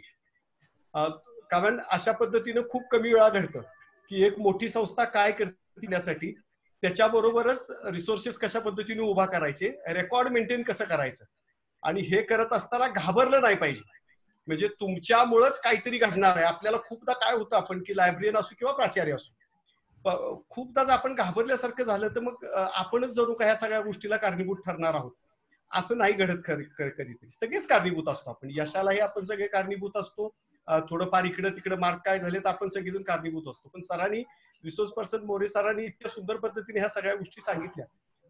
कारण अशा पद्धतीनं खूप कमी वेळा घडतं की एक मोठी संस्था काय करते यासाठी, त्याच्याबरोबरच रिसोर्सेस कशा पद्धतीने उभा करायचे, रेकॉर्ड मेंटेन कसं करायचं, आणि हे करत असताना घाबरलं नाही पाहिजे. म्हणजे तुमच्यामुळेच काहीतरी घडणार आहे. आपल्याला खूपदा काय होतं, आपण की लायब्ररीयन असू किंवा प्राचार्य असू, खूपदा जर आपण घाबरल्यासारखं झालं तर मग आपणच जणू का ह्या सगळ्या गोष्टीला कारणीभूत ठरणार आहोत. असं नाही घडत. कधीतरी सगळेच कारणीभूत असतो आपण, यशालाही आपण सगळे कारणीभूत असतो, थोडंफार इकडं तिकडं मार्क काय झाले तर आपण सगळेजण कारणीभूत असतो. पण सरांनी, रिसोर्स पर्सन मोरे सरांनी इतक्या सुंदर पद्धतीने ह्या सगळ्या गोष्टी सांगितल्या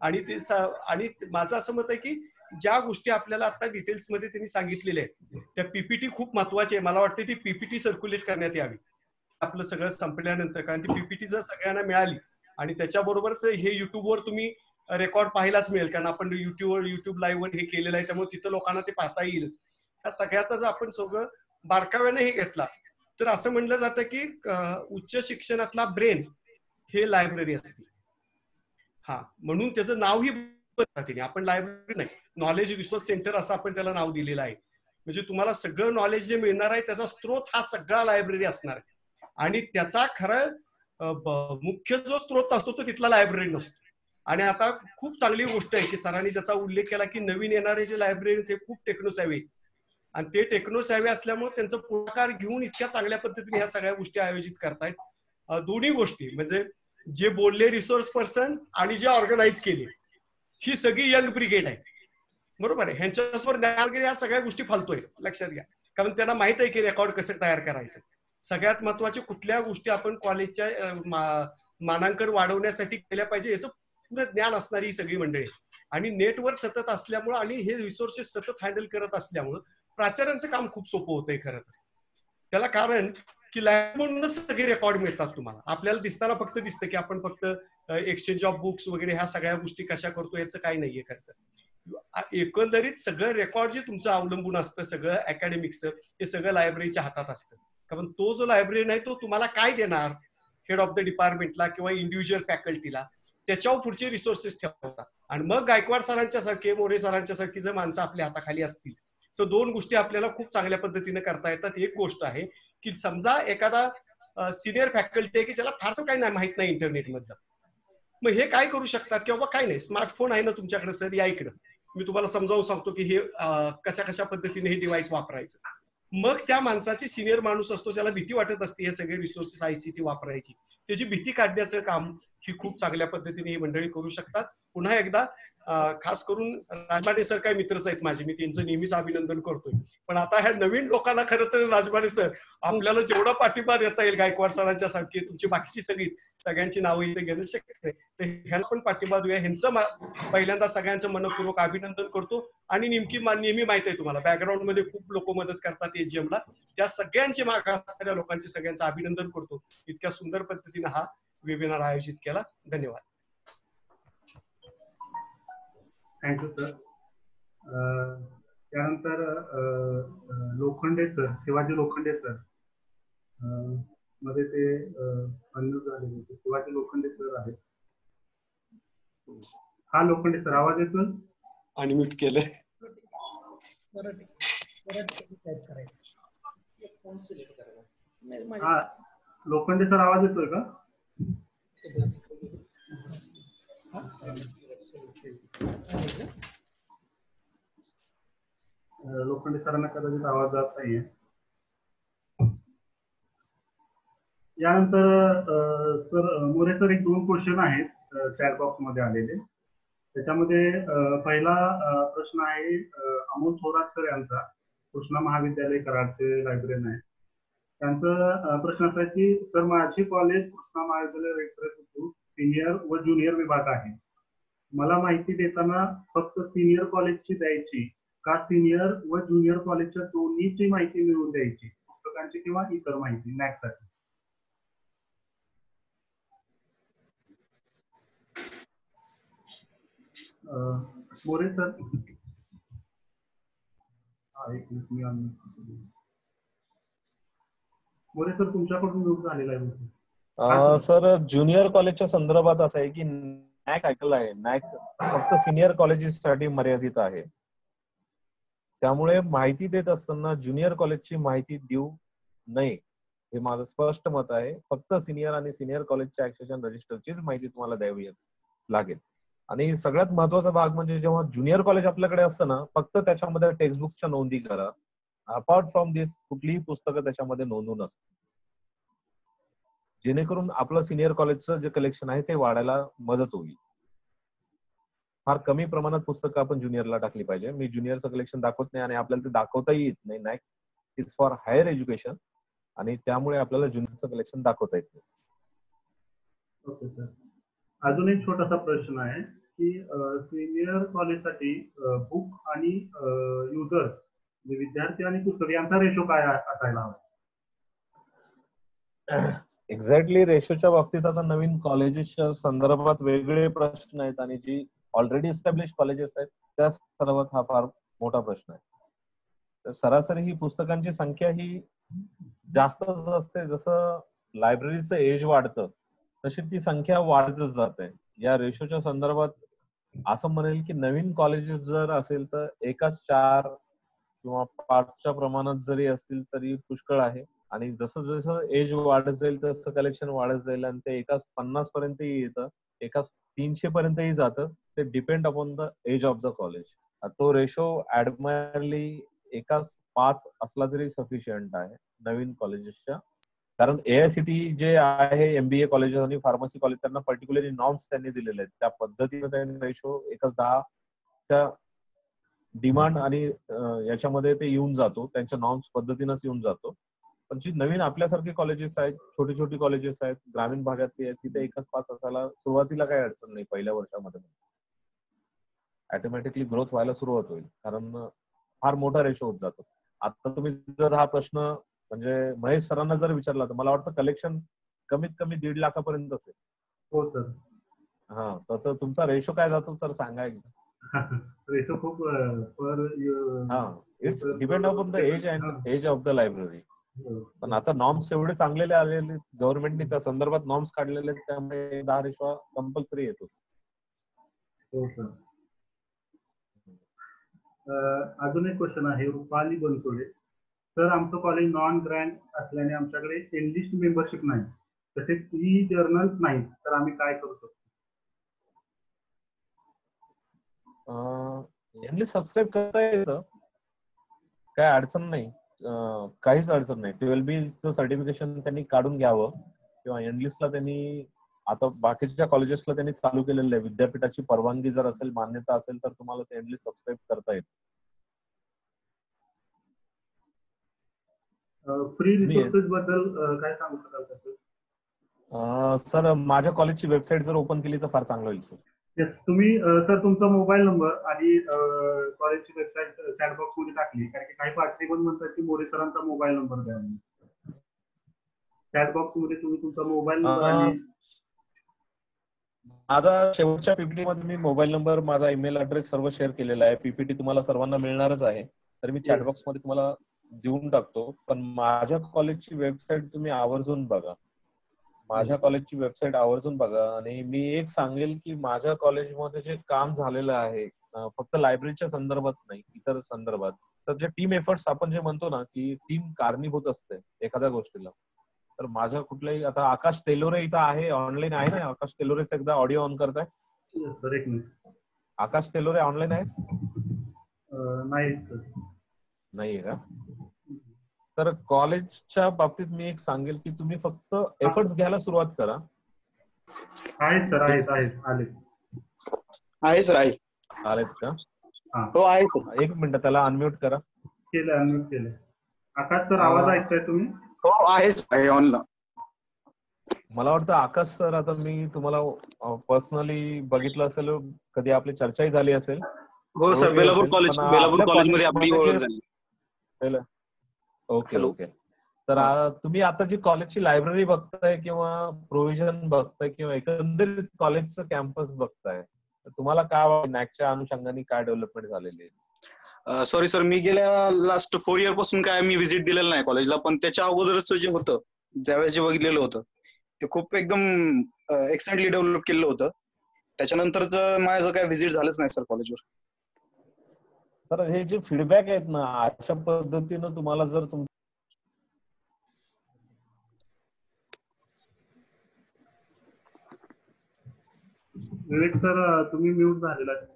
आणि माझं असं मत आहे की ज्या गोष्टी आपल्याला आता डिटेल्स मध्ये त्यांनी सांगितलेल्या आहेत त्या पीपीटी खूप महत्वाची आहे. मला वाटतं ती पीपीटी सर्क्युलेट करण्यात यावी आपलं सगळं संपल्यानंतर, कारण ती पीपीटी जर सगळ्यांना मिळाली आणि त्याच्याबरोबरच हे युट्यूबवर तुम्ही रेकॉर्ड पाहायलाच मिळेल, कारण आपण युट्यूब लाईव्हवर हे केलेलं आहे, त्यामुळे तिथं लोकांना ते पाहता येईलच. त्या सगळ्याचा जर आपण सगळं बारकाव्याने हे घेतला तर असं म्हणलं जातं की उच्च शिक्षणातला ब्रेन हे लायब्ररी असते. हा, म्हणून त्याचं नावही बदलतं. आपण लायब्ररी नाही, नॉलेज रिसोर्स सेंटर असं आपण त्याला नाव दिलेलं आहे. म्हणजे तुम्हाला सगळं नॉलेज जे मिळणार आहे त्याचा स्रोत हा सगळा लायब्ररी असणार आहे, आणि त्याचा खरं मुख्य जो स्रोत असतो तो तिथला लायब्ररी नसतो. आणि आता खूप चांगली गोष्ट आहे की सरांनी ज्याचा उल्लेख केला की नवीन येणारे जे लायब्ररी ते खूप टेक्नो सॅव्ही, आणि ते टेक्नो सॅव्ही असल्यामुळे त्यांचं पुढाकार घेऊन इतक्या चांगल्या पद्धतीने ह्या सगळ्या गोष्टी आयोजित करतायत. दोन्ही गोष्टी म्हणजे जे बोलले रिसोर्स पर्सन आणि जे ऑर्गनाईज केले, ही सगळी यंग ब्रिगेड आहे. बरोबर आहे. ह्यांच्यासमोर ह्या सगळ्या गोष्टी फालतोय, लक्षात घ्या. कारण त्यांना माहित आहे की रेकॉर्ड कसं तयार करायचं. सगळ्यात महत्वाची कुठल्या गोष्टी आपण कॉलेजच्या मानांकन वाढवण्यासाठी केल्या पाहिजे याचं पूर्ण ज्ञान असणारी ही सगळी मंडळी, आणि नेटवर सतत असल्यामुळं आणि हे रिसोर्सेस सतत हँडल करत असल्यामुळं प्राचार्यांचं काम खूप सोपं होतंय खरं तर. त्याला कारण की लायब्ररीमधूनच सगळे रेकॉर्ड मिळतात तुम्हाला. आपल्याला दिसताना फक्त दिसतं की आपण फक्त एक्सचेंज ऑफ बुक्स वगैरे ह्या सगळ्या गोष्टी कशा करतो याचं काही नाहीये खरं तर. एकंदरीत सगळं रेकॉर्ड जे तुमचं अवलंबून असतं, सगळं अकॅडमिकचं, हे सगळं लायब्ररीच्या हातात असतं. कारण तो जो लायब्ररी नाही तो तुम्हाला काय देणार हेड ऑफ द डिपार्टमेंटला किंवा इंडिव्हिज्युअल फॅकल्टीला, त्याच्यावर पुढचे रिसोर्सेस ठेवतात. आणि मग गायकवाड सरांच्या सारखे, मोरे सरांच्या सारखी जर माणसं आपल्या हाताखाली असतील तर दोन गोष्टी आपल्याला खूप चांगल्या पद्धतीने करता येतात. एक गोष्ट आहे की समजा एखादा सिनियर फॅकल्टी आहे की ज्याला फारसं काही नाही माहित नाही इंटरनेटमधलं, मग हे काय करू शकतात की बाबा काय नाही, स्मार्टफोन आहे ना तुमच्याकडे सर, या इकडं मी तुम्हाला समजावून सांगतो की हे कशा कशा पद्धतीने हे डिव्हाइस वापरायचं. मग त्या माणसाची सिनियर माणूस असतो, ज्याला भीती वाटत असते हे सगळे रिसोर्सेस ICT वापरायची, त्याची भीती काढण्याचं काम ही खूप चांगल्या पद्धतीने ही मंडळी करू शकतात. पुन्हा एकदा खास करून राजमाने सर काय मित्रच आहेत माझे, मी त्यांचं नेहमीच अभिनंदन करतोय. पण आता ह्या नवीन लोकांना खरं तर राजमाने सर आपल्याला जेवढा पाठिंबा देता येईल गायकवाड सरांच्या सारखी तुमची बाकीची सगळ्यांची नावं इथे घेणं शक्य आहे, तर ह्यांना पण पाठिंबा देऊया. ह्यांचं पहिल्यांदा सगळ्यांचं मनपूर्वक अभिनंदन करतो. आणि नेहमी माहित आहे तुम्हाला बॅकग्राऊंड मध्ये खूप लोक मदत करतात AGM ला, त्या सगळ्यांची मागे असणाऱ्या लोकांचे सगळ्यांचं अभिनंदन करतो. इतक्या सुंदर पद्धतीने हा वेबिनार आयोजित केला. धन्यवाद. Thank you sir. त्यानंतर लोखंडे सर, शिवाजी लोखंडे सर मध्ये ते अनम्यूट झाले होते. शिवाजी लोखंडे सर आहेत. हा लोखंडे सर आवाज येतोय? अनम्यूट केलंय. हा लोखंडे सर आवाज येतोय का? लोखंडे सरांना कदाचित आवाज जात नाहीये. यानंतर सर मोरे सर एक 2 क्वेश्चन आहेत चॅट बॉक्स मध्ये आलेले. त्याच्यामध्ये पहिला प्रश्न आहे अमोल थोरात सर यांचा, कृष्णा महाविद्यालय कराडचे लायब्ररीयन आहे. त्यांचा प्रश्न असा आहे की सर माझे कॉलेज कृष्णा महाविद्यालय सिनियर व ज्युनियर विभाग आहे. मला माहिती देताना फक्त सिनियर कॉलेजची द्यायची का सिनियर व ज्युनियर कॉलेजच्या दोन्हीची माहिती मिळवून द्यायची, पुस्तकांची किंवा इतर माहिती नॅकसाठी? मोरे सर मोरे सर तुमच्याकडून यूज झालेला आहे. सर ज्युनियर कॉलेजच्या संदर्भात असं आहे की नॅक ऐकलं आहे, नॅक फक्त सिनियर कॉलेजेससाठी मर्यादित आहे. त्यामुळे माहिती देत असताना ज्युनियर कॉलेजची माहिती देऊ नये हे माझं स्पष्ट मत आहे. फक्त सिनियर आणि सिनियर कॉलेजच्या ऍक्सेशन रजिस्टरचीच माहिती तुम्हाला द्यावी लागेल. आणि सगळ्यात महत्वाचा भाग म्हणजे जेव्हा ज्युनियर कॉलेज आपल्याकडे असतं ना, फक्त त्याच्यामध्ये टेक्स्टबुकच्या नोंदी करा. अपार्ट फ्रॉम दिस कुठलीही पुस्तकं त्याच्यामध्ये नोंदवू नका, जेणेकरून आपलं सिनियर कॉलेजचं जे कलेक्शन आहे ते वाढायला मदत होईल. फार कमी प्रमाणात पुस्तकं आपण ज्युनियरला टाकली पाहिजे. मी ज्युनियरचं कलेक्शन दाखवत नाही आणि आपल्याला ते दाखवताही येत नाही. NAAC it's for higher education आणि त्यामुळे आपल्याला ज्युनियरचं कलेक्शन दाखवता येत नाही. Okay sir. अजून एक छोटासा प्रश्न आहे की सिनियर कॉलेजसाठी बुक आणि युजर्स विद्यार्थी आणि पुस्तक यांचा रेशो काय असायला हवा? एक्झॅक्टली रेशोच्या बाबतीत आता नवीन कॉलेजेसच्या संदर्भात वेगळे प्रश्न आहेत आणि जी ऑलरेडी एस्टॅब्लिश कॉलेजेस आहेत त्या संदर्भात हा फार मोठा प्रश्न आहे. तर सरासरी ही पुस्तकांची संख्या ही जास्तच असते. जसं लायब्ररीचं एज वाढतं तशी ती संख्या वाढतच जाते. या रेशोच्या संदर्भात असं म्हणेल की नवीन कॉलेजेस जर असेल तर एकाच 4 किंवा 5च्या प्रमाणात जरी असतील तरी पुष्कळ आहे. आणि जसं जसं एज वाढत जाईल तसं कलेक्शन वाढत जाईल आणि ते एकाच 50 पर्यंतही येतं, एकाच 300 पर्यंतही जातं. ते depend upon the age of the college. तो रेशो ऍडमायरली एकाच 5 असला तरी सफिशियंट आहे नवीन कॉलेजेसच्या. कारण AICT जे आहे MBA कॉलेजेस आणि फार्मसी कॉलेज त्यांना पर्टिक्युलरली नॉर्म्स त्यांनी दिलेले आहेत. त्या पद्धतीने त्यांनी रेशो एकाच 10च्या डिमांड आणि याच्यामध्ये ते येऊन जातो, त्यांच्या नॉर्म्स पद्धतीनंच येऊन जातो. पण जी नवीन आपल्यासारखे कॉलेजेस आहेत, छोटी छोटी कॉलेजेस आहेत, ग्रामीण भागातली आहेत, तिथे एकच 5 असायला सुरुवातीला काही अडचण नाही. पहिल्या वर्षामध्ये ऑटोमॅटिकली ग्रोथ व्हायला सुरुवात होईल कारण फार मोठा रेशो होत जातो. आता तुम्ही जर हा प्रश्न म्हणजे महेश सरांना जर विचारला तर मला वाटतं कलेक्शन कमीत कमी 1.5 लाखापर्यंत असेल. हो सर. हा, तर तुमचा रेशो काय जातो सर सांगा एकदा. रेशो खूप it's depend upon the age and age of the library. पण आता नॉर्म्स एवढे चांगलेले आलेले गव्हर्नमेंटने त्या संदर्भात नॉर्म्स काढलेले आहेत, त्यामुळे 10 रिक्षा कंपल्सरी येतो. हो सर. अजून एक क्वेश्चन आहे रुपाली बनसोडे. सर, आमचं कॉलेज नॉन ग्रँट असल्याने आमच्याकडे एनलिस्ट मेंबरशिप नाही, तसेच ई जर्नल्स नाही, तर आम्ही काय करू शकतो? एनलिस्ट सबस्क्राईब करता येतं, काय अडचण नाही. काहीच अडचण नाही. 12B चं सर्टिफिकेशन त्यांनी काढून घ्यावं किंवा एनलिस्टला त्यांनी आता बाकीच्या कॉलेजेसला त्यांनी चालू केलेलं आहे. विद्यापीठाची परवानगी जर असेल, मान्यता असेल, तर तुम्हाला ते एनलिस्ट सबस्क्राईब करता येईल. फ्री रिसोर्सेस बद्दल काय सांगू शकाल का सर? सर, माझ्या कॉलेजची वेबसाईट जर ओपन केली तर फार चांगलं होईल सर. येस, तुम्ही सर तुमचा मोबाईल नंबर आणि कॉलेजची वेबसाईट चॅट बॉक्स मध्ये टाकली, कारण की काही पार्टिसिपंट म्हणतात की मोरे सरांचा मोबाईल नंबर द्या. चॅट बॉक्स मध्ये तुम्ही तुमचा मोबाईल नंबर आणि माझा शेवटच्या पीपीटी मध्ये मी मोबाईल नंबर, माझा ईमेल ऍड्रेस सर्व शेअर केलेला आहे. पीपीटी तुम्हाला सर्वांना मिळणारच आहे, तर मी चॅट बॉक्स मध्ये तुम्हाला देऊन टाकतो. पण माझ्या कॉलेजची वेबसाईट तुम्ही आवर्जून बघा. माझ्या कॉलेजची वेबसाईट आवर्जून बघा. आणि मी एक सांगेल की माझ्या कॉलेजमध्ये जे काम झालेलं आहे, फक्त लायब्ररीच्या संदर्भात नाही, इतर संदर्भात, तर जे टीम एफर्ट्स आपण जे म्हणतो ना, की टीम कारणीभूत असते एखाद्या गोष्टीला, तर माझ्या कुठल्याही, आता आकाश तेलोरे इथं आहे, ऑनलाईन आहे ना? आकाश तेलोरेच एकदा ऑडिओ ऑन करताय. आकाश तेलोरे ऑनलाईन आहेस? नाहीये का? तर कॉलेजच्या बाबतीत मी एक सांगेल की तुम्ही फक्त एफर्ट्स घ्यायला सुरुवात करा. आहेत सर, आहेत आले. आहे सर, आहे. आलेत का? हो, आहे सर. एक मिनिट, त्याला अनम्यूट करा. केलं, अनम्यूट केलं. आकाश सर, आवाज ऐकताय तुम्ही? हो, आहे ऑनलाईन. मला वाटतं आकाश सर, आता मी तुम्हाला पर्सनली बघितलं असेल, कधी आपली चर्चाही झाली असेल. हो सर, बेलापूर कॉलेजमध्ये आपली ओळख झाली. Okay okay. तर तुम्ही आता जी कॉलेजची लायब्ररी बघताय किंवा प्रोव्हिजन बघताय किंवा एकंदरीत कॉलेजचं कॅम्पस बघताय, तर तुम्हाला काय वाटतं, नॅकच्या अनुषंगाने काय डेव्हलपमेंट झालेली आहे? सॉरी सर, मी गेल्या लास्ट 4 इयर पासून काय मी व्हिजिट दिलेलं नाही कॉलेजला, पण त्याच्या अगोदरच जे होतं, ज्यावेळेस जे बघितलेलं होतं, ते खूप एकदम एक्सलेंटली डेव्हलप केलेलं होतं. त्याच्यानंतरच माझं काय व्हिजिट झालंच नाही सर कॉलेजवर. तर हे जे फीडबॅक आहेत ना, अशा पद्धतीनं तुम्हाला जर विवेक सर, तुम्ही म्यूट झालेला आहे.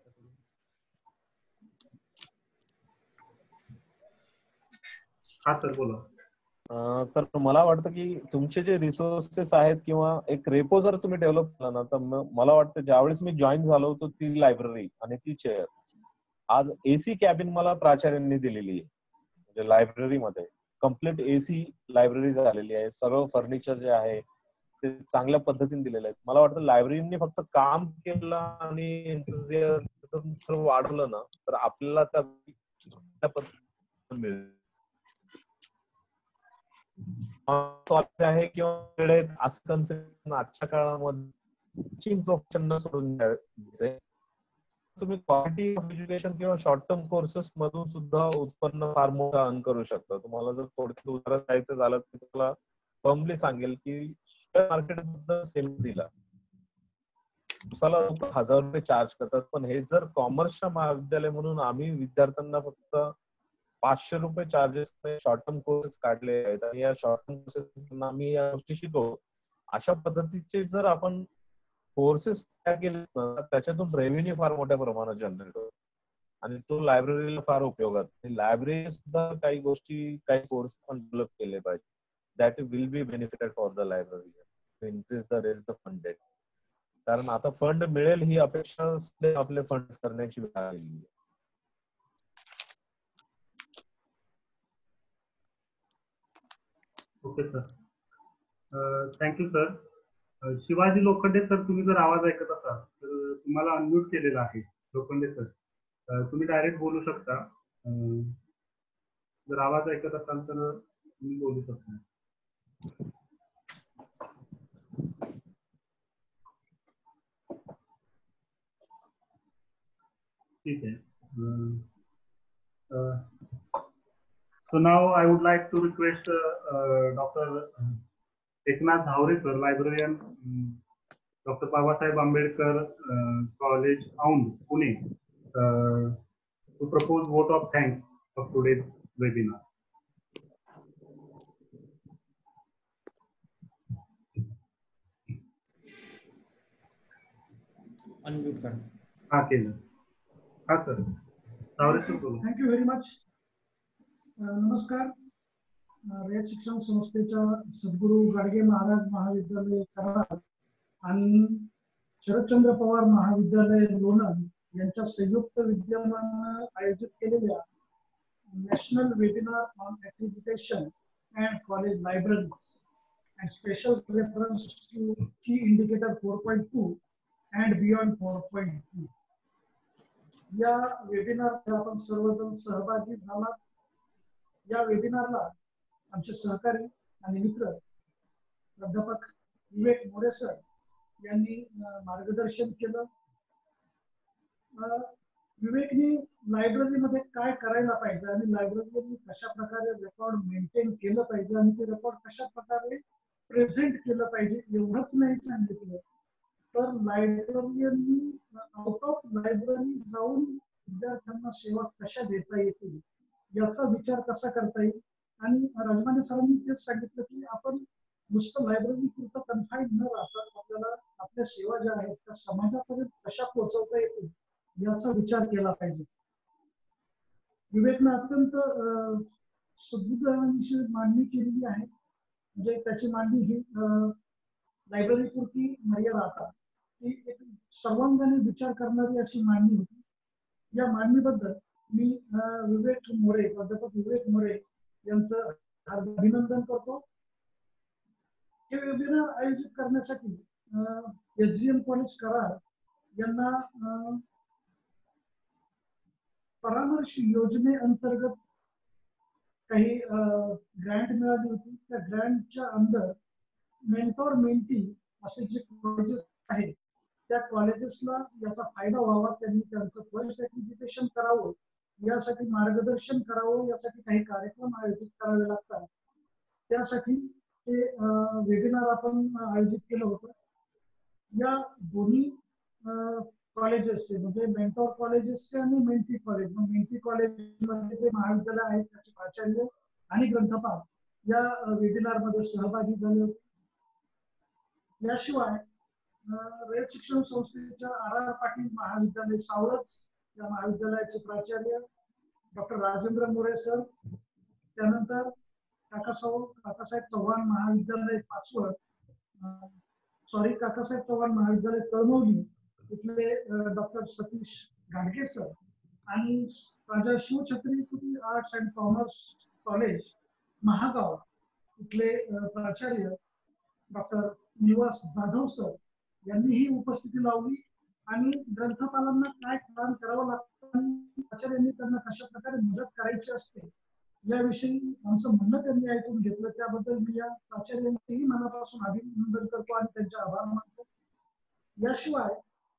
हा सर, बोला. तर मला वाटतं की तुमचे जे रिसोर्सेस आहेत किंवा एक रेपो जर तुम्ही डेव्हलप केला ना, तर मला वाटतं ज्यावेळेस मी जॉईन झालो होतो, ती लायब्ररी आणि ती चेअर आज एसी कॅबिन मला प्राचार्यांनी दिलेली आहे. म्हणजे लायब्ररीमध्ये कम्प्लीट एसी लायब्ररी झालेली आहे. सगळं फर्निचर जे आहे ते चांगल्या पद्धतीने दिलेलं आहे. मला वाटतं लायब्ररीने फक्त काम केलं आणि एन्थुसियाझम वाढवलं ना, तर आपल्याला त्या पद्धतीने मिळेल आहे किंवा असं कन्सेप्ट आजच्या काळामध्ये टीचिंग प्रोफेशन सोडून द्यायचंय. तुम्ही क्वालिटी ऑफ एज्युकेशन किंवा शॉर्ट टर्म कोर्सेस मधून सुद्धा उत्पन्न फार मोठं अर्न करू शकता. तुम्हाला जर थोडक्यात उदाहरण द्यायचं झालं तर तुम्हाला फर्मली सांगेल की शेअर मार्केट बद्दल सेम दिला दिवसाला लोक 1000 रुपये चार्ज करतात, पण हे जर कॉमर्सच्या महाविद्यालय म्हणून आम्ही विद्यार्थ्यांना फक्त 500 रुपये चार्जेस शॉर्ट टर्म कोर्सेस काढले आहेत आणि या शॉर्ट टर्म कोर्सेस आम्ही या गोष्टी शिकवतो. अशा पद्धतीचे जर आपण कोर्सेस तयार केले ना, त्याच्यातून रेव्हेन्यू फार मोठ्या प्रमाणात जनरेट होतो आणि तो लायब्ररीला फार उपयोगात. लायब्ररी सुद्धा काही गोष्टी, काही कोर्स पण डेव्हलप केले पाहिजे. That will be benefited for the library to increase the raise the funded. कारण आता फंड मिळेल ही अपेक्षा आपले फंड करण्याची वेळ आलेली आहे. Okay sir, thank you sir. Shivaji Lokhande sir, तुम्ही जर आवाज ऐकत असाल तर तुम्हाला अनम्यूट केलेला आहे. लोखंडे सर, तुम्ही डायरेक्ट बोलू शकता. जर आवाज ऐकत असाल तर तुम्ही बोलू शकता. ठीक आहे. So now I would like to request Dr. Eknath Dhavre sir, librarian, Dr. Babasaheb Ambedkar College, Aund, Pune, to propose vote of thanks of today's webinar. Unmute कर. हाँ केलं. हाँ सर. धावरे सर बोलो. Thank you very much. नमस्कार. रयत शिक्षण संस्थेच्या सद्गुरू गाडगे महाराज महाविद्यालय कराड आणि शरदचंद्र पवार महाविद्यालय लोणंद यांच्या संयुक्त विद्यमानं आयोजित केलेल्या national webinar on accreditation and college libraries and special reference to key indicator 4.2 and beyond 4.2 या वेबिनार आपण सर्वजण सहभागी झालात. या वेबिनारला आमचे सहकारी आणि मित्र प्राध्यापक विवेक मोरे सर यांनी मार्गदर्शन केलं. विवेकनी लायब्ररीमध्ये काय करायला पाहिजे आणि लायब्ररीने कशा प्रकारे रेकॉर्ड मेंटेन केलं पाहिजे आणि ते रेकॉर्ड कशा प्रकारे प्रेझेंट केलं पाहिजे एवढंच नाही सांगितलं, तर लायब्ररीयननी आउट ऑफ लायब्ररी जाऊन विद्यार्थ्यांना सेवा कशा देता येतील याचा विचार कसा करता येईल. आणि राजमाने सरांनी तेच सांगितलं की आपण नुसतं लायब्ररी पुरतं कन्फाईन न राहता आपल्याला आपल्या सेवा ज्या आहेत त्या समाजापर्यंत कशा पोहोचवता येतील याचा विचार केला पाहिजे. विवेकनं अत्यंत सद्बुद्धांची मांडणी केलेली आहे. म्हणजे त्याची मांडणी ही लायब्ररी पुरती मर्यादा आता ती एक सर्वांगाने विचार करणारी अशी मांडणी होती. या मांडणीबद्दल मी विवेक मोरे, प्राध्यापक विवेक मोरे यांचं अभिनंदन करतो. हे वेबिनार आयोजित करण्यासाठी SGM कॉलेज कराड यांना परामर्श योजनेअंतर्गत काही ग्रँट मिळाली होती. त्या ग्रँटच्या अंडर मेंटॉर मेंटी असे जे कॉलेजेस आहेत त्या कॉलेजेसला याचा फायदा व्हावा, त्यांनी त्यांचं फर्स्ट ऍक्रिडिटेशन करावं, यासाठी मार्गदर्शन करावं, यासाठी काही कार्यक्रम आयोजित करावे लागतात. त्यासाठी हे वेबिनार आपण आयोजित केलं होतं. या दोन्ही कॉलेजेसचे म्हणजे मेंटॉर कॉलेजेसचे आणि मेंटी कॉलेज, मेंटी कॉलेजमध्ये जे महाविद्यालय आहेत त्याचे प्राचार्य आणि ग्रंथपाल या वेबिनार मध्ये सहभागी झाले होते. याशिवाय रयत शिक्षण संस्थेच्या RR पाटील महाविद्यालय सावळच या महाविद्यालयाचे प्राचार्य डॉक्टर राजेंद्र मोरे सर, त्यानंतर काकासाहेब चव्हाण महाविद्यालय पाचवड, काकासाहेब चव्हाण महाविद्यालय तळमोली इथले डॉक्टर सतीश गाडगे सर आणि Raja Shivchhatrapati arts and commerce college Mahagaon इथले प्राचार्य डॉक्टर निवास जाधव सर यांनी ही उपस्थिती लावली आणि ग्रंथपालांना काय काम करावं लागतं, आचार्यांनी त्यांना कशा प्रकारे मदत करायची असते याविषयी आमचं म्हणणं त्यांनी ऐकून घेतलं. त्याबद्दल मी या प्राचार्यांचेही मनापासून अभिनंदन करतो आणि त्यांचे आभार मानतो. याशिवाय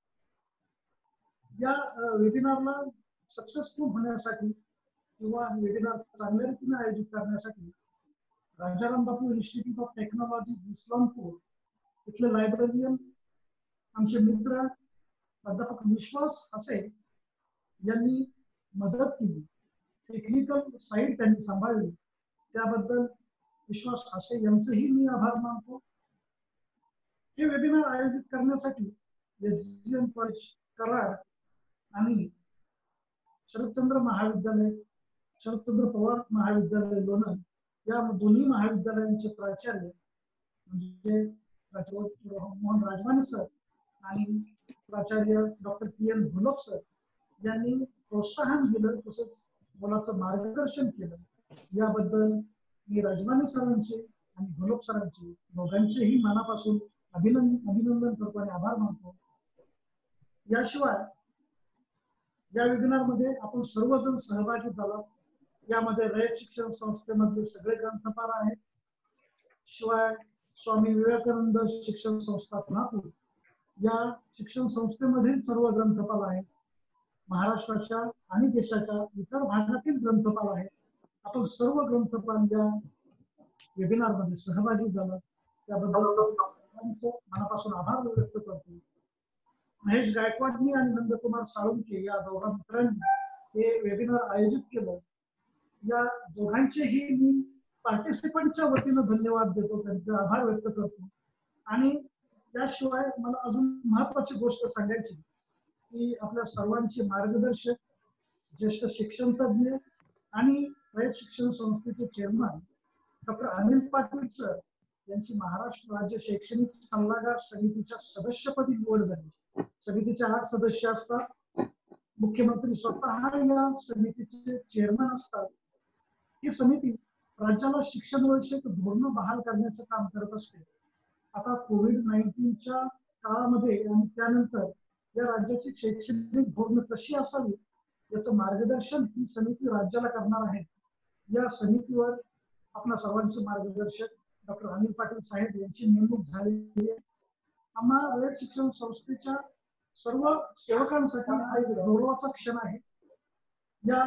या वेबिनारला सक्सेसफुल होण्यासाठी किंवा वेबिनार चांगल्या रीतीने आयोजित करण्यासाठी Rajaram Bapu institute of technology Islampur इथले लायब्ररियन आमचे मित्र प्राध्यापक विश्वास हसे यांनी मदत केली. टेक्निकल साईड त्यांनी सांभाळली, त्याबद्दल विश्वास हसे यांचेही मी आभार मानतो. हे वेबिनार आयोजित करण्यासाठी SGM कॉलेज कराड आणि शरदचंद्र पवार महाविद्यालय लोणंद या दोन्ही महाविद्यालयांचे प्राचार्य म्हणजे मोहन राजमाने सर आणि प्राचार्य डॉक्टर PN घोलप सर यांनी प्रोत्साहन दिलं, तसंच मुलाचं मार्गदर्शन केलं. याबद्दल मी राजमाने सरांचे आणि घोलप सरांचे दोघांचेही मनापासून अभिनंदन करतो आणि आभार मानतो. याशिवाय या वेबिनार मध्ये आपण सर्वजण सहभागी झालात. यामध्ये रयत शिक्षण संस्थेमधले सगळे ग्रंथपाल आहेत, शिवाय स्वामी विवेकानंद शिक्षण संस्था नागपूर या शिक्षण संस्थेमधील सर्व ग्रंथपाल आहेत, महाराष्ट्राच्या आणि देशाच्या इतर भागातील ग्रंथपाल आहेत आपण सर्व ग्रंथपाल या वेबिनार मध्ये सहभागी झाला त्याबद्दल मनापासून आभार व्यक्त करतो. महेश गायकवाडनी आणि नंदकुमार साळुंके या दोघा मित्रांनी हे वेबिनार आयोजित केलं. या दोघांचेही मी पार्टिसिपंटच्या वतीनं धन्यवाद देतो, त्यांचे आभार व्यक्त करतो. आणि त्याशिवाय मला अजून महत्वाची गोष्ट सांगायची की आपल्या सर्वांचे मार्गदर्शक, ज्येष्ठ शिक्षण तज्ज्ञ आणि रयत शिक्षण संस्थेचे chairman doctor Anil Patil sir यांची महाराष्ट्र राज्य शैक्षणिक सल्लागार समितीच्या सदस्यपदी निवड झाली. समितीचे 8 सदस्य असतात. मुख्यमंत्री स्वतः या समितीचे चेअरमन असतात. ही समिती राज्याला शिक्षणविषयक धोरणं बहाल करण्याचं काम करत असते. आता कोविड-19च्या काळामध्ये आणि त्यानंतर या राज्याची शैक्षणिक धोरणं कशी असावी याचं मार्गदर्शन ही समिती राज्याला करणार आहे. या समितीवर आपल्या सर्वांचे मार्गदर्शक डॉक्टर अनिल पाटील साहेब यांची नेमणूक झालेली आहे. आम्हा रयत शिक्षण संस्थेच्या सर्व सेवकांसाठी हा एक गौरवाचा क्षण आहे. या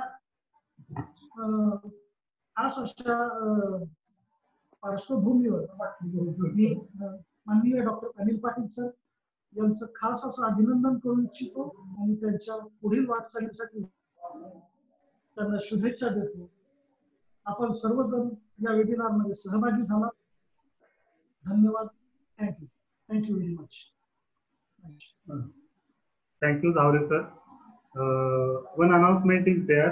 खास अशा पार्श्वभूमीवर मी माननीय डॉक्टर अनिल पाटील सर यांचं खास असं अभिनंदन करू इच्छितो आणि त्यांच्या पुढील वाटचालीसाठी त्यांना शुभेच्छा देतो. आपण सर्वजण या वेबिनार मध्ये सहभागी झाला. धन्यवाद. Thank you. Thank you very much. Thank you, Zavre sir. One announcement is there.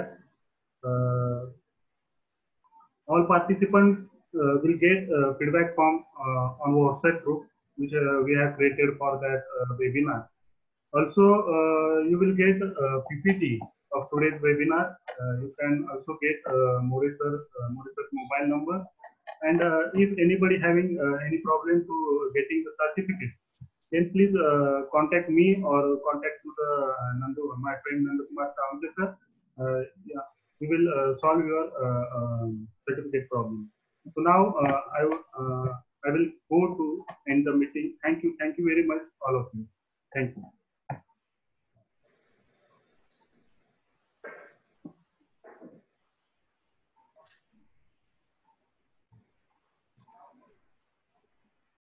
All participants will get feedback form on WhatsApp group which we have created for that webinar. Also, you will get PPT of today's webinar. You can also get Maurice's mobile number. And if anybody having any problem to getting the certificate, then please contact me or contact to my friend Nandakumar Saunke sir. Yeah, we will solve your certificate problem. So now I will go to end the meeting. Thank you very much, all of you.